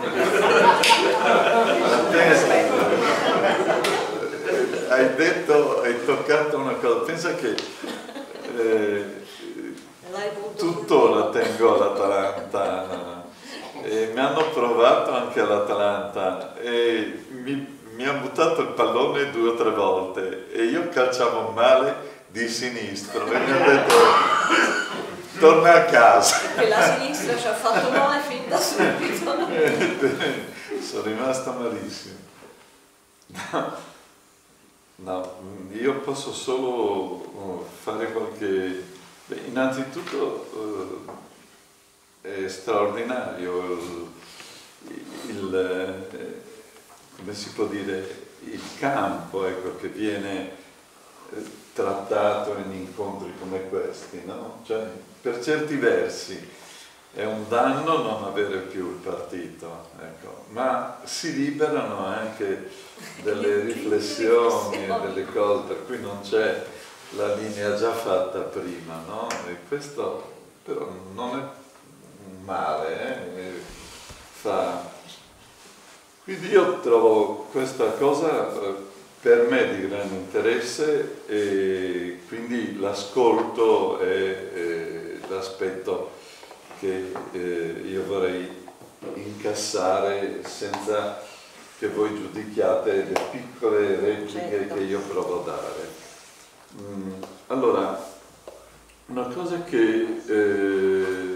Hai detto, hai toccato una cosa, pensa che eh, tuttora tengo l'Atalanta. E mi hanno provato anche all'Atalanta e mi, mi ha buttato il pallone due o tre volte e io calciavo male di sinistro e mi ha detto torna a casa. Che la sinistra ci ha fatto male fin da subito. Sono rimasto malissimo. No, no, io posso solo fare qualche... Beh, innanzitutto è straordinario il, il eh, come si può dire, il campo, ecco, che viene eh, trattato in incontri come questi, no? Cioè, per certi versi è un danno non avere più il partito, ecco, ma si liberano anche delle riflessioni e delle cose, per cui non c'è la linea già fatta prima, no? E questo però non è male, eh? Fa... Quindi io trovo questa cosa eh, per me di grande interesse e quindi l'ascolto è l'aspetto che eh, io vorrei incassare senza che voi giudichiate le piccole repliche certo. che io provo a dare. Mm, allora, una cosa che eh,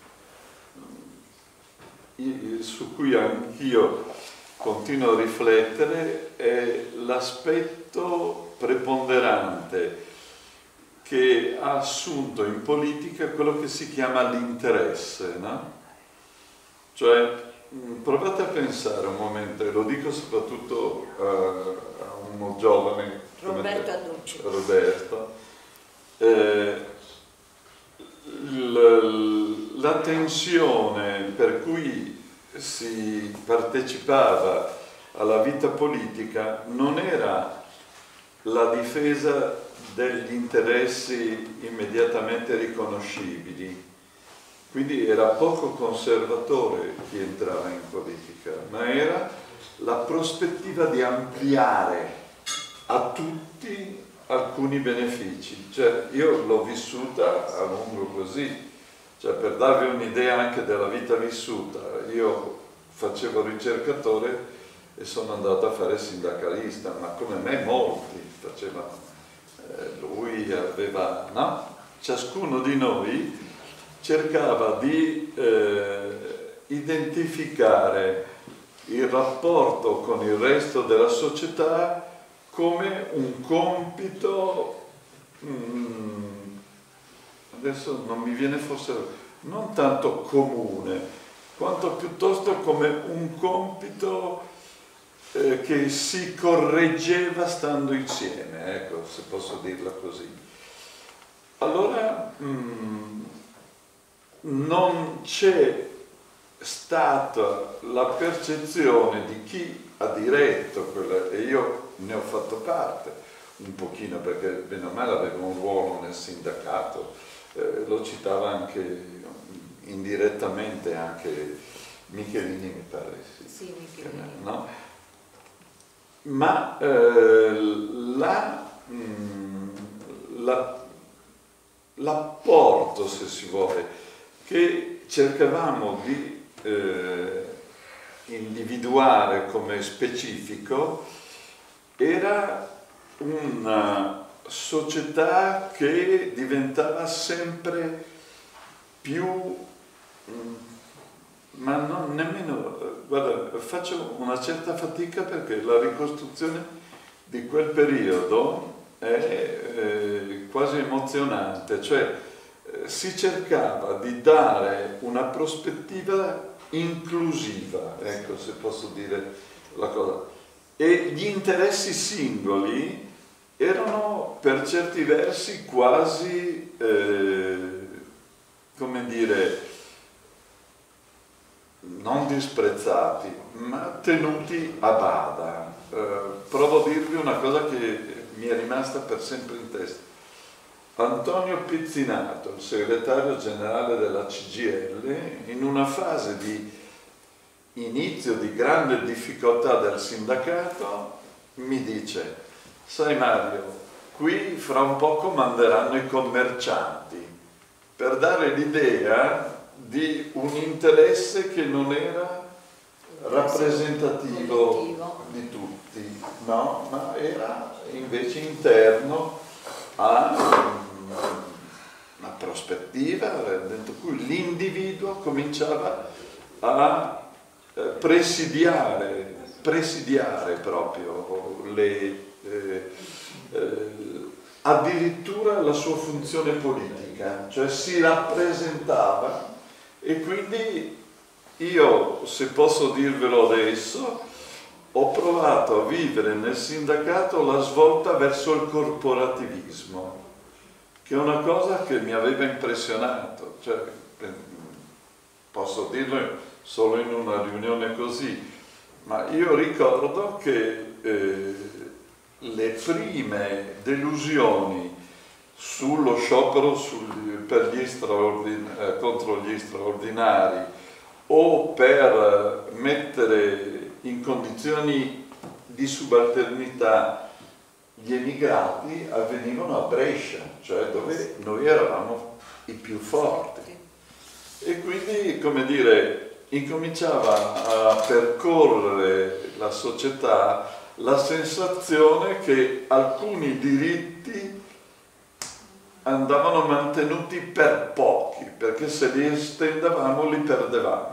su cui anch'io continuo a riflettere è l'aspetto preponderante che ha assunto in politica quello che si chiama l'interesse, no? Cioè, provate a pensare un momento, e lo dico soprattutto uh, a uno giovane come Roberto Adducci. Roberto, eh, l, la tensione per cui si partecipava alla vita politica non era la difesa degli interessi immediatamente riconoscibili, quindi era poco conservatore chi entrava in politica, ma era la prospettiva di ampliare a tutti alcuni benefici. Cioè, io l'ho vissuta a lungo così. Cioè, per darvi un'idea anche della vita vissuta, io facevo ricercatore e sono andato a fare sindacalista, ma come me molti facevano. Eh, lui aveva, no? Ciascuno di noi cercava di eh, identificare il rapporto con il resto della società come un compito, mm, adesso non mi viene forse, non tanto comune, quanto piuttosto come un compito eh, che si correggeva stando insieme, ecco, se posso dirla così. Allora mm, non c'è stata la percezione di chi ha diretto quella, e io ne ho fatto parte un pochino, perché bene o male avevo un ruolo nel sindacato, eh, lo citava anche indirettamente anche Michelini, mi pare, sì, sì, Michelini. No? Ma eh, la, mh, la, l'apporto, se si vuole, che cercavamo di Eh, individuare come specifico era una società che diventava sempre più, ma non nemmeno, guarda, faccio una certa fatica perché la ricostruzione di quel periodo è eh, quasi emozionante, cioè eh, si cercava di dare una prospettiva inclusiva, ecco, se posso dire la cosa, e gli interessi singoli erano per certi versi quasi, eh, come dire, non disprezzati, ma tenuti a bada. Eh, provo a dirvi una cosa che mi è rimasta per sempre in testa. Antonio Pizzinato, il segretario generale della C G I L, in una fase di inizio di grande difficoltà del sindacato, mi dice: sai Mario, qui fra un po' comanderanno i commercianti, per dare l'idea di un interesse che non era rappresentativo di tutti, no? Ma era invece interno a una prospettiva dentro cui l'individuo cominciava a presidiare, presidiare proprio le, eh, eh, addirittura la sua funzione politica, cioè si rappresentava, e quindi io, se posso dirvelo adesso, ho provato a vivere nel sindacato la svolta verso il corporativismo, che è una cosa che mi aveva impressionato, cioè, posso dirlo solo in una riunione così, ma io ricordo che eh, le prime delusioni sullo sciopero sul, per gli straordin- eh, contro gli straordinari o per mettere in condizioni di subalternità gli emigrati avvenivano a Brescia, cioè dove noi eravamo i più forti. E quindi, come dire, incominciava a percorrere la società la sensazione che alcuni diritti andavano mantenuti per pochi, perché se li estendavamo li perdevamo.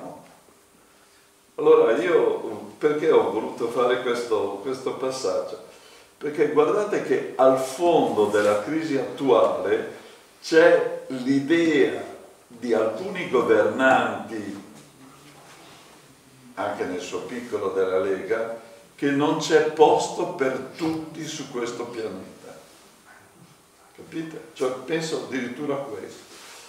Allora io perché ho voluto fare questo, questo passaggio? Perché guardate che al fondo della crisi attuale c'è l'idea di alcuni governanti, anche nel suo piccolo della Lega, che non c'è posto per tutti su questo pianeta. Capite? Cioè, penso addirittura a questo.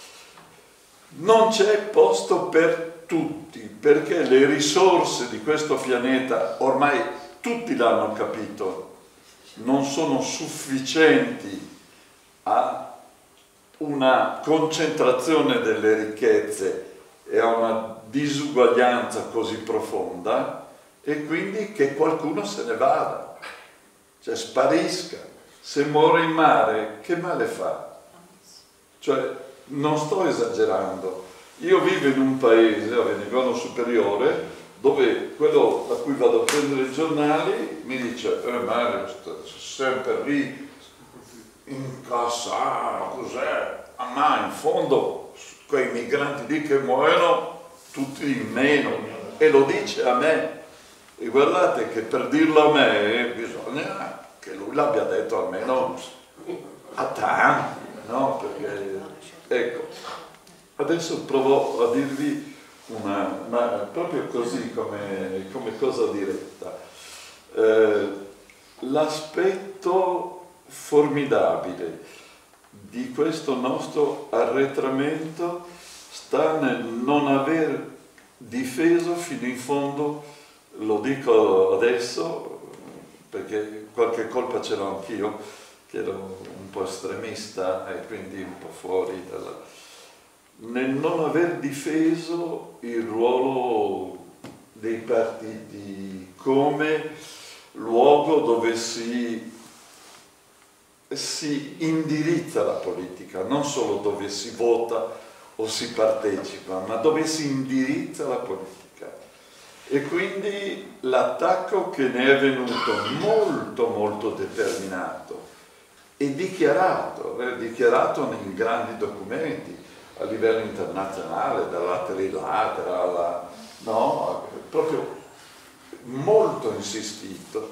Non c'è posto per tutti, perché le risorse di questo pianeta, ormai tutti l'hanno capito, non sono sufficienti a una concentrazione delle ricchezze e a una disuguaglianza così profonda, e quindi che qualcuno se ne vada, cioè sparisca. Se muore in mare, che male fa? Cioè, non sto esagerando. Io vivo in un paese, a Venigono Superiore, dove quello a cui vado a prendere i giornali mi dice eh Mario, sempre lì in cassa, cos'è? Ma in fondo quei migranti lì che muoiono tutti in meno, e lo dice a me. E guardate che per dirlo a me bisogna che lui l'abbia detto almeno a tanti, no? Perché, ecco, adesso provo a dirvi una, ma proprio così come, come cosa diretta. Eh, l'aspetto formidabile di questo nostro arretramento sta nel non aver difeso fino in fondo, lo dico adesso perché qualche colpa ce l'ho anch'io, che ero un po' estremista e quindi un po' fuori dalla... nel non aver difeso il ruolo dei partiti come luogo dove si, si indirizza la politica, non solo dove si vota o si partecipa, ma dove si indirizza la politica. E quindi l'attacco che ne è venuto molto molto determinato e dichiarato, eh, dichiarato nei grandi documenti a livello internazionale, dalla Trilatera alla, no, proprio molto insistito,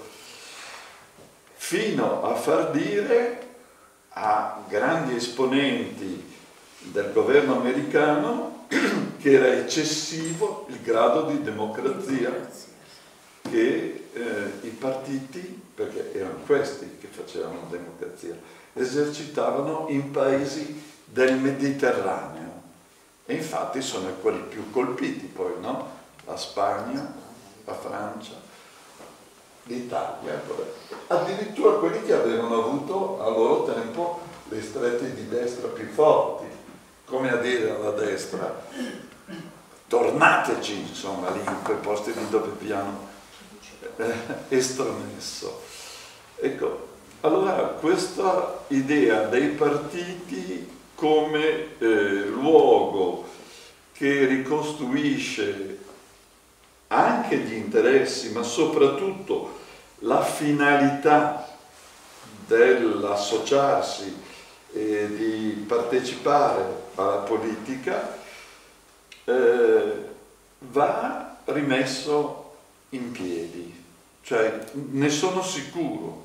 fino a far dire a grandi esponenti del governo americano che era eccessivo il grado di democrazia che eh, i partiti, perché erano questi che facevano democrazia, esercitavano in paesi del Mediterraneo. E infatti sono quelli più colpiti poi, no? La Spagna, la Francia, l'Italia, addirittura quelli che avevano avuto a loro tempo le strette di destra più forti, come a dire alla destra, tornateci insomma lì in quei posti lì dove vi hanno eh, estromesso. Ecco, allora questa idea dei partiti come eh, luogo che ricostruisce anche gli interessi, ma soprattutto la finalità dell'associarsi e di partecipare alla politica, eh, va rimesso in piedi, cioè ne sono sicuro.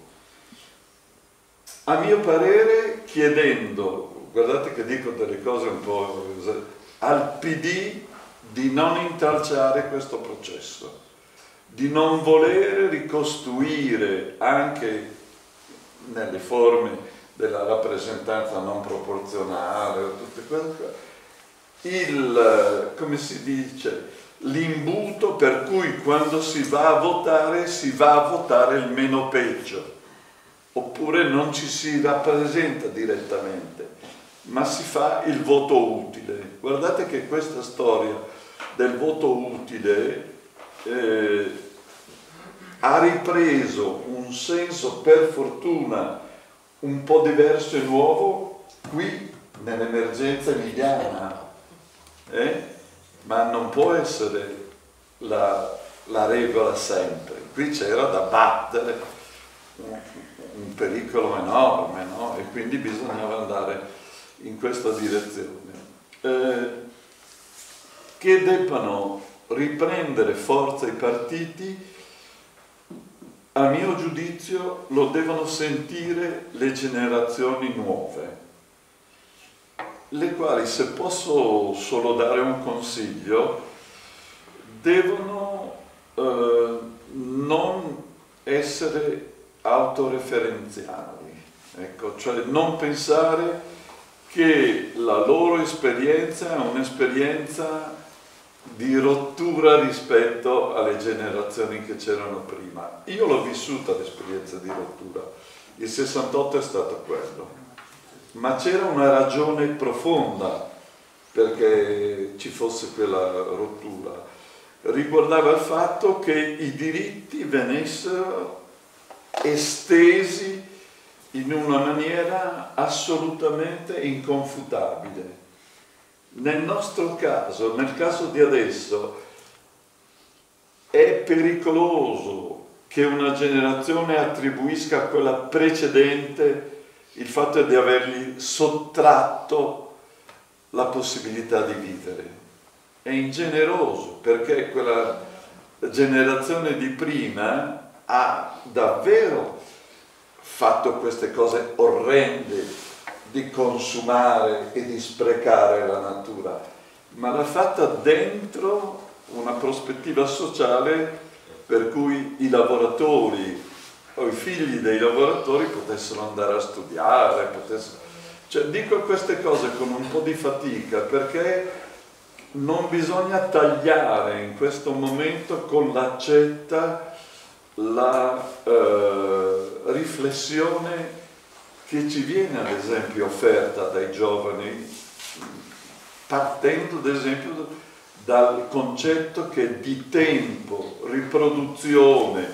A mio parere, chiedendo, guardate che dico delle cose un po' al P D di non intralciare questo processo, di non voler ricostruire anche nelle forme della rappresentanza non proporzionale, tutte quelle, il, come si dice, l'imbuto per cui quando si va a votare si va a votare il meno peggio, oppure non ci si rappresenta direttamente, ma si fa il voto utile. Guardate che questa storia del voto utile eh, ha ripreso un senso, per fortuna, un po' diverso e nuovo qui nell'emergenza emiliana, eh? Ma non può essere la, la regola sempre. Qui c'era da battere un, un pericolo enorme, no? E quindi bisognava andare in questa direzione. Eh, che debbano riprendere forza i partiti, a mio giudizio lo devono sentire le generazioni nuove, le quali, se posso solo dare un consiglio, devono eh, non essere autoreferenziali, ecco, cioè non pensare che la loro esperienza è un'esperienza di rottura rispetto alle generazioni che c'erano prima. Io l'ho vissuta l'esperienza di rottura, il sessantotto è stato quello, ma c'era una ragione profonda perché ci fosse quella rottura. Riguardava il fatto che i diritti venissero estesi in una maniera assolutamente inconfutabile. Nel nostro caso, nel caso di adesso, è pericoloso che una generazione attribuisca a quella precedente il fatto di avergli sottratto la possibilità di vivere. È ingeneroso, perché quella generazione di prima ha davvero fatto queste cose orrende di consumare e di sprecare la natura, ma l'ha fatta dentro una prospettiva sociale per cui i lavoratori o i figli dei lavoratori potessero andare a studiare, potessero... Cioè, dico queste cose con un po' di fatica, perché non bisogna tagliare in questo momento con l'accetta la eh, riflessione che ci viene ad esempio offerta dai giovani, partendo ad esempio dal concetto che di tempo, riproduzione,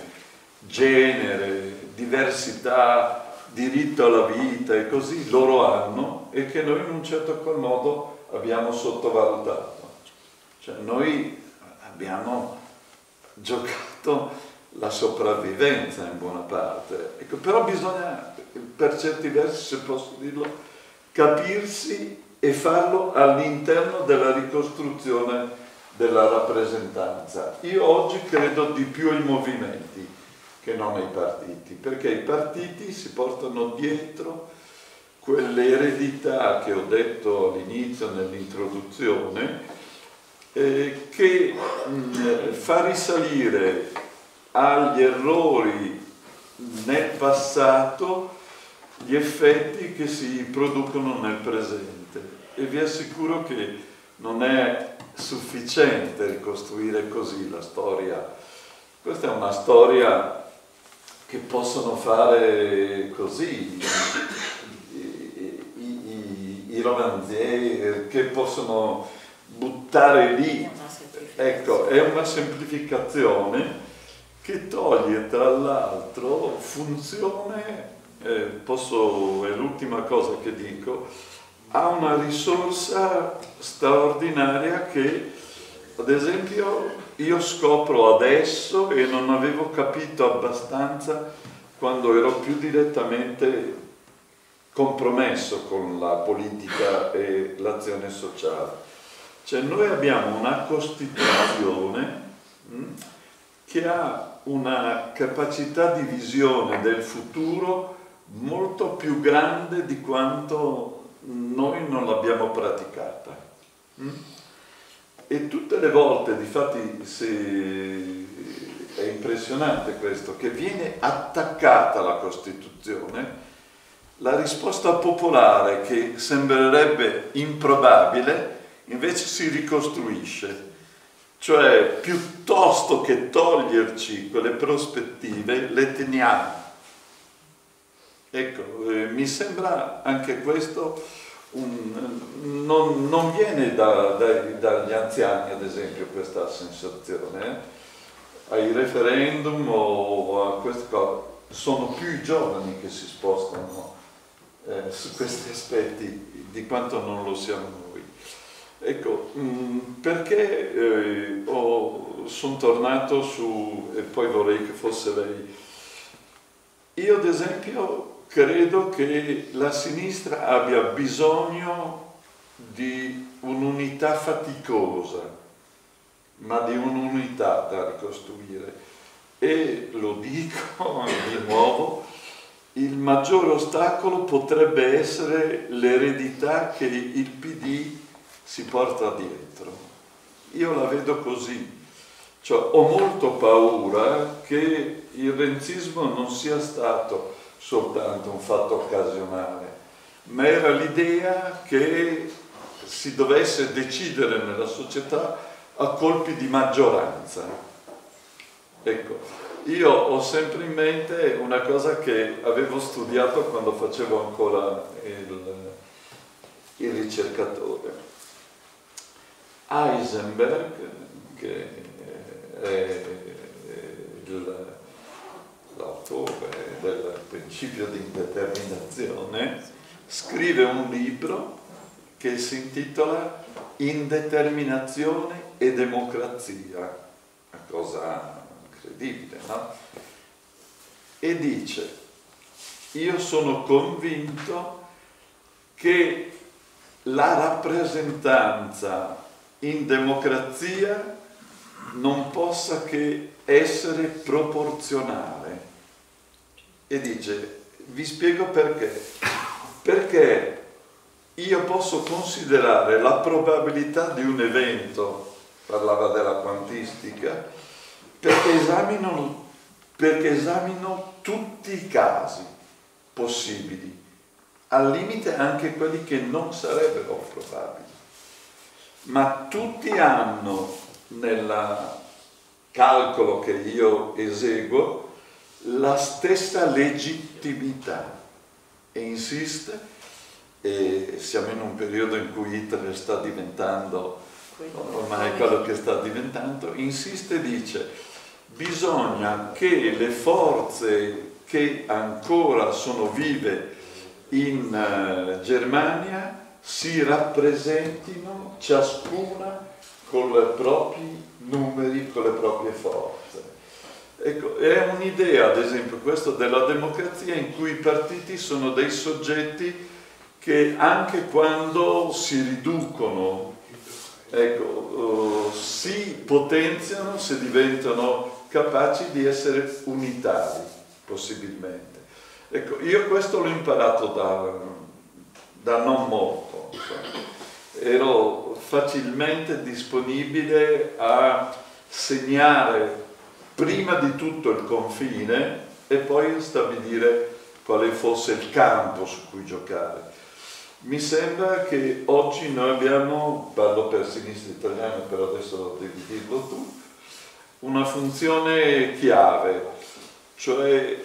genere, diversità, diritto alla vita e così loro hanno, e che noi in un certo qual modo abbiamo sottovalutato. Cioè noi abbiamo giocato la sopravvivenza in buona parte, ecco, però bisogna, per certi versi, se posso dirlo, capirsi e farlo all'interno della ricostruzione della rappresentanza. Io oggi credo di più ai movimenti che non ai partiti, perché i partiti si portano dietro quelle eredità che ho detto all'inizio nell'introduzione, eh, che mh, fa risalire agli errori nel passato gli effetti che si producono nel presente, e vi assicuro che non è sufficiente ricostruire così la storia. Questa è una storia che possono fare così i, i, i, i romanzieri, che possono buttare lì. Ecco, è una semplificazione che toglie tra l'altro funzione, eh, posso, è l'ultima cosa che dico, ha una risorsa straordinaria che, ad esempio, io scopro adesso e non avevo capito abbastanza quando ero più direttamente compromesso con la politica e l'azione sociale. Cioè noi abbiamo una Costituzione mh, che ha una capacità di visione del futuro molto più grande di quanto noi non l'abbiamo praticata. Mm? E tutte le volte, difatti, se è impressionante questo, che viene attaccata la Costituzione, la risposta popolare, che sembrerebbe improbabile, invece si ricostruisce. Cioè, piuttosto che toglierci quelle prospettive, le teniamo. Ecco, eh, mi sembra anche questo, un, non, non viene da, da, dagli anziani, ad esempio, questa sensazione. Eh? Ai referendum o a queste cose, sono più i giovani che si spostano eh, su questi aspetti di quanto non lo siamo noi. Ecco, mh, perché eh, sono tornato su, e poi vorrei che fosse lei. Io, ad esempio, credo che la sinistra abbia bisogno di un'unità faticosa, ma di un'unità da ricostruire. E lo dico di nuovo, il maggior ostacolo potrebbe essere l'eredità che il P D si porta dietro. Io la vedo così. Cioè, ho molto paura che il renzismo non sia stato soltanto un fatto occasionale, ma era l'idea che si dovesse decidere nella società a colpi di maggioranza. Ecco, io ho sempre in mente una cosa che avevo studiato quando facevo ancora il, il ricercatore. Heisenberg, che è l'autore del principio di indeterminazione, scrive un libro che si intitola Indeterminazione e democrazia. una cosa incredibile, no? E dice: io sono convinto che la rappresentanza in democrazia non possa che essere proporzionale. E dice, vi spiego perché. Perché io posso considerare la probabilità di un evento, parlava della quantistica, perché esamino, perché esamino tutti i casi possibili, al limite anche quelli che non sarebbero probabili. Ma tutti hanno, nel calcolo che io eseguo, la stessa legittimità. E insiste, e siamo in un periodo in cui Hitler sta diventando ormai quello che sta diventando, insiste e dice: bisogna che le forze che ancora sono vive in uh, Germania si rappresentino ciascuna con i propri numeri, con le proprie forze. Ecco, è un'idea, ad esempio, questo della democrazia, in cui i partiti sono dei soggetti che anche quando si riducono, ecco, uh, si potenziano se diventano capaci di essere unitari, possibilmente. Ecco, io questo l'ho imparato da, da non molto, insomma. Ero facilmente disponibile a segnare prima di tutto il confine e poi stabilire quale fosse il campo su cui giocare. Mi sembra che oggi noi abbiamo, parlo per Sinistra Italiana, però adesso devi dirlo tu, una funzione chiave, cioè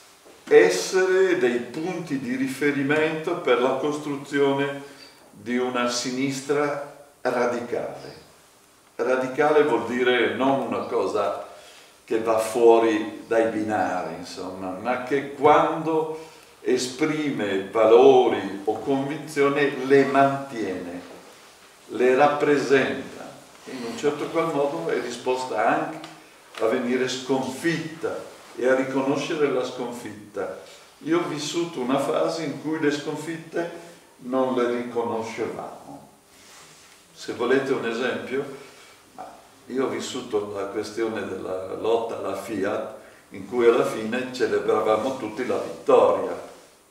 essere dei punti di riferimento per la costruzione di una sinistra radicale. Radicale vuol dire non una cosa che va fuori dai binari, insomma, ma che quando esprime valori o convinzioni le mantiene, le rappresenta, in un certo qual modo è disposta anche a venire sconfitta e a riconoscere la sconfitta. Io ho vissuto una fase in cui le sconfitte non le riconoscevamo. Se volete un esempio, io ho vissuto la questione della lotta alla Fiat, in cui alla fine celebravamo tutti la vittoria.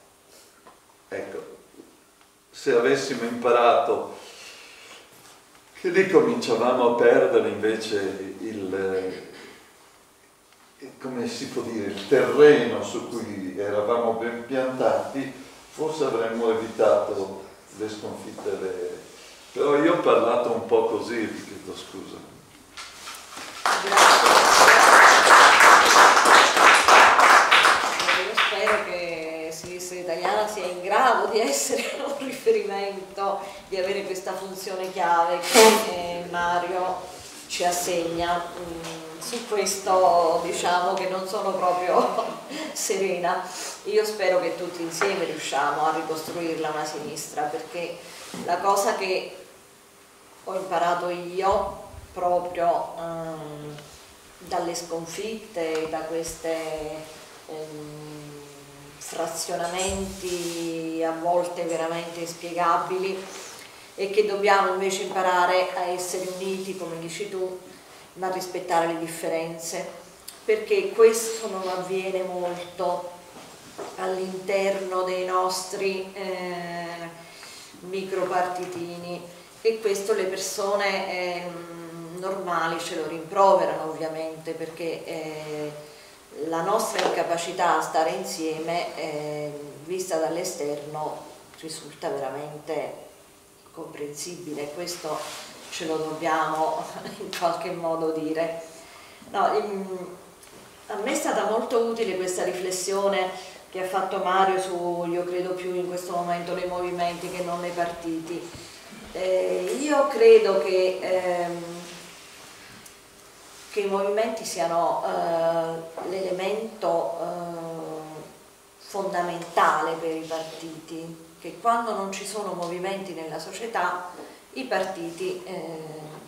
Ecco, se avessimo imparato che lì cominciavamo a perdere invece il, come si può dire, il terreno su cui eravamo ben piantati, forse avremmo evitato le sconfitte vere. Però io ho parlato un po' così, vi chiedo scusa. Io spero che Sinistra Italiana sia in grado di essere un riferimento, di avere questa funzione chiave che Mario ci assegna. Su questo diciamo che non sono proprio serena. Io spero che tutti insieme riusciamo a ricostruirla una sinistra, perché la cosa che ho imparato io proprio um, dalle sconfitte, da questi um, frazionamenti a volte veramente inspiegabili, e che dobbiamo invece imparare a essere uniti, come dici tu, ma a rispettare le differenze, perché questo non avviene molto all'interno dei nostri eh, micropartitini, e questo le persone eh, normali ce lo rimproverano ovviamente, perché eh, la nostra incapacità a stare insieme eh, vista dall'esterno risulta veramente comprensibile. Questo ce lo dobbiamo in qualche modo dire. No, in, a me è stata molto utile questa riflessione che ha fatto Mario su, io credo più in questo momento nei movimenti che non nei partiti. Eh, io credo che, ehm, che i movimenti siano eh, l'elemento eh, fondamentale per i partiti, che quando non ci sono movimenti nella società i partiti eh,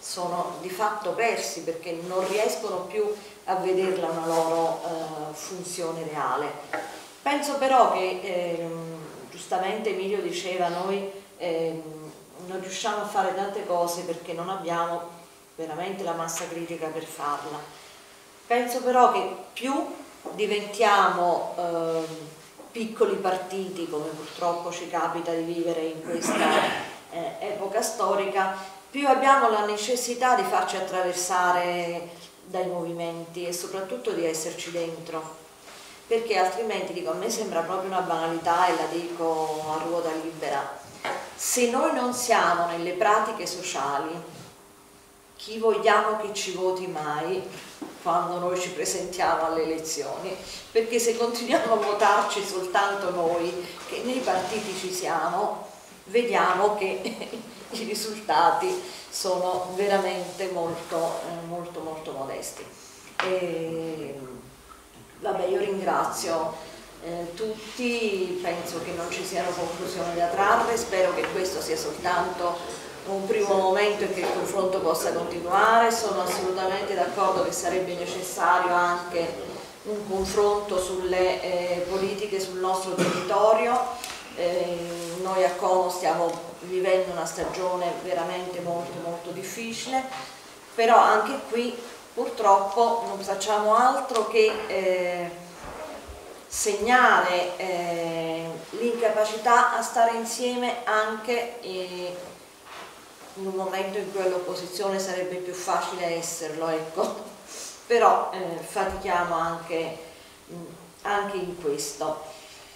sono di fatto persi perché non riescono più a vederla una loro eh, funzione reale. Penso però che, eh, giustamente Emilio diceva, noi eh, non riusciamo a fare tante cose perché non abbiamo veramente la massa critica per farla. Penso però che più diventiamo eh, piccoli partiti, come purtroppo ci capita di vivere in questa eh, epoca storica, più abbiamo la necessità di farci attraversare dai movimenti e soprattutto di esserci dentro, perché altrimenti, dico, a me sembra proprio una banalità e la dico a ruota libera, se noi non siamo nelle pratiche sociali, chi vogliamo che ci voti mai quando noi ci presentiamo alle elezioni? Perché se continuiamo a votarci soltanto noi, che nei partiti ci siamo, vediamo che i risultati sono veramente molto, eh, molto, molto modesti. E, vabbè, io ringrazio eh, tutti, penso che non ci siano conclusioni da trarre, spero che questo sia soltanto un primo momento e che il confronto possa continuare. Sono assolutamente d'accordo che sarebbe necessario anche un confronto sulle eh, politiche sul nostro territorio. Eh, noi a Como stiamo vivendo una stagione veramente molto molto difficile, però anche qui purtroppo non facciamo altro che eh, segnare eh, l'incapacità a stare insieme anche eh, in un momento in cui all'opposizione sarebbe più facile esserlo, ecco. Però eh, fatichiamo anche, anche in questo.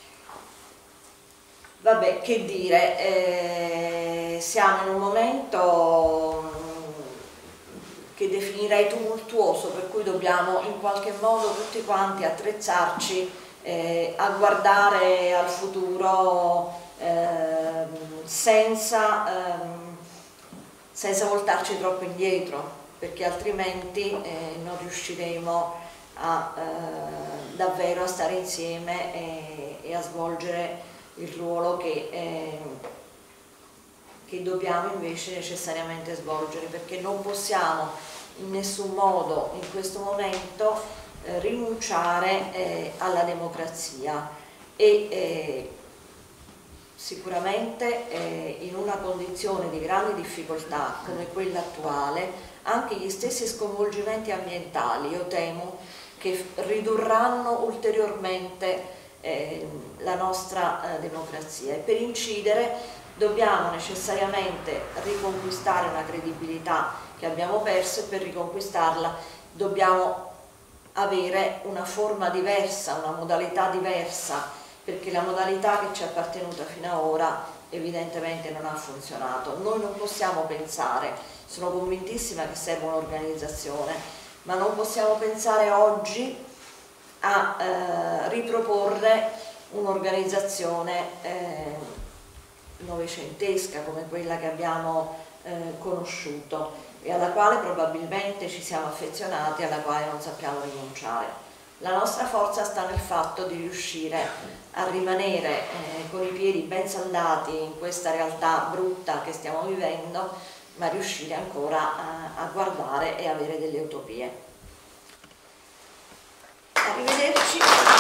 Vabbè, che dire, eh, siamo in un momento che definirei tumultuoso, per cui dobbiamo in qualche modo tutti quanti attrezzarci eh, a guardare al futuro eh, senza, eh, senza voltarci troppo indietro, perché altrimenti eh, non riusciremo a, eh, davvero a stare insieme e, e a svolgere il ruolo che, eh, che dobbiamo invece necessariamente svolgere, perché non possiamo in nessun modo in questo momento eh, rinunciare eh, alla democrazia e eh, sicuramente eh, in una condizione di grande difficoltà come quella attuale anche gli stessi sconvolgimenti ambientali, io temo, che ridurranno ulteriormente Eh, la nostra eh, democrazia, e per incidere dobbiamo necessariamente riconquistare una credibilità che abbiamo perso, e per riconquistarla dobbiamo avere una forma diversa, una modalità diversa, perché la modalità che ci è appartenuta fino ad ora evidentemente non ha funzionato. Noi non possiamo pensare, sono convintissima che serve un'organizzazione, ma non possiamo pensare oggi a eh, riproporre un'organizzazione eh, novecentesca come quella che abbiamo eh, conosciuto e alla quale probabilmente ci siamo affezionati, alla quale non sappiamo rinunciare. La nostra forza sta nel fatto di riuscire a rimanere eh, con i piedi ben saldati in questa realtà brutta che stiamo vivendo, ma riuscire ancora a, a guardare e avere delle utopie. Arrivederci.